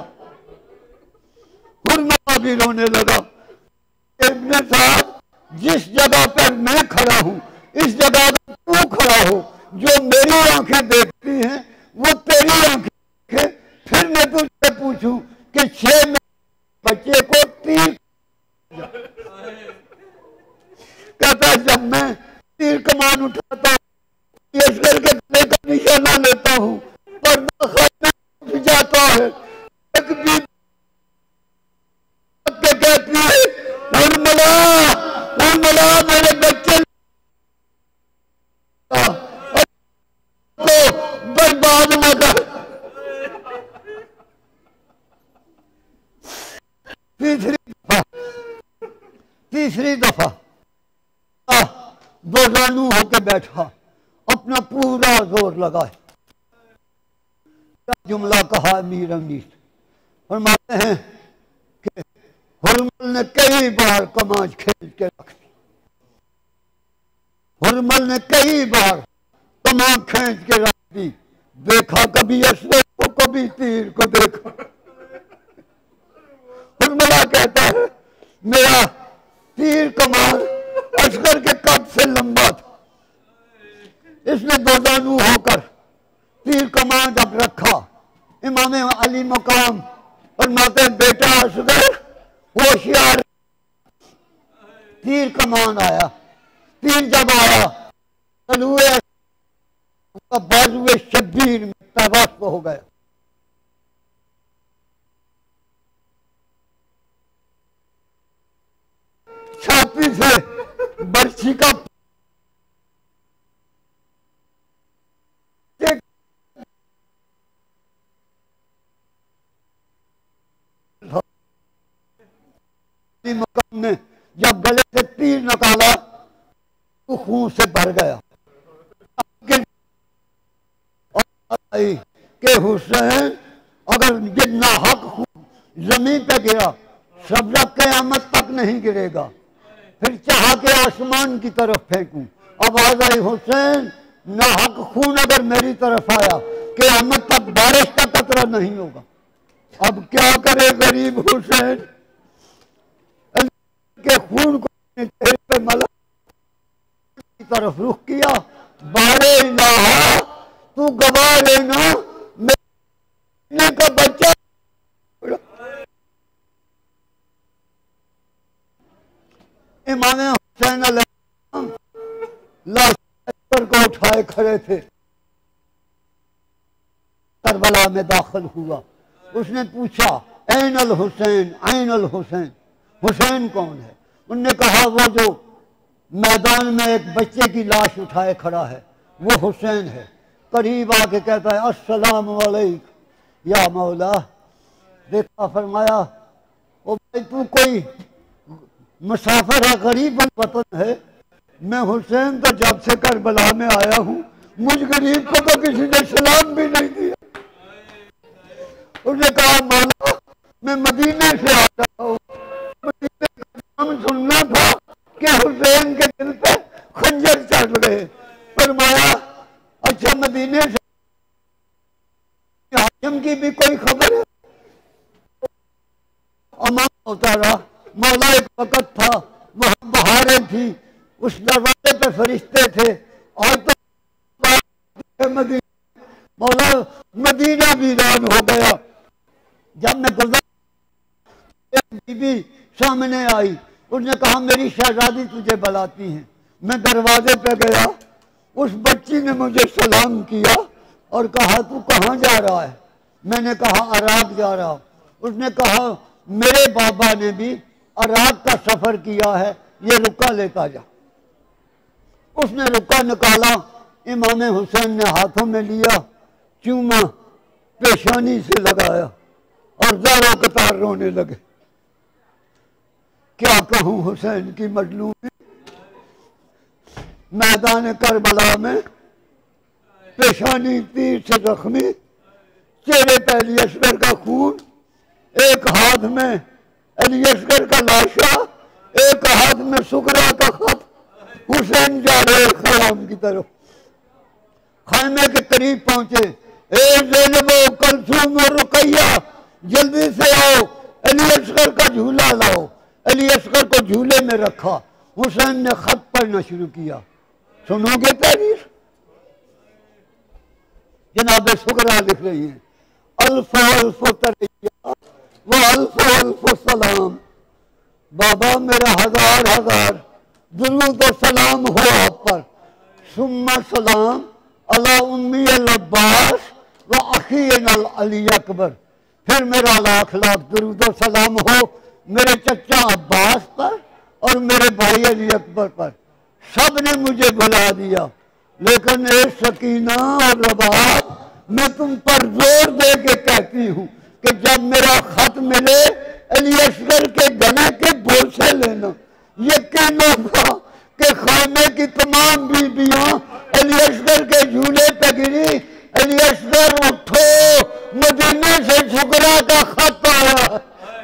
S12: हुरमला भी रोने लगा, इब्ने साहब, जिस जगह पर मैं खड़ा हूं, इस जगह पर तू खड़ा हो, जो मेरी आंखें देखती हैं वो तेरी आंखें देखें, फिर मैं तुझसे पूछूं कि छह महीने बच्चे को तीर, कहता जब मैं तीर कमान उठाता हूं, असगर के गले का निशाना लेता हूं, पर्दा खाना उठ जाता है, एक भी के कहती है, हुरमला, हुरमला मेरे बच्चे को बर्बाद न कर। तीसरी दफा तीसरी दफा दो जानू होके बैठा, अपना पूरा जोर लगाए, जुमला कहा अमीर अमीर। फरमाते हैं कि हुरमल ने कई बार कमाज खेल के रख दी, हुरमल ने कई बार कमाज खींच के रख दी, देखा कभी असगर को कभी तीर को देखा। हुरमला कहता है मेरा तीर कमान असगर के कद से लंबा था, इसने दो जानू होकर तीर कमान जब रखा, इमाम अली मकाम फरमाते बेटा असगर होशियार, तीर कमान आया, तीर जब आया तलुए बाजुए शब्बीर में तबास्त हो गया। छाती से बर्छी का मकाम ने जब गले से तीर निकाला तो खून से भर गया कि हुसैन अगर ये नाहक खून जमीन पे गिरा सब्जा क़यामत तक नहीं गिरेगा, फिर चाह के आसमान की तरफ फेंकूं। आवाज आई हुसैन नाहक खून अगर मेरी तरफ आया क़यामत तक बारिश का कतरा नहीं होगा। अब क्या करे गरीब हुसैन, के खून को चेहरे पे मला की तरफ रुख किया, बारे इलाहा तू गवा लेना मेरे का बच्चा। इमाम हुसैन अलैहिस्सलाम लाश को उठाए खड़े थे, करबला में दाखिल हुआ। उसने पूछा ऐन अल हुसैन, ऐन अल हुसैन, हुसैन कौन है? उनने कहा वो जो मैदान में एक बच्चे की लाश उठाए खड़ा है वो हुसैन है। करीब आके कहता है अस्सलाम वालेकुम या मौला। देखा फरमाया ओ भाई तू कोई मुसाफिर है, गरीब वतन है, मैं हुसैन तो जब से करबला में आया हूँ मुझ गरीब को तो किसी ने सलाम भी नहीं दिया। उसने कहा मौला मैं मदीने से आ रहा हूँ, मदीने का नाम सुनना था कि हुसैन के दिल पे खंजर चढ़ गए। फरमाया अच्छा मदीने से हाकिम की भी कोई खबर है? अमान होता रहा। मौला एक वक्त था वहां बहारें थी, उस दरवाजे पे फरिश्ते थे और तो मदीना, मौला मदीना वीरान हो गया। जब मैं गुजर बीबी सामने आई, उसने कहा मेरी शहजादी तुझे बुलाती है। मैं दरवाजे पे गया, उस बच्ची ने मुझे सलाम किया और कहा तू कहाँ जा रहा है? मैंने कहा अराक जा रहा हूँ। उसने कहा मेरे बाबा ने भी अराक का सफर किया है, ये रुका लेता जा। उसने रुका निकाला, इमाम हुसैन ने हाथों में लिया, चूमा पेशानी से लगाया और ज़ारों कतार रोने लगे। क्या कहूँ हुसैन की मजलूमी, मैदान करबला में पेशानी तीर से जख्मी, चेहरे पे अली असगर का खून, एक हाथ में अली असगर का लाशा, एक हाथ में सुगरा का खत। हुसैन जा रहे खयाम की तरफ, खाने के करीब पहुंचे। ए ज़ैनबो, कलसूम और रुकैया, जल्दी से आओ, अली असगर का झूला लाओ। अली असगर को झूले में रखा। हुसैन ने खत पढ़ना शुरू किया। सुनोगे तारीफ? जनाब सुगरा लिख रही है, अल्फ अल्फ तरैया व अल्फ अल्फ सलाम। बाबा मेरा हजार हजार दुरूद और सलाम हो आप पर। सुम्मा सलाम अला उम्मी अल अब्बास व अखी अल अली अकबर। फिर मेरा लाख लाख दुरूद और सलाम हो मेरे चचा अब्बास पर और मेरे भाई अली अकबर पर। सब ने मुझे भुला दिया, लेकिन ए सकीना और रबाब, मैं तुम पर जोर दे के कहती हूँ कि जब मेरा खत मिले अली असगर के गले के बोल से लेना। ये कहना था कि खाने की तमाम बीबियां अली असगर के झूले पे गिरी। अली असगर उठो, मदीने से सुगरा का खत आया।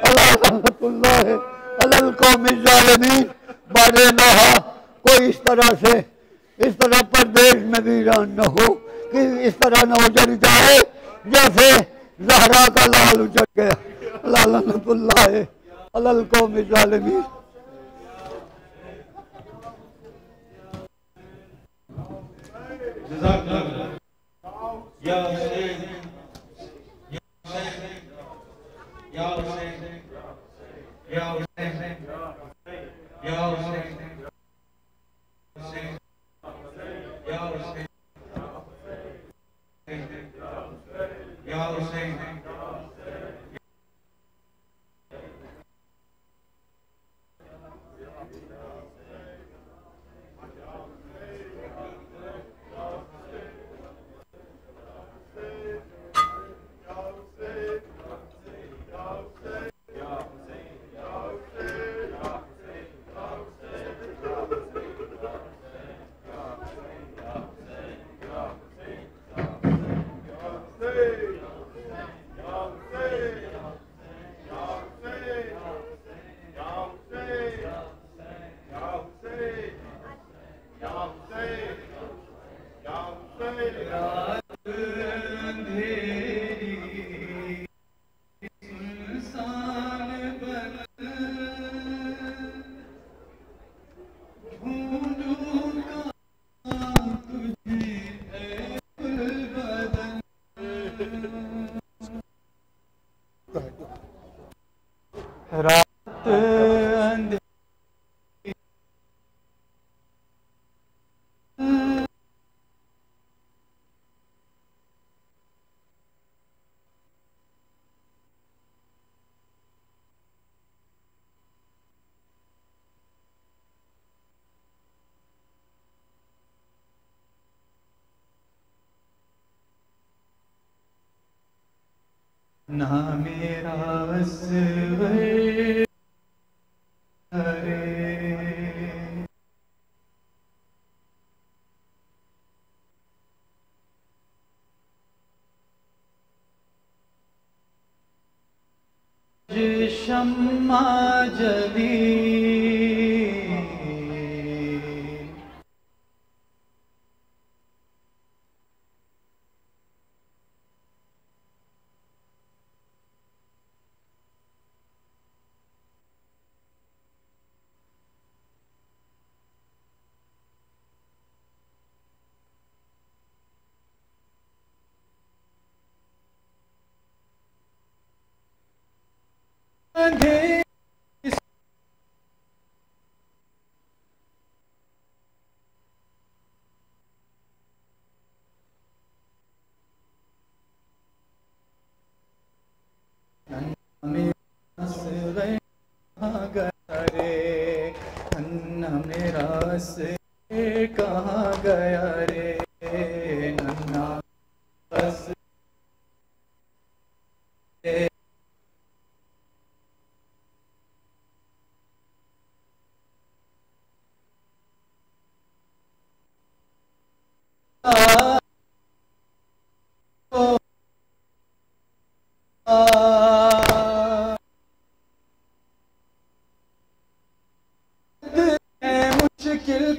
S12: अल्लाह कौम ज़ालिमीन बारे नहा। कोई इस तरह से, इस तरह परदेश में वीरान न हो कि इस तरह न उजड़ जाए जैसे ज़हरा का लाल उजड़ गया। लानतुल्लाह अलल कौम ज़ालिमीन।
S8: या हुसैन, या हुसैन, या हुसैन, या हुसैन, या हुसैन, या हुसैन।
S4: रात अंधेरी ना मेरा असवर रे शम्मा जली
S13: बस कहाँ गया रे नन्ना बस मुश्किल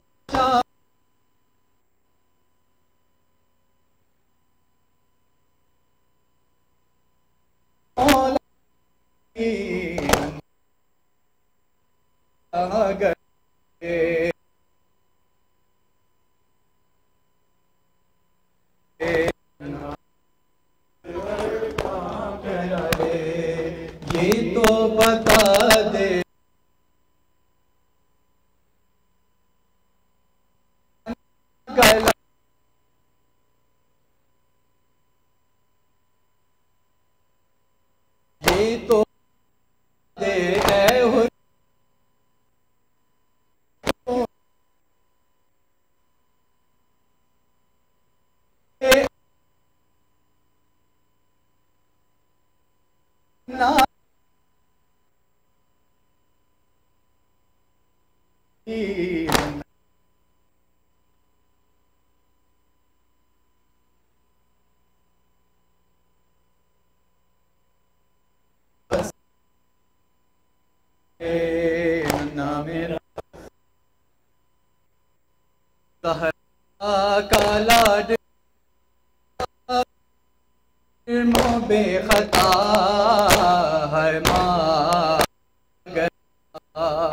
S13: ये तो बता दे गला ये तो दे ऐ हुर ना ना मेरा काला बेखता हर माँ गया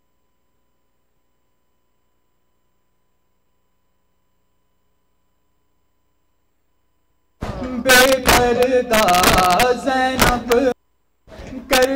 S13: बेपर्दा ज़ैनब कर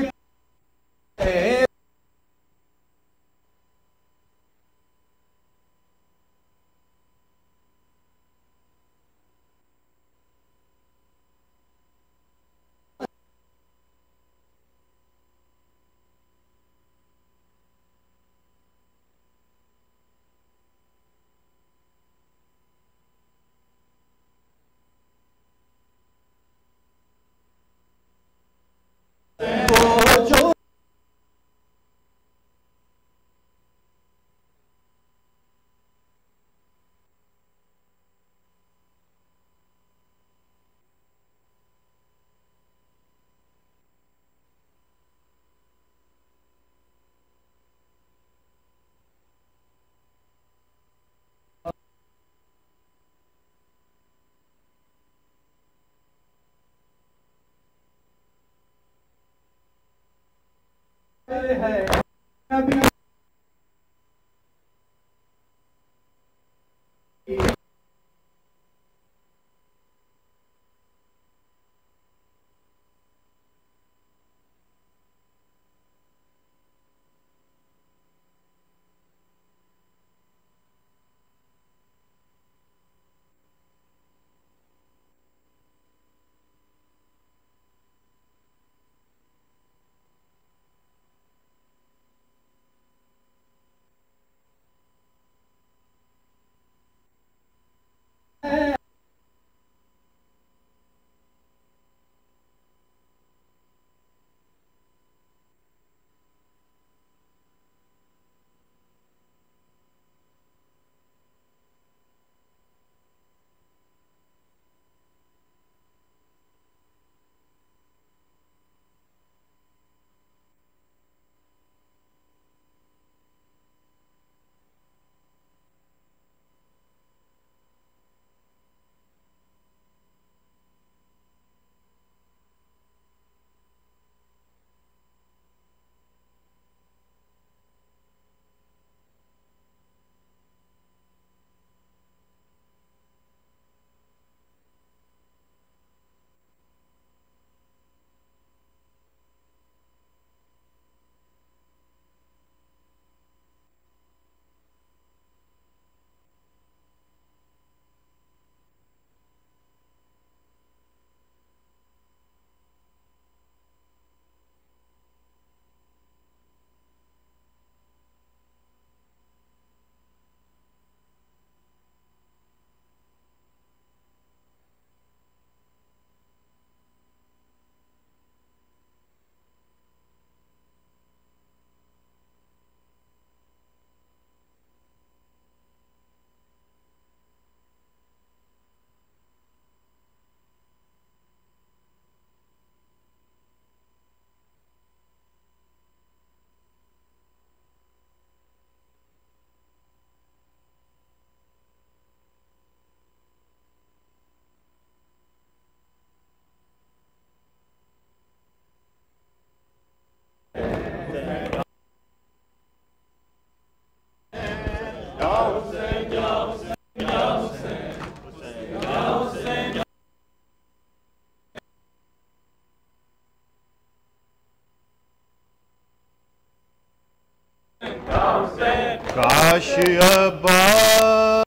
S2: काश अब्बास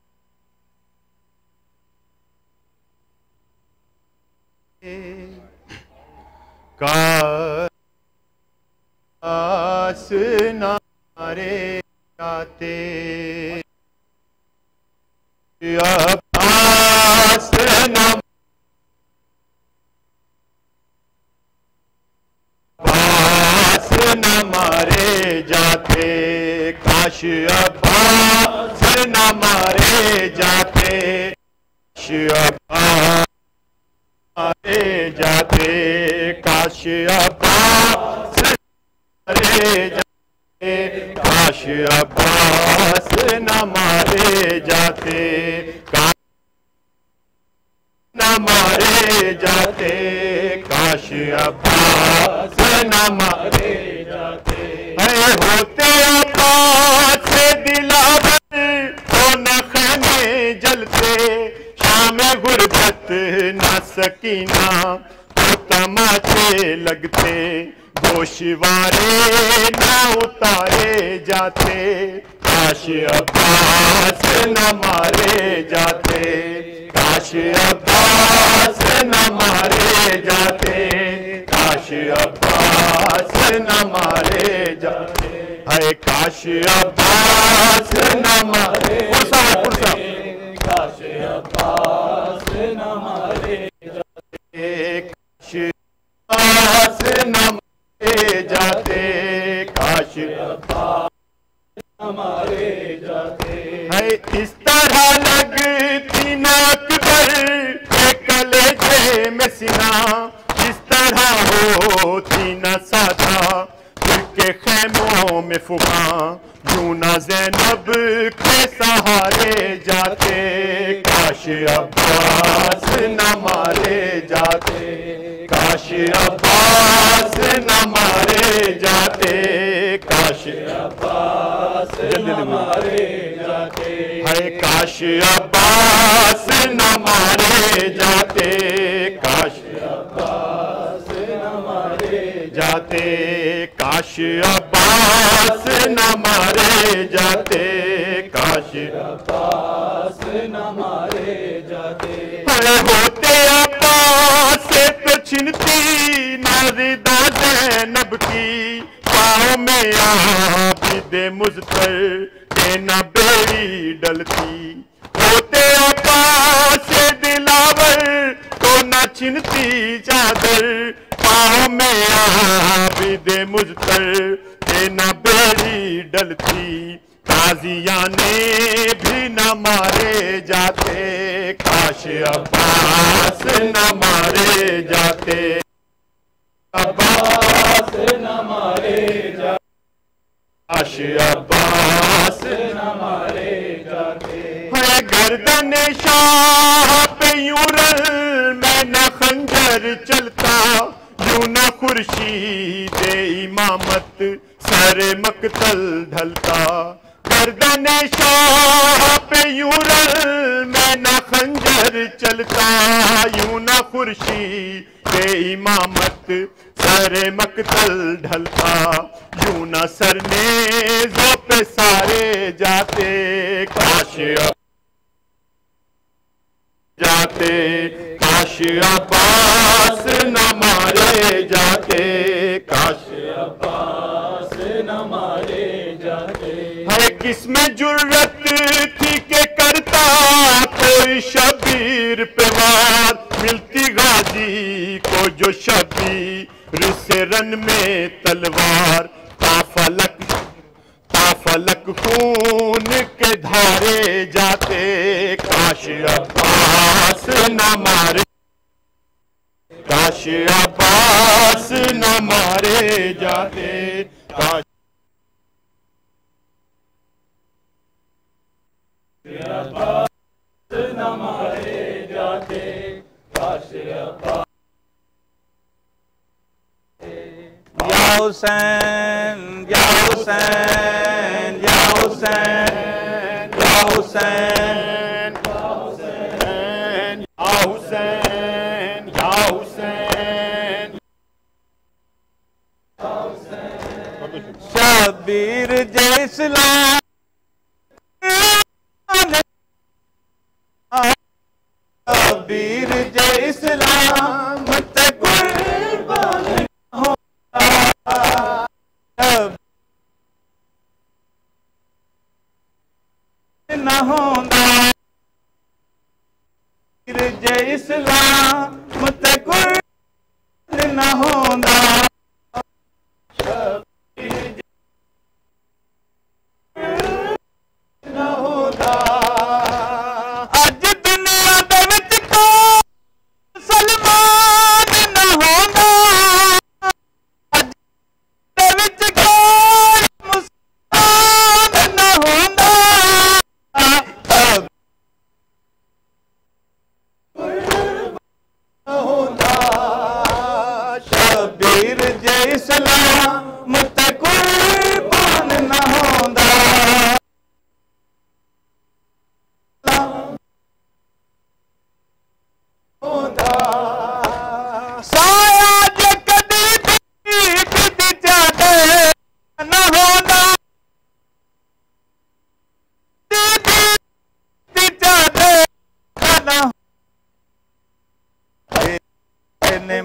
S2: काश न मारे जाते अब्बास न अब्बास न मारे जाते काश अब्बास न मारे जाते काश अब्बास मारे जाते काश अब्बास मारे जाते काश अब्बास न मारे जाते काश न मारे जाते काश अब्बास न मारे जाते है होते अब्बास दिलावर तो न खाने जलते शाम गुरबत न सकीना तो तमाचे लगते गोशवारे न उतारे जाते काश अब्बास न मारे जाते काश अब्बास न मारे जाते काश अब्बास न मारे जाते है काश अब्बास न मारे पुरसा पुरसा काश अब्बास न मारे जाते काश अब्बास न मारे जाते काश अब्बास न मारे जाते है इस तरह लगती नाक पर कलेजे में सीना इस तरह होती न साधा के खैमों में फुका यूं न ज़ैनब के सहारे जाते काश अब्बास न मारे जाते काश अब्बास न मारे जाते काश अब्बास न मारे जाते है काश अब्बास न मारे जाते काश अब्बास न मारे जाते काश अब्बास न मारे जाते काश अब्बास न मारे जाते होते अब्बास तो छिनती नाज़िदा ज़ैनब की पाँव में आबिदे मुज़्तर के न बेड़ी डलती होते अब्बास दिलावर तो न छिनती चादर पाँव में आबिदे मुज़्तर के न बेड़ी डलती काजियाने भी न मारे जाते काश अब्बास न मारे जाते अब्बास न मारे जाते काश अब्बास न मारे जाते है गर्दन शाह पे यूं रल में न खंजर चलता यूं न खुर्शीद इमामत सर मकतल ढलता गर्दन शाह पे यूं रल में न खंजर चलता यूं न खुर्शीद इमामत सर मकतल ढलता यूं न सरनेज़ों पे सारे जाते काश जाते काश अब्बास न मारे जाते काश अब्बास न मारे जाते है किसमें जुर्रत थी के करता कोई शबीर पे वार मिलती गाजी को जो शबीर से रन में तलवार ताफलक ताफलक खून के धारे जाते काश अब्बास न मारे काश अब्बास न मारे जाते काश अब्बास न मारे जाते काश अब्बास
S8: या हुसैन या हुसैन या हुसैन या हुसैन
S2: या हुसैन या हुसैन
S8: शबीर जय इस्लाम इस्लाम ते कुर्बान न होंदा जे इस्लाम ते कुर्बान न होंदा न होंदा अज दुनिया दे विच कोई सलमान न होंदा अज दे विच कोई मुसलमान न होंदा शबीर जे इस्लाम ते कुर्बान न होंदा साया जे कदी कदी जादे न होंदा जादे न ने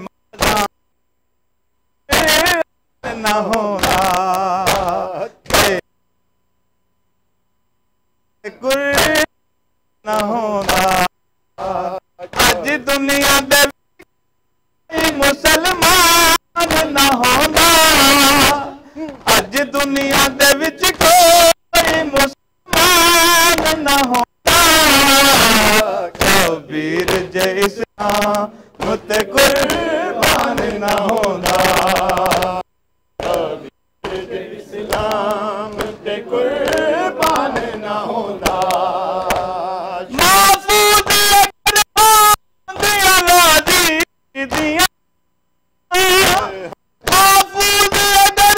S8: न होंदा गुर न होंदा अज दुनिया दे मुसलमान न होंदा अज दुनिया दे विच कोई मुसलमान न होंदा शबीर जे इस्लाम ते कुर्बान न होंदा शबीर जे इस्लाम ते कुर्बान न होंदा महफूज अगर होंदियां वादी दियां महफूज अगर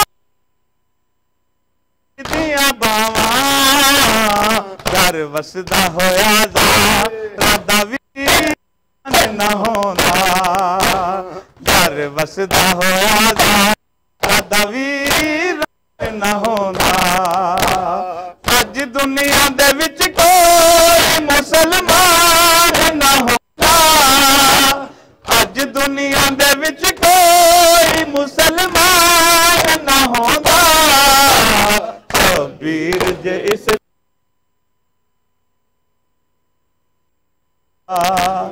S8: होंदियां बावां घर वसदा होया ज़ारा वी न होंदा घर वसदा होया ज़ारा वीर न होंदा अज दुनिया दे विच कोई मुसलमान न होंदा अज दुनिया दे विच कोई मुसलमान न होंदा शबीर जे इस्लाम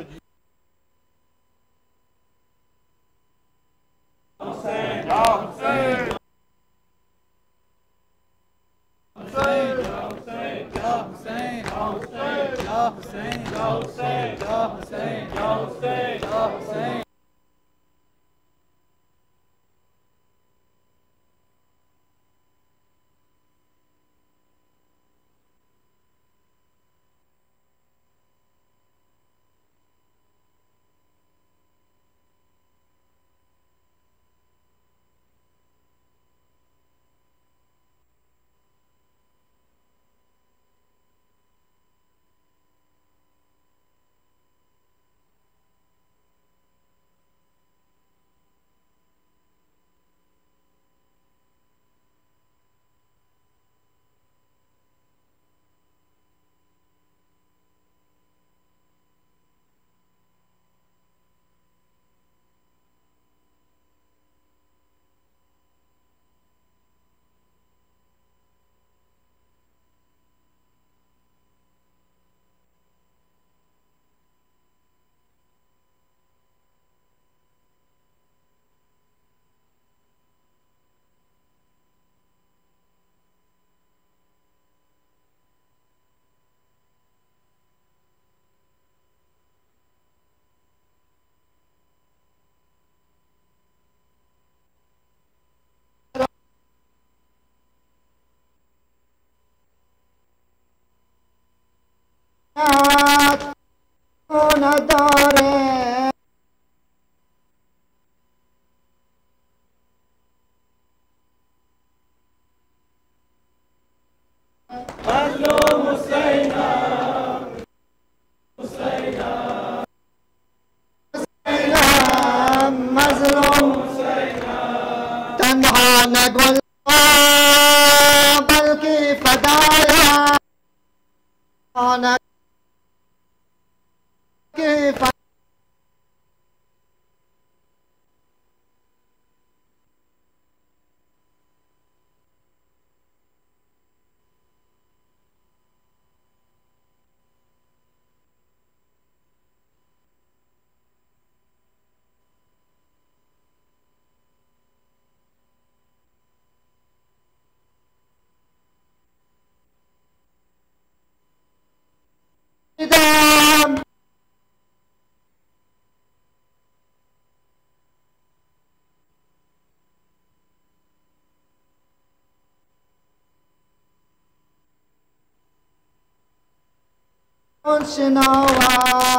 S6: شناوى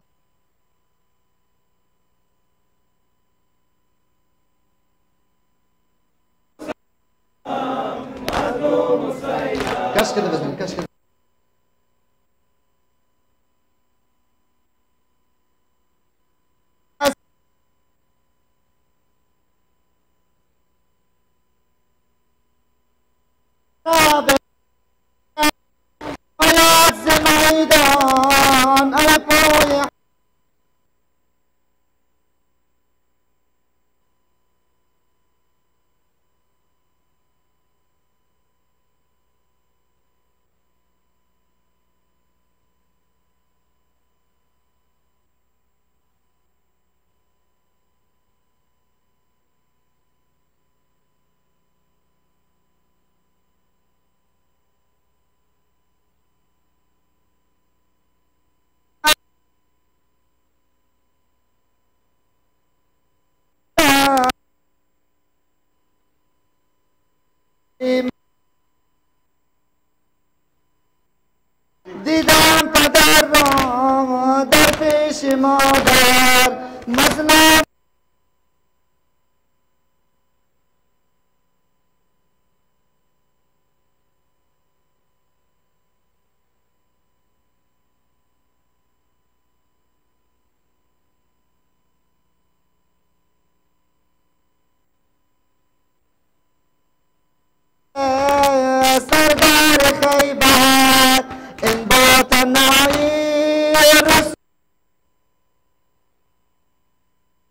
S6: كاش كده بدنا كاش كده ميدان الفويح دیدم پدر را در پیش مادر مظلوم سردار خیبر این باطنایی رسول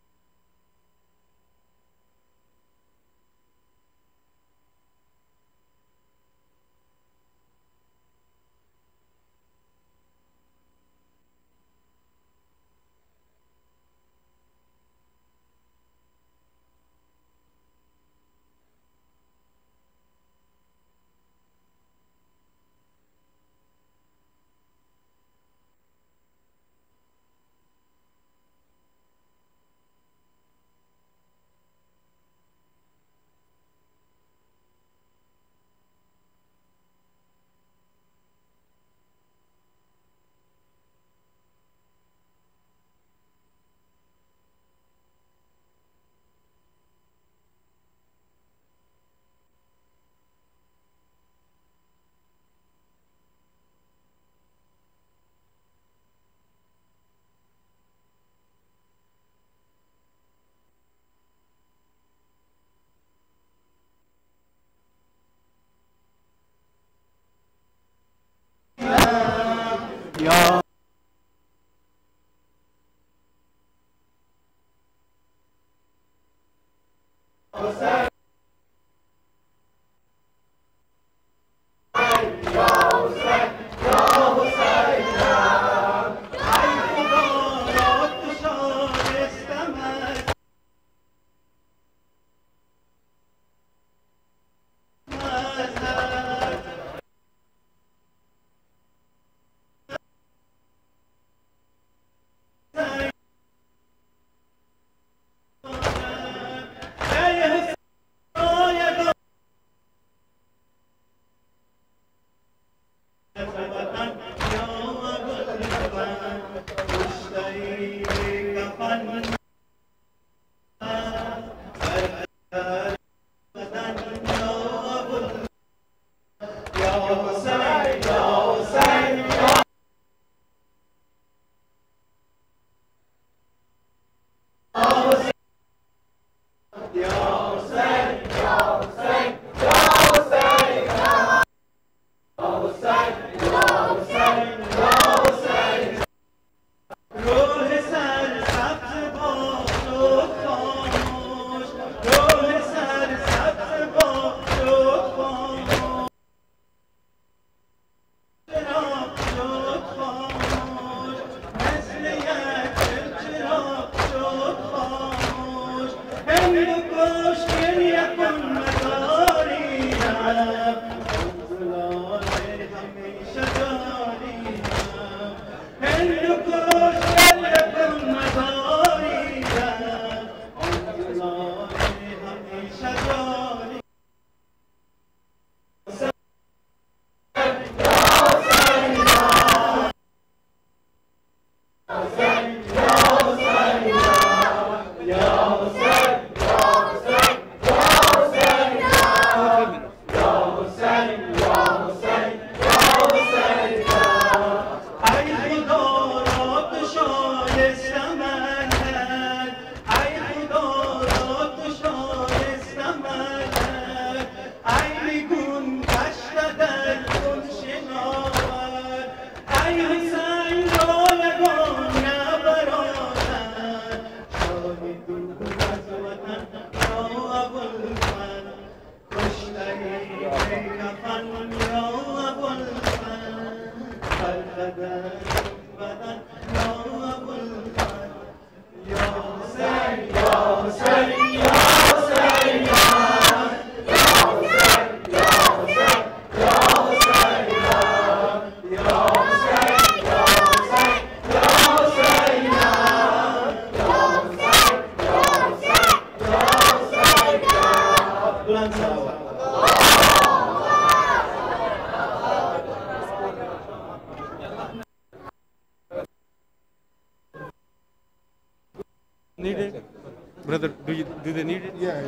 S4: need it? Brother, do you do they need it?
S9: Yeah.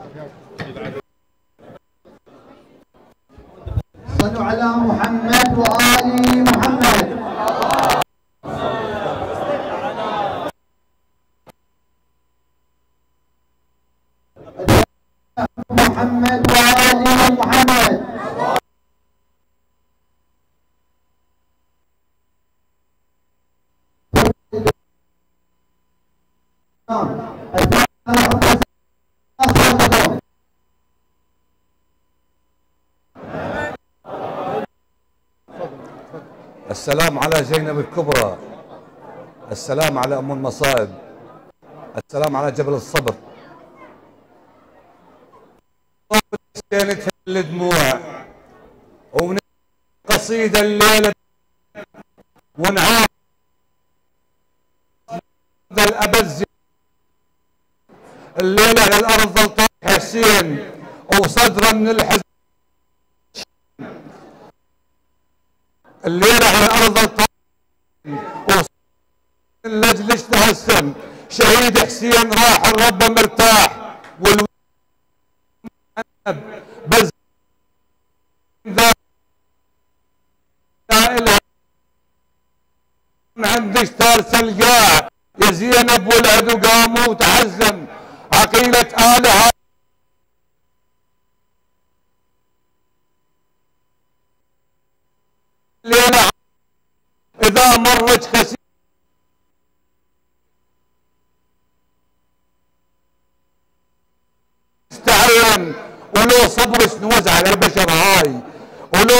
S6: صلوا على محمد وآل محمد. محمد وآل محمد.
S14: السلام على زينب الكبرى، السلام على أم المصائب، السلام على جبل الصبر. كانت الدموع ومن قصيدة الليلة ونعام الأبز الليلة على الأرض ظل حسين وصدره من الحزن. الليلة على الأرض وصدره من لجل اشتهى شهيد حسين راح الرب مرتاح والو بس عندك تارس القاع يا زينب والعدو قاموا وتحزم عقيلة آلهة الليلة إذا مرت خسير استعين ولو صبر شنوز على البشر هاي ولو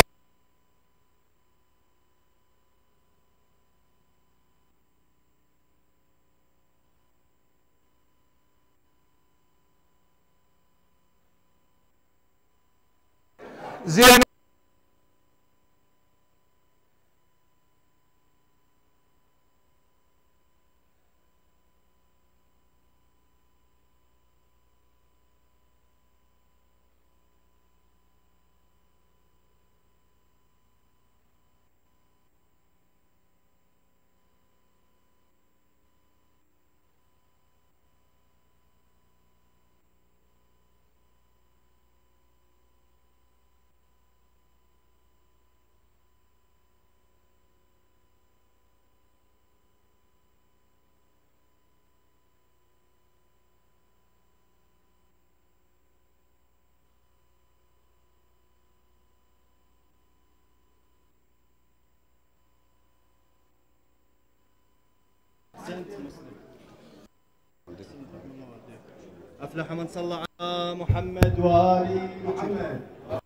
S14: زين
S15: أفلح من صلى على محمد وآل محمد.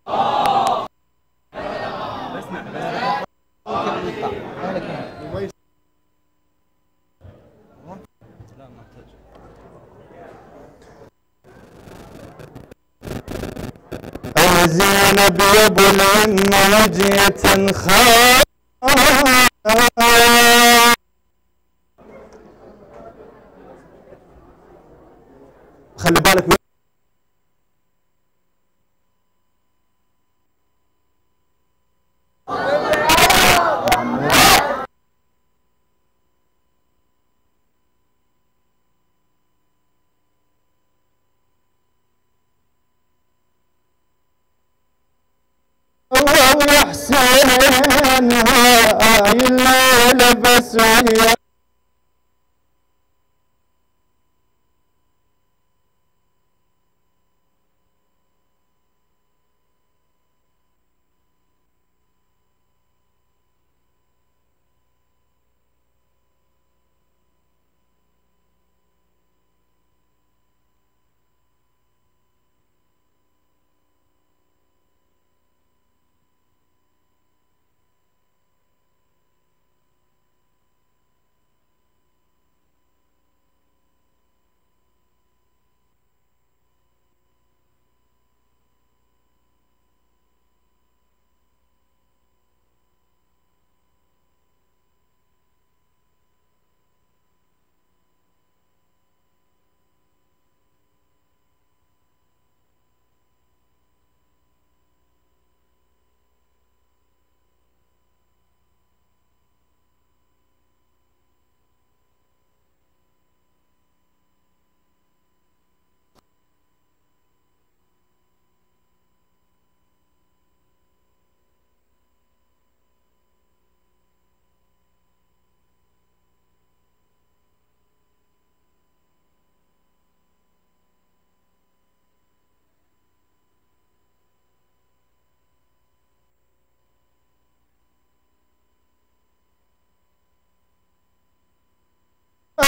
S8: يا زينب يا ابو العمة وجية خير خلي بالك يا حسين هاي الليلة بس ويا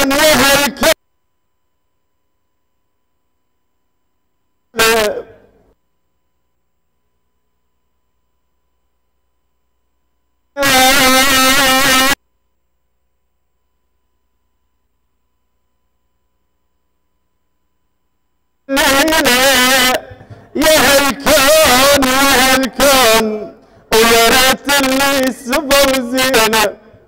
S6: الكون يا هالكون يا هالكون يا هالكون ويا ريت اللي السبب زينه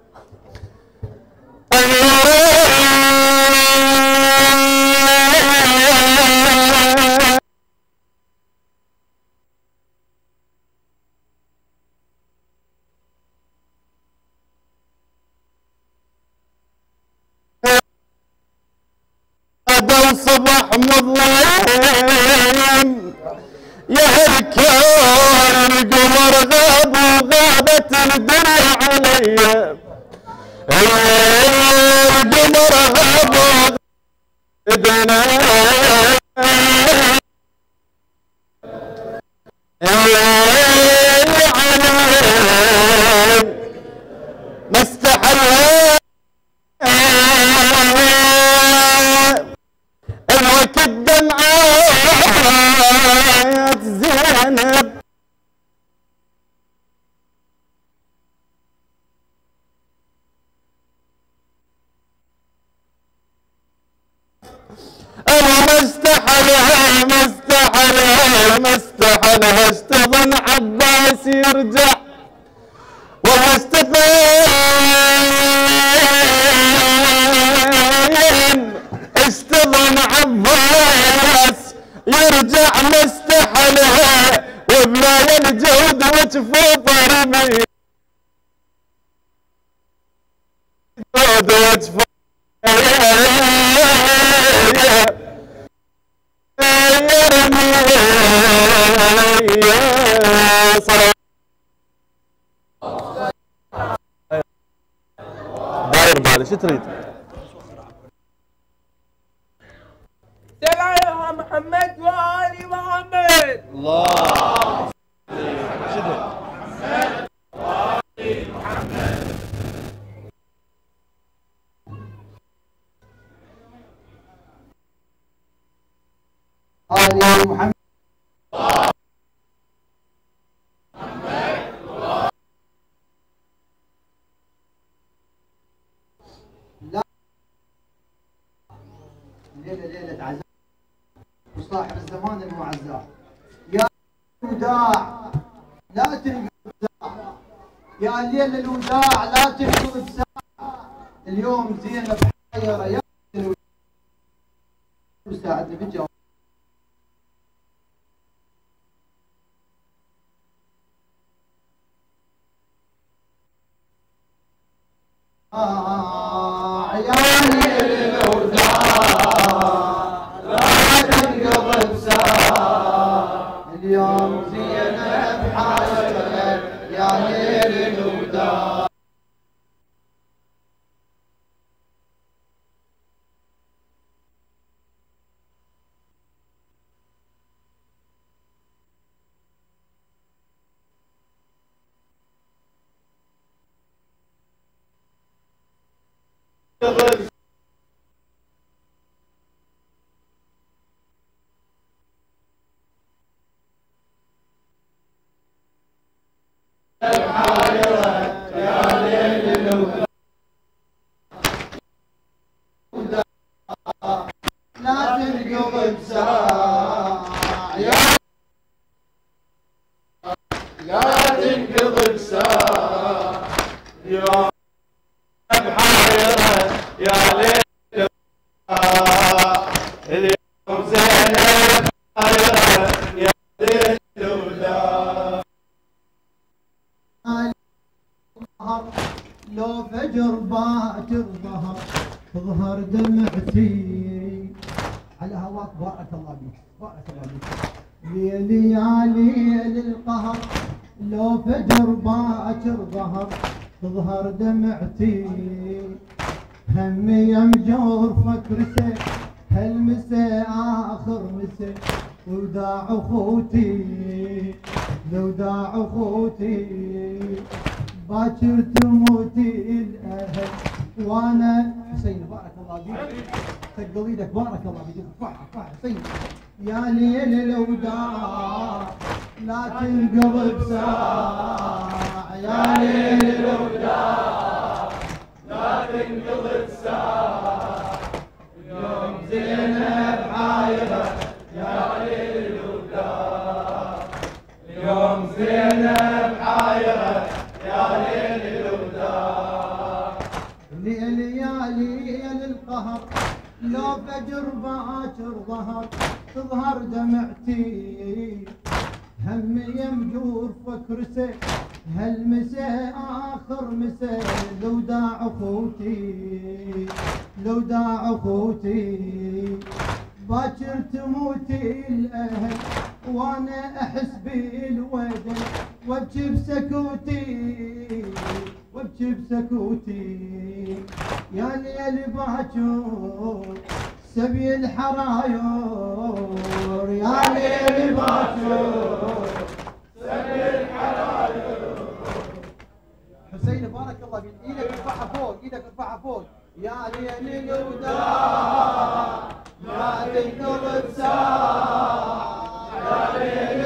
S6: صبح مظلم يا هالكون القمر غاب وغابت الدنيا علي القمر غاب الدنيا علي ما استحلها الوقت دمعات زينب انا ما استحلها ما استحلها ما استحلها اشتظن عباس يرجع والله استفين اشتظن عباس يرجع مستحلها وبلا الجود وجفوف رمي جود وجفوف يرمي صلوات داير بالي شو تريد؟
S13: سلام محمد وآل محمد.
S15: الله
S13: شدوا
S15: محمد وآل محمد.
S6: آل محمد
S16: ليلة ليلة عزاء وصاحب الزمان المعزى يا الوداع لا تنقل الوداع يا الليل الوداع لا تنقل الساعة اليوم زينب حيرة يا الوداع وساعدني بالجواب آه يا الليل اليوم زينب حاجرة يا ليل الوداع لا تنقض بساعة لا تنقض بساعة يوم بحيرة يا ليل اليوم زينب حيرة يا ليل الوداع لو فجر باكر ظهر تظهر دمعتي على هواك بارك الله بيك بارك الله بيك ليلي يا ليل القهر لو فجر باكر ظهر تظهر دمعتي همي يا مجور فكرتي هالمسا اخر مسا وداع اخوتي لوداع اخوتي باكر تموتي الاهل وانا حسين بارك الله فيك، ثقل ايدك بارك الله فيك، ارفعها ارفعها حسين. يا ليل الوداع لا تنقلب ساعة، يا ليل الوداع لا تنقلب ساعة، يوم زينب حايرة يا ليل الوداع، يوم زينب حايرة يا ليل الوداع. ليل يا ليل القهر لو فجر باكر ظهر تظهر دمعتي، هم يمجور فكرسه هالمساء آخر مساء، لو داع أخوتي لو داع أخوتي، باكر تموتي الأهل وأنا أحس بالودن، وابكي بسكوتي وابكي بسكوتي. يا ليل باكر سبي الحراير، يا ليل باكر سبي الحراير. حسين بارك الله فيك، ايدك ارفعها فوق، ايدك ارفعها فوق. يا ليل الوداع لا تنقلب ساعة، يا ليل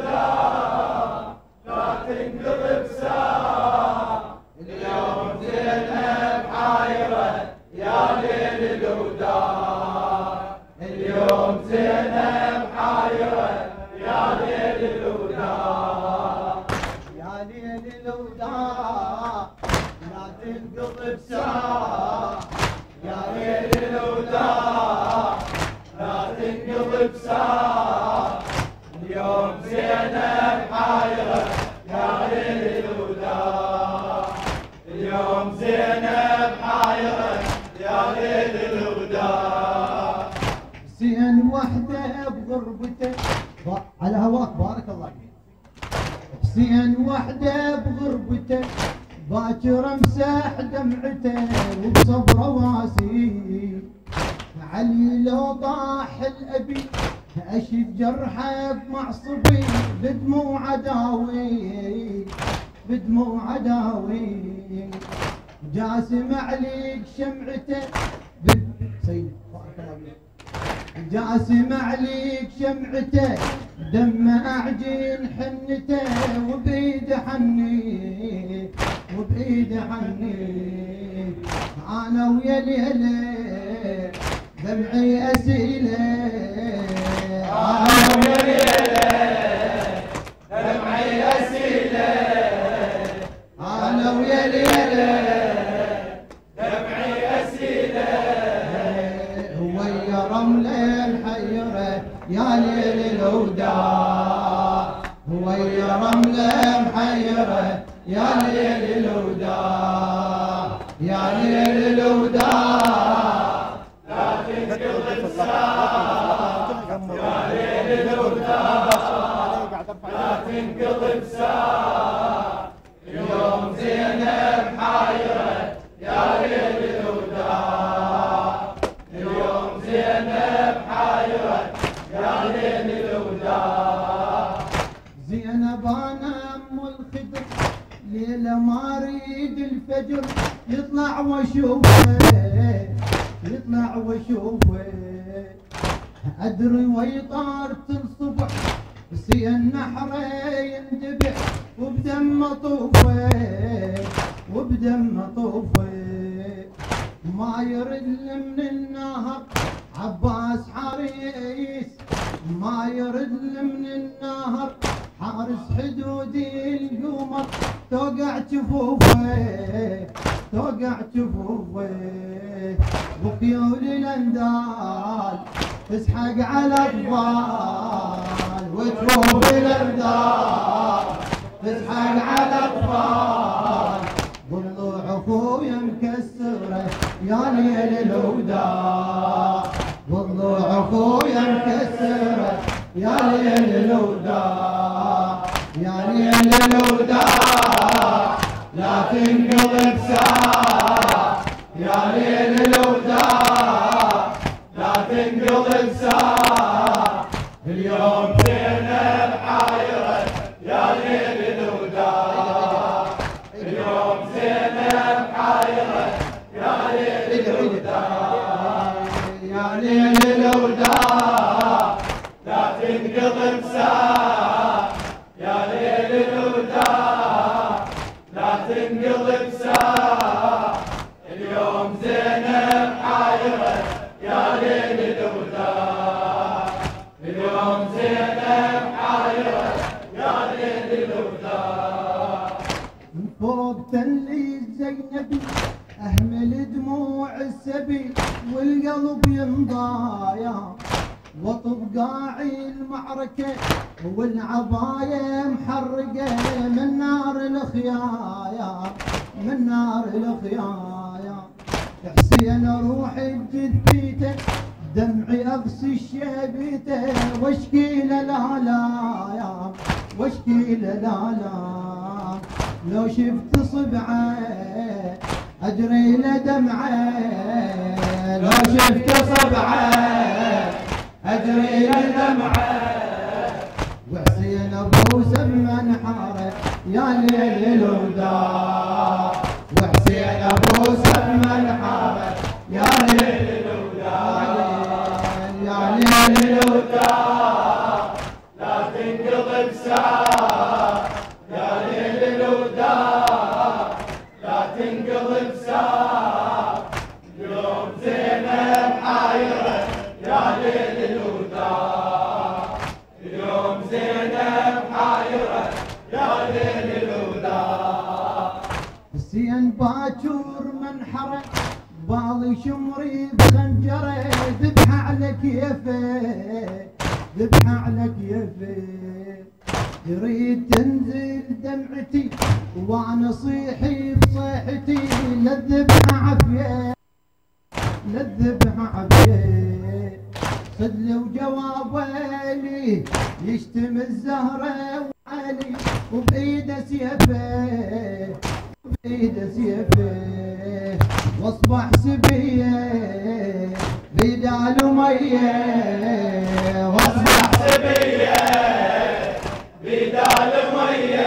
S16: الوداع لا تنقلب ساعة، اليوم زينب حايرة يا ليل الوداع، اليوم زينب حايرة يا ليل الوداع، يا ليل الوداع لا تنقلب ساعة، يا ليل الوداع لا تنقلب ساعة، اليوم زينب حايرة يا ليل الوداع، اليوم زينب حايرة يا ليل الوداع. حسين وحده بغربته على هواك بارك الله فيك، حسين وحده بغربته باكر امسح دمعته وبصبره واسي، علي لو طاح الابي اشد جرحه بمعصبي، بدموع عداوي بدموع عداوي، جاسم عليك شمعته سيد بارك الله فيك، جاسم عليك شمعته دم اعجن حنته، وبيد حني وبايد حني، انا ويا ليله دمعي اسيله، انا ويا ليله دمعي اسيله، انا ويا ليله دمعي اسيله، ويا رمله محيره يا ليل الوداع، ويا رمله محيره يا ليل الوداع، يا ليل الوداع لا تنقلب ساعة، يا ليل الوداع لا تنقلب ساعة، اليوم زينب حايرة يا ليل الوداع، اليوم زينب حايرة يا ليل الوداع. زينب انا ام الخدر ليلة ما اريد الفجر يطلع واشوفه يطلع واشوفه، ادري ويطارت الصبح سين نحره يندبح، وبدم طوفه وبدم طوفه، ما يرد من النهر عباس حريس، ما يرد من النهر حارس حدود القمر، توقع جفوفه توقع جفوفه، وخيول الاندال تسحق على اطفال، وجفوف الاندال تسحق على اطفال، ضلوع اخويا مكسره يا ليل الوداع، ضلوع اخويا مكسره يا ليل الوداع، يا ليل الوداع لا تنقلب ساعة، يا ليل الوداع لا تنقلب ساعة، اليوم زينب حايرة يا ليل الوداع، اليوم زينب حايرة يا ليل الوداع.
S13: لا تنقلب ساعة اليوم زينب حايرة يا ليل الوداع اليوم زينب حايرة يا ليل الوداع
S16: فرضت لي زينبي اهمل دموع السبي والقلب ينضايا وطب قاعي المعركة والعباية محرقة من نار الخيايا من نار الخيايا حسين اروح بجثيته دمعي اغسي شيبيته واشكي له لا لا يا واشكي له لا لا لو شفت صبعه اجري له دمعه لو شفت صبعه اجري له دمعه وحسين ابو سلمان حاره يا ليل الوداع وحسين ابو سلمان حاره يا ليل الوداع يا ليل الوداع
S13: لا تنقلب ساعة يا ليل الوداع لا تنقلب ساعة اليوم زينب حايرة يا ليل الوداع اليوم زينب حايرة يا ليل الوداع
S16: حسين باكر منحره بالي شمري بخنجره ذبحه على كيفه ذبحه على كيفه تريد تنزل دمعتي وانا صيحي بصيحتي للذبحه عافيه للذبحه عافيه صدلي وجوابه لي يشتم الزهره وعلي وبايده سيفه وبايده سيفه واصبح سبيه بدال ميه واصبح
S13: سبيه بدال ميه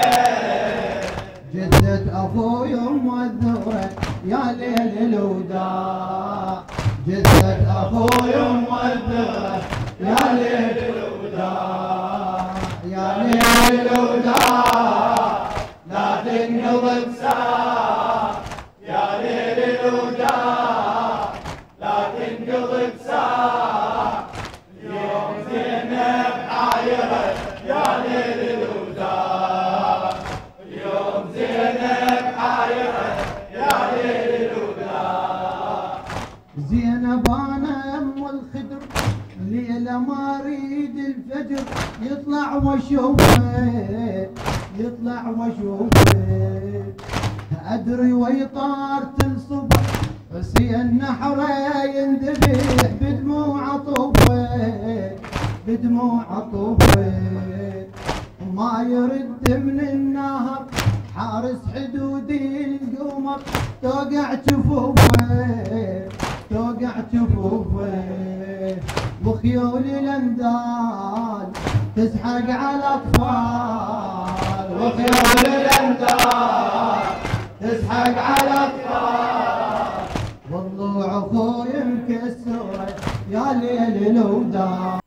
S16: جدة اخوي ام الذره يا ليل الوداع جدة اخوي ام الذره يا ليل الوداع يا ليل الوداع
S13: لا تنقلب ساعة يا ليل الوداع لا تنقلب ساعة اليوم زينب حايرة يا ليل الوداع اليوم زينب حايرة يا ليل الوداع
S16: زينب انا ام الخدر ليلة ما اريد الفجر يطلع واشوفه يطلع واشوفه ادري ويطارت الصبح حسين نحره يندبح بدموع عطوفه بدموع عطوفه ما يرد من النهر حارس حدودي القمر توقع جفوفه توقع جفوفه وخيول الاندال تزحق على الاطفال وخيول الاندال تزحق على الاطفال والله اخوي مكسره يا ليل الوداع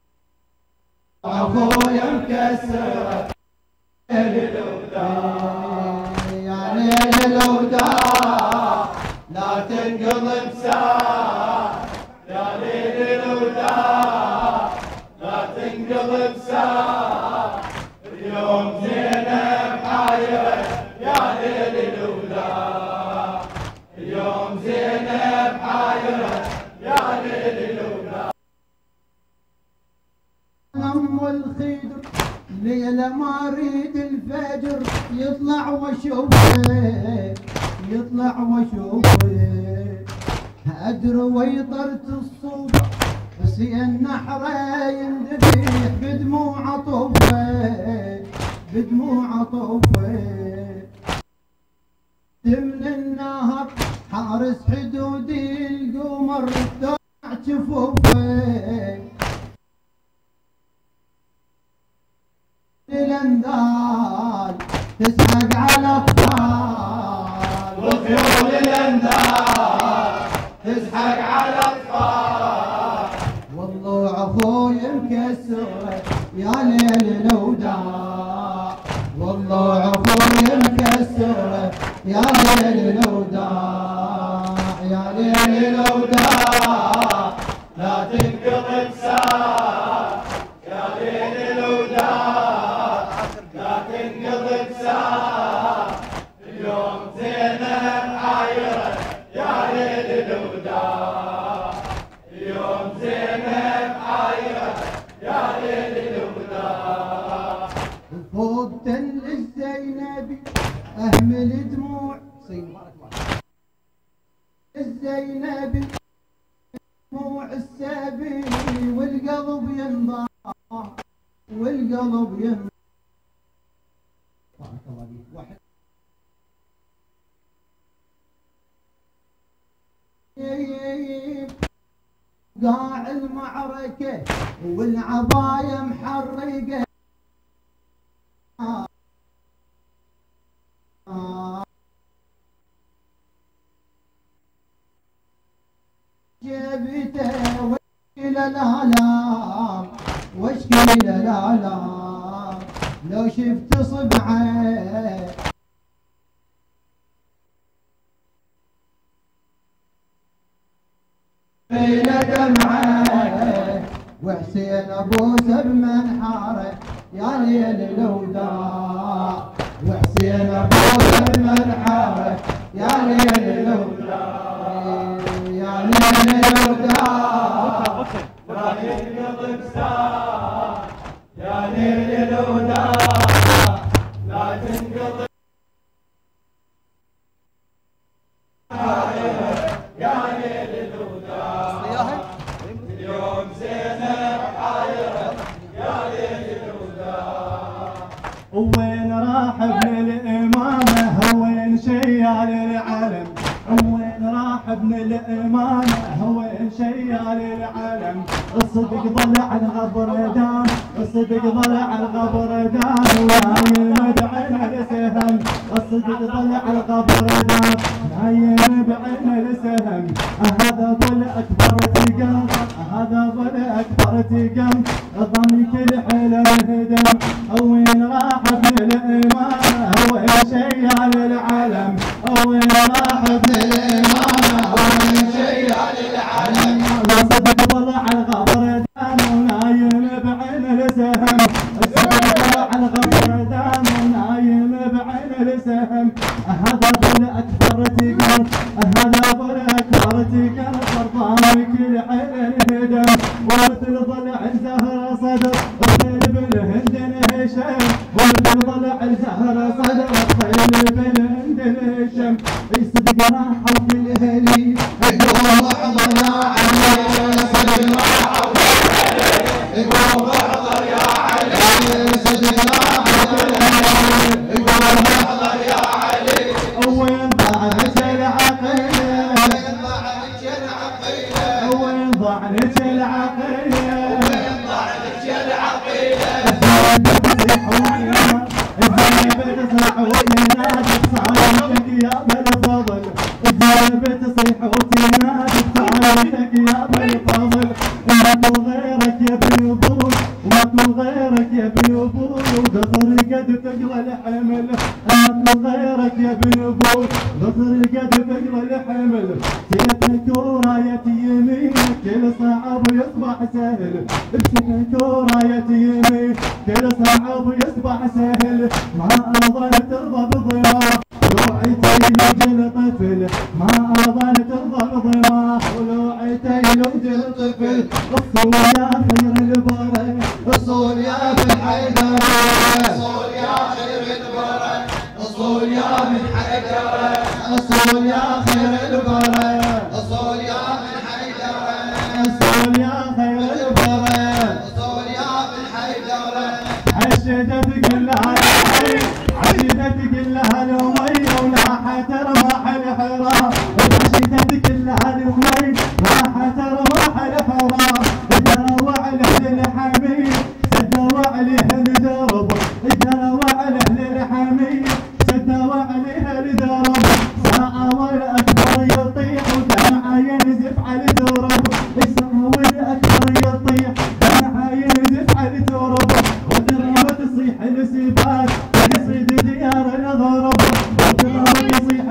S16: اخوي مكسره يا ليل الوداع يا ليل الوداع
S13: لا تنقلب ساعة يا ليل الوداع لا تنقلب ساعة اليوم زينب حايرة يا ليل الوداع اليوم زينب حايرة يا ليل الوداع
S16: ام الخدر ليلة ما اريد الفجر يطلع واشوفه يطلع واشوفه ادري ويطرت الصبح حسين نحره يندبح بدموع عطوفه بدموع عطوفه من النهر حارس حدودي القمر توقع جفوفه الاندال تزحق على اطفال
S13: وخيول الاندال تزحق على اطفال
S16: والله اخوي مكسره يا ليل الوداع والله اخوي مكسره يا ليل الوداع يا ليل الوداع لا تنقضي بساعة يا ليل الوداع لا تنقضي بساعة اليوم زينب عايرة يا ليل الوداع اليوم زينب عايرة يا ليل الوداع فوق تل الزينبي اهمل دموع الزينبي دموع السبي والقلب ينضاع والقلب ينضاع قاع المعركة والعباية محرقة جبته واشكي الالام واشكي الالام لو شفت صبعه بين دمعه وحسين ابوسه بمنحاره يا ليل الوداع وحسين ابوسه بمنحاره يا ليل الوداع يا ليل الوداع لا ينقضي بساعة يا ليل الوداع لا تنقضي يا ليل الوداع اليوم زينب عايرة يا ليل الوداع وين راح ابن الإمامة وين شيال العلم وين راح ابن الإمامة وين شيال العلم الصدق ضل على الغبردان الصدق ضل على الغبردان ونايم بعين السهم الصدق ضل على الغبردان نايم بعين السهم هذا ضل أكبر تقام هذا ضل أكبر تقام ضم كل حيلة هدم وين راح ابن الإمامة وين شيال العلم وين راح ابن الإمامة وين شيال العلم الصدق ضل على الغبردان ونايم بعين السهم الصدق ضل على الغبردان ونايم بعين السهم هذا ضل أكبر تقام هذا ضل أكبر تقام فرضان كل حيل الهدم ومثل ضلع الزهر صدر الطيل بالهند انهشم ومثل ضلع الزهر صدر الطيل بالهند انهشم صدق راحوا في الهلي قوم احضر يا علي صدق راحوا في الهلي قوم احضر يا علي صدق راحوا في الهلي قوم احضر يا علي وين ضاعت العقيله وين ضاعت العقيله وين ضاعت العقيله وين ضاعت العقيله الذنب تصيح وتنادي بصعوبتك يا بالفضل الذنب تصيح وتنادي بصعوبتك يا بالفضل ما طول غيرك يا ابن ابوك ما طول غيرك يا ابن ابوك وقطر قد تقلى الحمل ما طول غيرك يا ابن ابوك قطر قد تقلى الحمل سيفك وراية يمينك كل صعب يصبح سهل امسكك وراية يمينك كل صعب يصبح سهل ما أظن ترضى بضياع لوعتي لوجل طفل ما أظن ترضى بضياع ولوعتي لوجل طفل اصول يا خير البرى اصول يا بن حيدر اصول يا خير البرى اصول يا بن حيدر اصول يا خير البرى اصول يا بن حيدر اصول يا خير البرى اصول يا بن حيدر عشتك كلها عشتك كلها الومي ولاح ترمح الحرام عشتك كلها الومي لاح ترمح الحرام دروع له الحميد سدوا عليه الدرب دروع له الحميد سدوا عليه الدرب ساعة والأكبر يطيح ودمعه ينزف على الدرب ساعة والأكبر يطيح دمعه ينزف على الدرب ودرب تصيح السباق يصيد ديار الغرب ودرب يصيح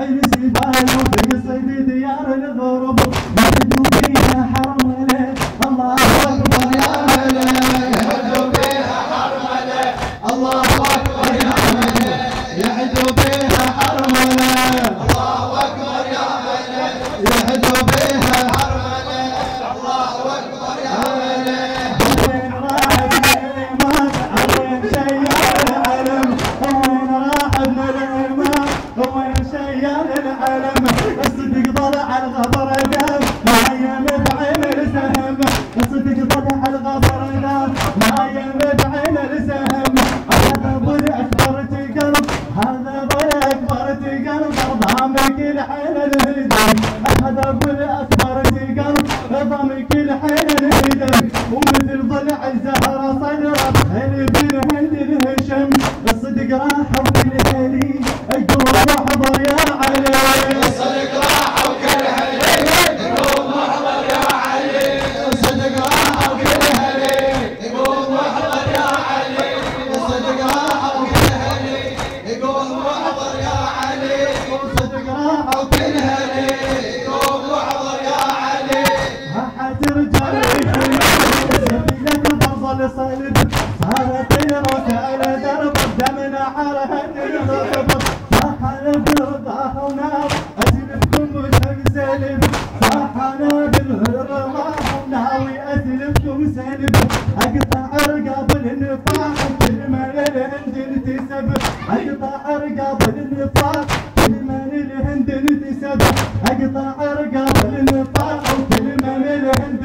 S17: ريال العلم الصدق طلع الغبر دام ما يم بعين السهم الصدق طلع الغبر دام ما يم بعين السهم هذا ابو الاكبر تقلب هذا ابو الاكبر تقلب ضامك الحين الهدم هذا ابو الاكبر تقلب ضامك الحين الهدم ومثل ضلع الزهره صدره اللي بالهند الهشم الصدق راح وكل هلي قوم احضر يا علي الصدق راح وكل هلي قوم احضر يا علي الصدق راح وكل هلي قوم احضر يا علي الصدق راح وكل هلي قوم احضر يا علي الصدق راح وكل هلي قوم احضر يا علي حترجع سبيلك تفضل صلب صارت الروس على درب دمنا حرهت الغضب صاح البرضاح ونار اسلبكم وتنسلب صاح انا بالرماح وناوي اسلبكم سلب اقطع رقاب النفاق كل ما للهند انتسب اقطع رقاب النفاق كل ما للهند انتسب اقطع رقاب النفاق وكل ما للهند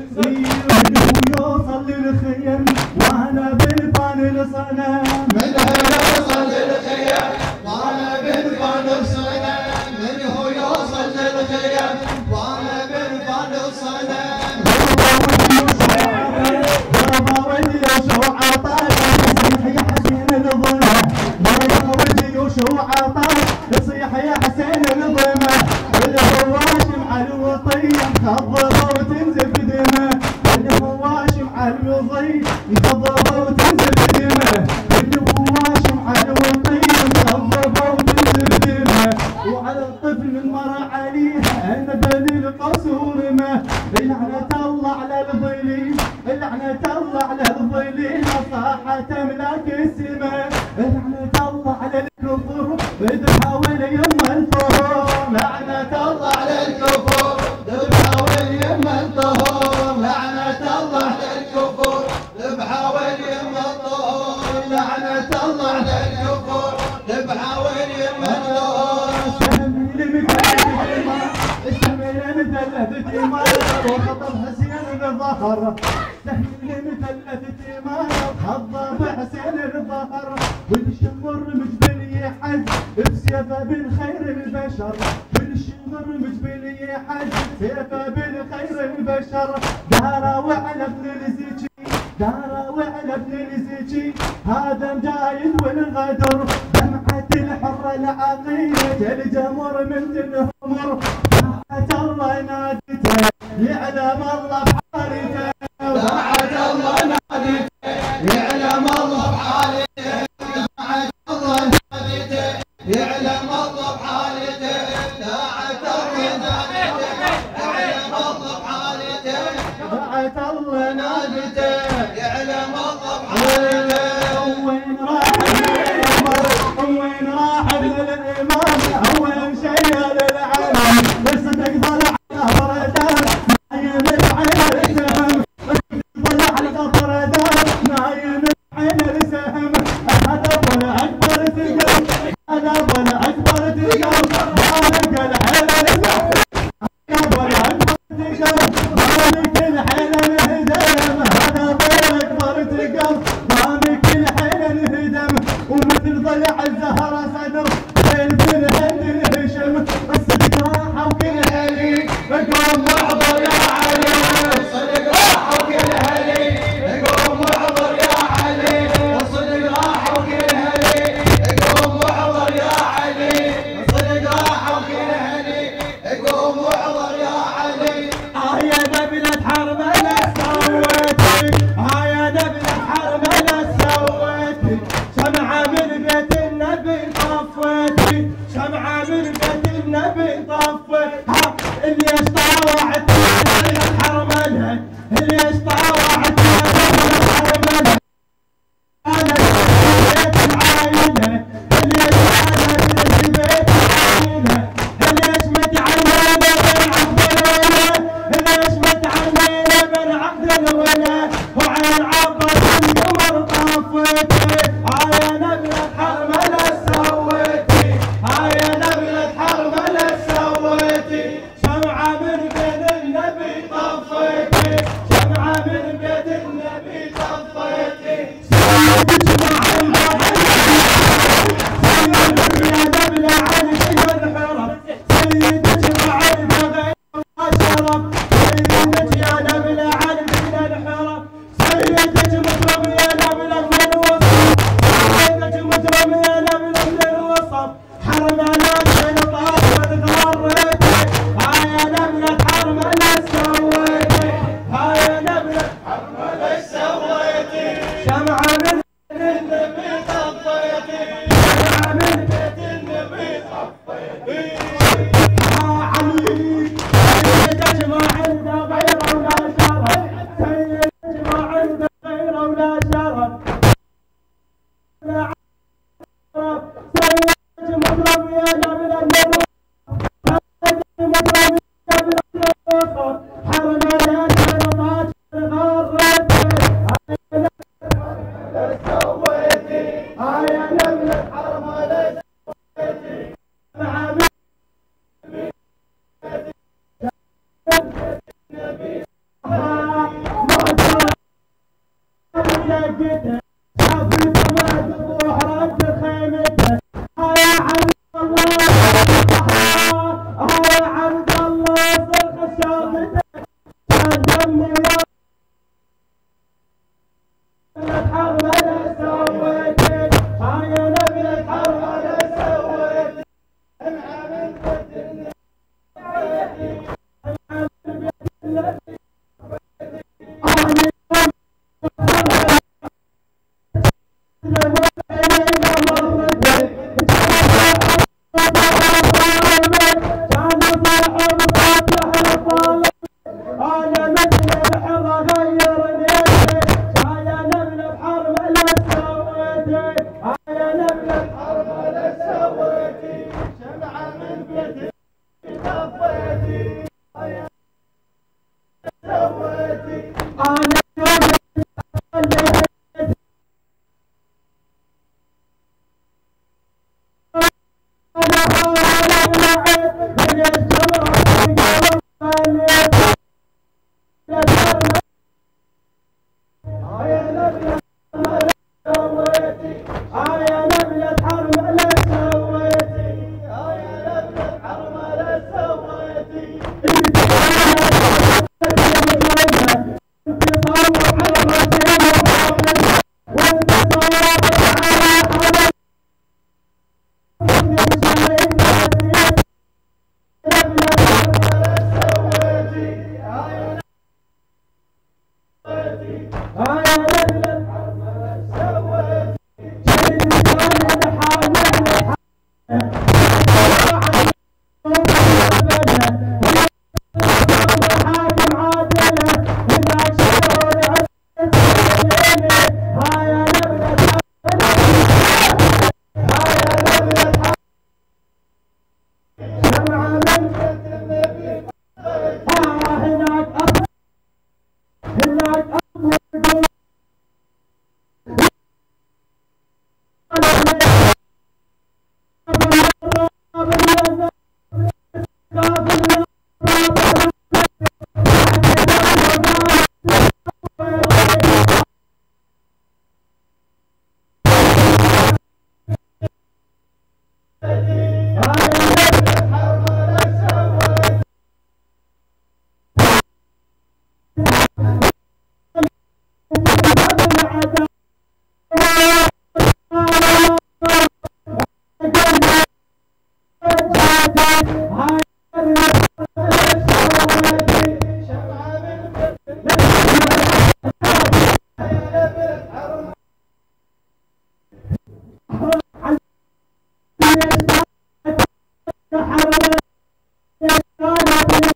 S17: يوصل للخيم وانا بالفان الصنم من هو يوصل للخيم وانا بالفان الصنم من هو يوصل للخيم وانا بالفان الصنم بابا ودي وشو عطاك يصيح يا حسين الظلمه بابا ودي وشو عطاك يصيح يا حسين الظلمه الهواش مع الوطيه مخضره وتنزف دمه الهواش مع الوطيه مخضره وتنزف دمه الهواش مع الوطيه مخضره وتنزف دمه وعلى الطفل من مر عليها انا بني القصور ما لعنه الله على الظليل لعنه الله على الظليل صاحت املاك السماء لعنه الله على الكفر بتحاول يما الفهور لعنه الله على الكفر بتحاول يما الطهور لعنه الله على الكفر بحاول يما الطهور لعنه الله على الكفر بحاول يما الطهور سهمي لمثلث سهمي لمثلث وخطب حسين الظهر سهمي لمثلث خطب حسين الظهر والشمر مجبل يحز بسيفه بالخير البشر والشمر مجبل يحز سيفه بالخير البشر دار وعلى ابن الزكي دار وعلى ابن الزكي هذا مجايد والغدر دمعة الحرة العقيدة الجمر من الهمر دمعة الله نادته يعلم الله بحالته دمعة الله نادته يعلم الله بحالته دمعة الله نادته يعلم الله بحالته دمعة الله نادته يعلم الله بحالته دمعة الله نادته يعلم الله بحالته وين راح الامام وين راح الامام اول شيء للعالم الصدق طلع الغبر دام ما يمد عين السهم طلع الغبر دام ما يمد عين السهم هذا ابو الاكبر تقلب هذا ابو الاكبر تقلب مالك الحيل الهدم ابو الاكبر تقلب مالك الحيل الهدم هذا ابو الاكبر تقلب مالك الحيل الهدم ومثل ضلع الزهره صدر بين بالهند الهشم الصدق راح وكل هلي قوم واحضر يا علي الصدق راح وكل هلي قوم واحضر يا علي الصدق راح وكل هلي قوم واحضر يا علي الصدق راح وكل هلي قوم واحضر يا علي هيا نبلة حرب انا سويتي هيا نبلة حرب انا سويتي شمعة من بيت النبي طفيتي شمعة من بيت النبي طفيتها اللي اشطاوعت حرملها اللي اشطاوعت حرملها انا بيت العايلة اللي اشطاوعت بيت العايلة اللي اشمت عينينا من عبد الولا اللي اشمت عينينا من عبد الولا وعين عبر القمر طفيتي هاي نبلة حرملة سويتي هاي نبلة حرملة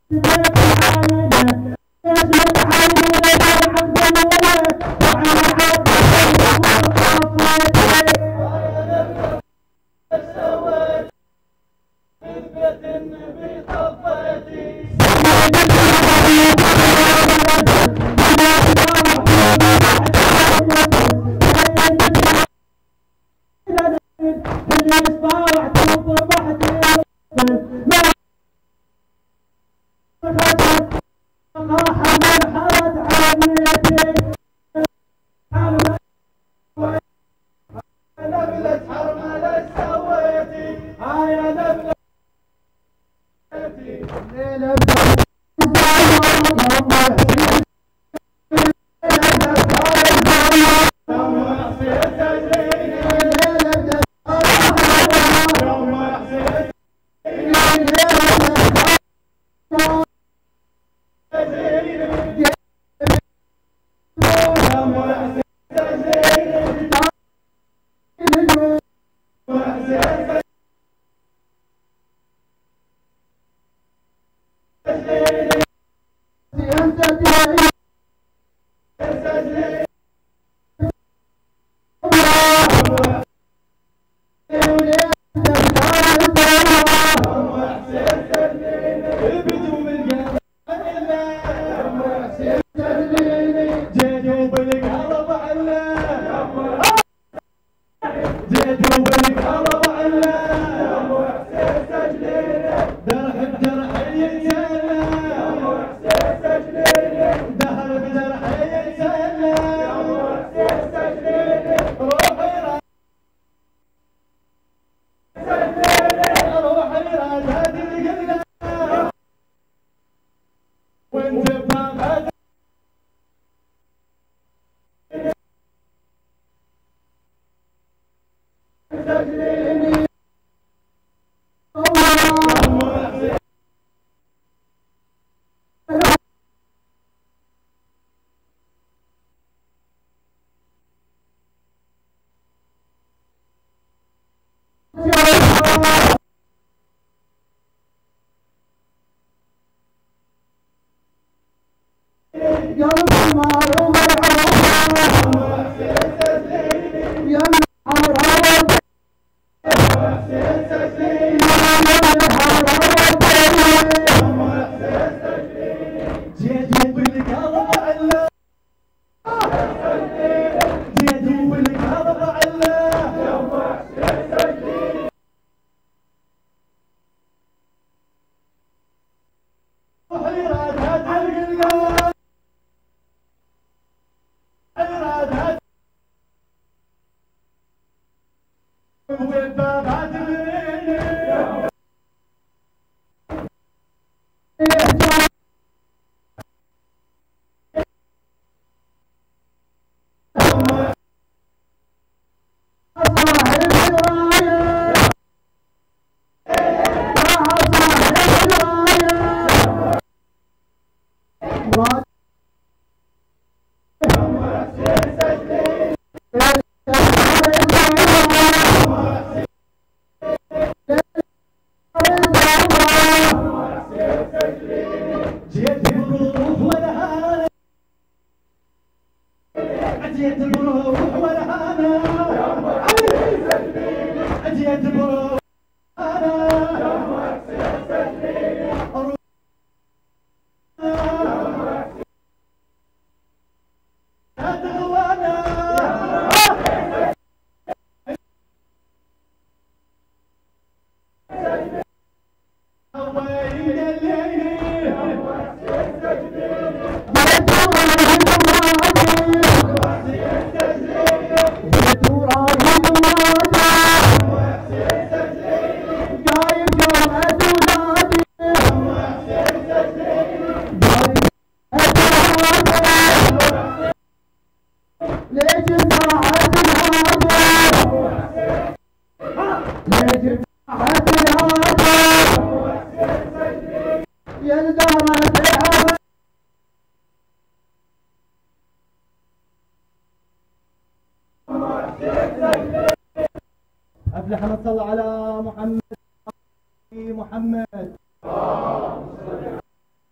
S17: أفلح صل على محمد محمد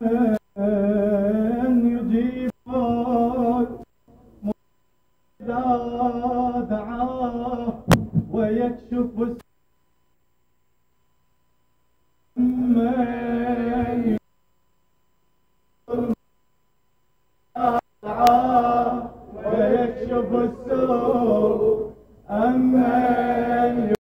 S17: يجيبك إذا دعاه ويكشف السم